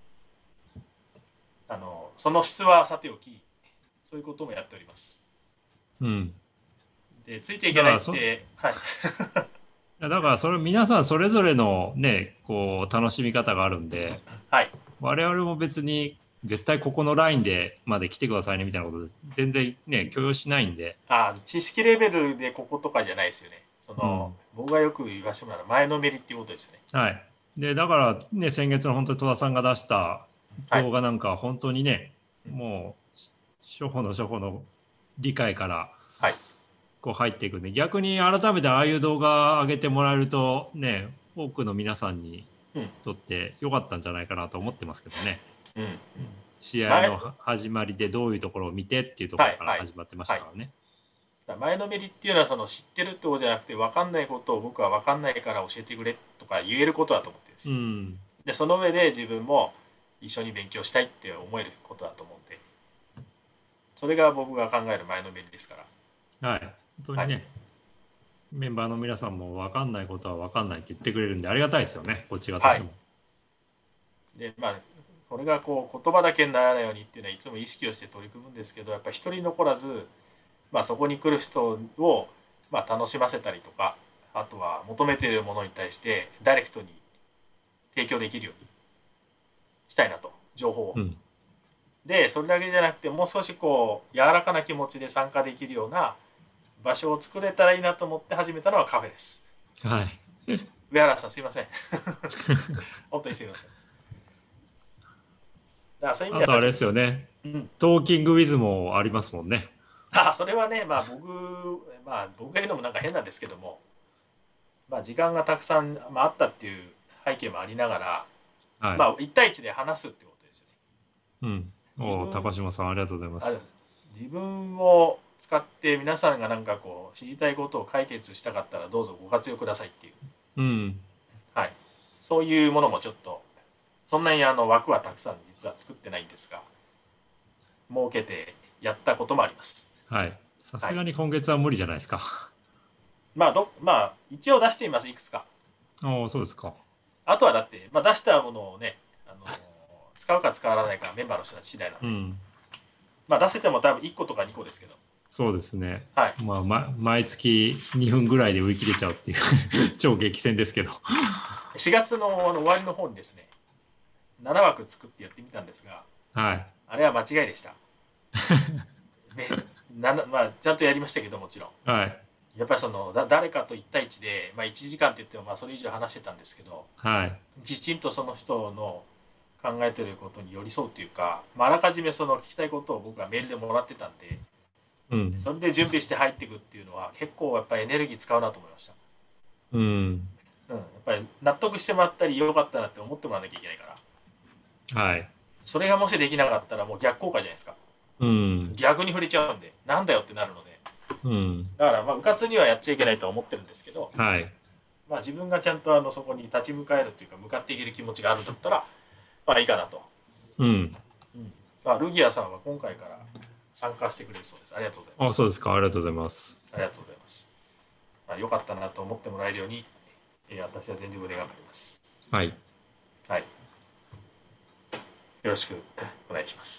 あのその質はさておき、そういうこともやっております。うん、でついていけないって、はい。 だからそれ皆さんそれぞれのねこう楽しみ方があるんで、はい、我々も別に絶対ここのラインでまで来てくださいねみたいなことで全然ね許容しないんで。 あ、知識レベルでこことかじゃないですよね。その、うん、僕がよく言わせてもらう前のめりっていうことですよね。 はい。でだからね先月の本当に戸田さんが出した動画なんかは本当にね、はい、もう初歩の初歩の理解から、はい、こう入っていくんで、逆に改めてああいう動画上げてもらえるとね多くの皆さんにとって良かったんじゃないかなと思ってますけどね。うんうん、試合の始まりでどういうところを見てっていうところから始まってましたからね。 はいはいはい、前のめりっていうのはその知ってるってことじゃなくて分かんないことを僕は分かんないから教えてくれとか言えることだと思ってるんですよ。うん、でその上で自分も一緒に勉強したいって思えることだと思うんで、それが僕が考える前のめりですから。 はい、本当にね、はい、メンバーの皆さんも分かんないことは分かんないって言ってくれるんでありがたいですよね、こっち側としても。はい、 でまあこれがこう言葉だけにならないようにっていうのはいつも意識をして取り組むんですけど、やっぱり一人残らず、まあ、そこに来る人をまあ楽しませたりとか、あとは求めているものに対してダイレクトに提供できるように、 したいなと、情報を。 うん、 でそれだけじゃなくて、もう少しこう柔らかな気持ちで参加できるような場所を作れたらいいなと思って始めたのはカフェです。 はい。 上原さんすいません。本当にすいません。だからそういう意味ではあとあれですよね、うん、トーキングウィズもありますもんね。 あ、それはね、まあ僕、まあ僕が言うのもなんか変なんですけども、まあ時間がたくさん、まあ、あったっていう背景もありながら、はい、まあいち対いちで話すってことですよね。 うん。お高島さんありがとうございます。 自分を使って皆さんがなんかこう知りたいことを解決したかったらどうぞご活用くださいっていう、 うん、 はい、そういうものもちょっとそんなにあの枠はたくさん実は作ってないんですが、設けてやったこともあります。 はい。さすがに今月は無理じゃないですか。はい、 まあどまあ一応出してみます、いくつか。 ああ、そうですか。 あとはだって、まあ、出したものをね、あの使うか使わないかメンバーの人たち次第なんで、うん、まあ出せても多分いっことかにこですけど。 そうですね。 はい。 まあ、ま、毎月にふんぐらいで売り切れちゃうっていう超激戦ですけど。 しがつの終わりの方にですね、ななわく作ってやってみたんですが、 はい、 あれは間違いでした。ななまあ、ちゃんとやりましたけど、もちろん。 はい、 やっぱりそのだ誰かといち対いちで、まあ、いちじかんって言ってもまあそれ以上話してたんですけど、 はい、 きちんとその人の考えてることに寄り添うというか、まあ、あらかじめその聞きたいことを僕はメールでもらってたんで、うん、それで準備して入っていくっていうのは結構やっぱりエネルギー使うなと思いました。 うん、うん、 やっぱり納得してもらったりよかったなって思ってもらわなきゃいけないから、 はい、 それがもしできなかったらもう逆効果じゃないですか。うん、逆に触れちゃうんでなんだよってなるので、うん、だからまあうかつにはやっちゃいけないとは思ってるんですけど、 はい、 まあ自分がちゃんとあのそこに立ち向かえるというか向かっていける気持ちがあるんだったらまあいいかなと。 うん、 うん、まあ、ルギアさんは今回から参加してくれるそうです。ありがとうございます。 あ、そうですか。ありがとうございます。 ありがとうございます。まあ、よかったなと思ってもらえるように、えー、私は全力で頑張ります。 はい。 はい。よろしくお願いします。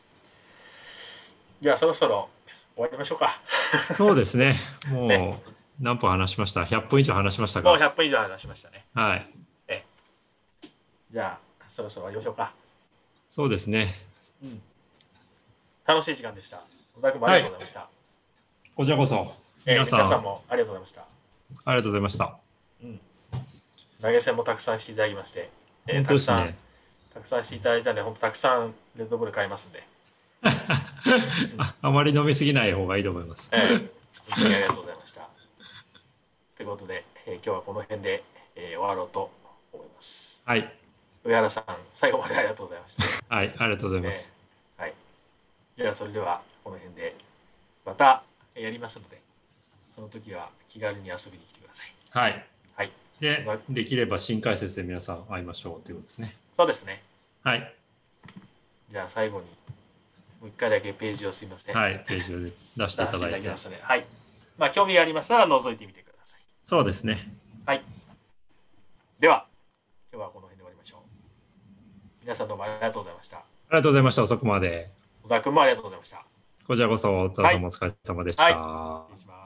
じゃあそろそろ終わりましょうか。 そうですね。もう、ね、何分話しました？ひゃっぷん以上話しましたか？ もうひゃっぷん以上話しましたね。 はい。 えじゃあそろそろ終わりましょうか。 そうですね。 うん、楽しい時間でした。小田君もありがとうございました。はい、 こちらこそ。 皆さん、えー、皆さんもありがとうございました。 ありがとうございました。 うん。投げ銭もたくさんしていただきまして、 えー、本当ですね。 たくさんしていただいたんで、本当たくさんレッドブル買いますんで。 うん、あ, あまり飲みすぎない方がいいと思います。 えー、本当にありがとうございました。ということで、えー、今日はこの辺で、えー、終わろうと思います。 はい。 上原さん、最後までありがとうございました。 はい、ありがとうございます。 えー、はい。では、それではこの辺でまたやりますので、その時は気軽に遊びに来てください。 はい。 はい。 で、できれば新解説で皆さん会いましょうということですね。 そうですね。 はい。 じゃあ最後にもう一回だけページをすみません。 はい、ページを出していただいて。 ますね。はい。まあ興味がありましたら覗いてみてください。 そうですね。 はい。では今日はこの辺で終わりましょう。皆さんどうもありがとうございました。ありがとうございました。遅くまで。 小田君もありがとうございました。 こちらこそ、お疲れ様、お疲れ様でした。 はい、失礼します。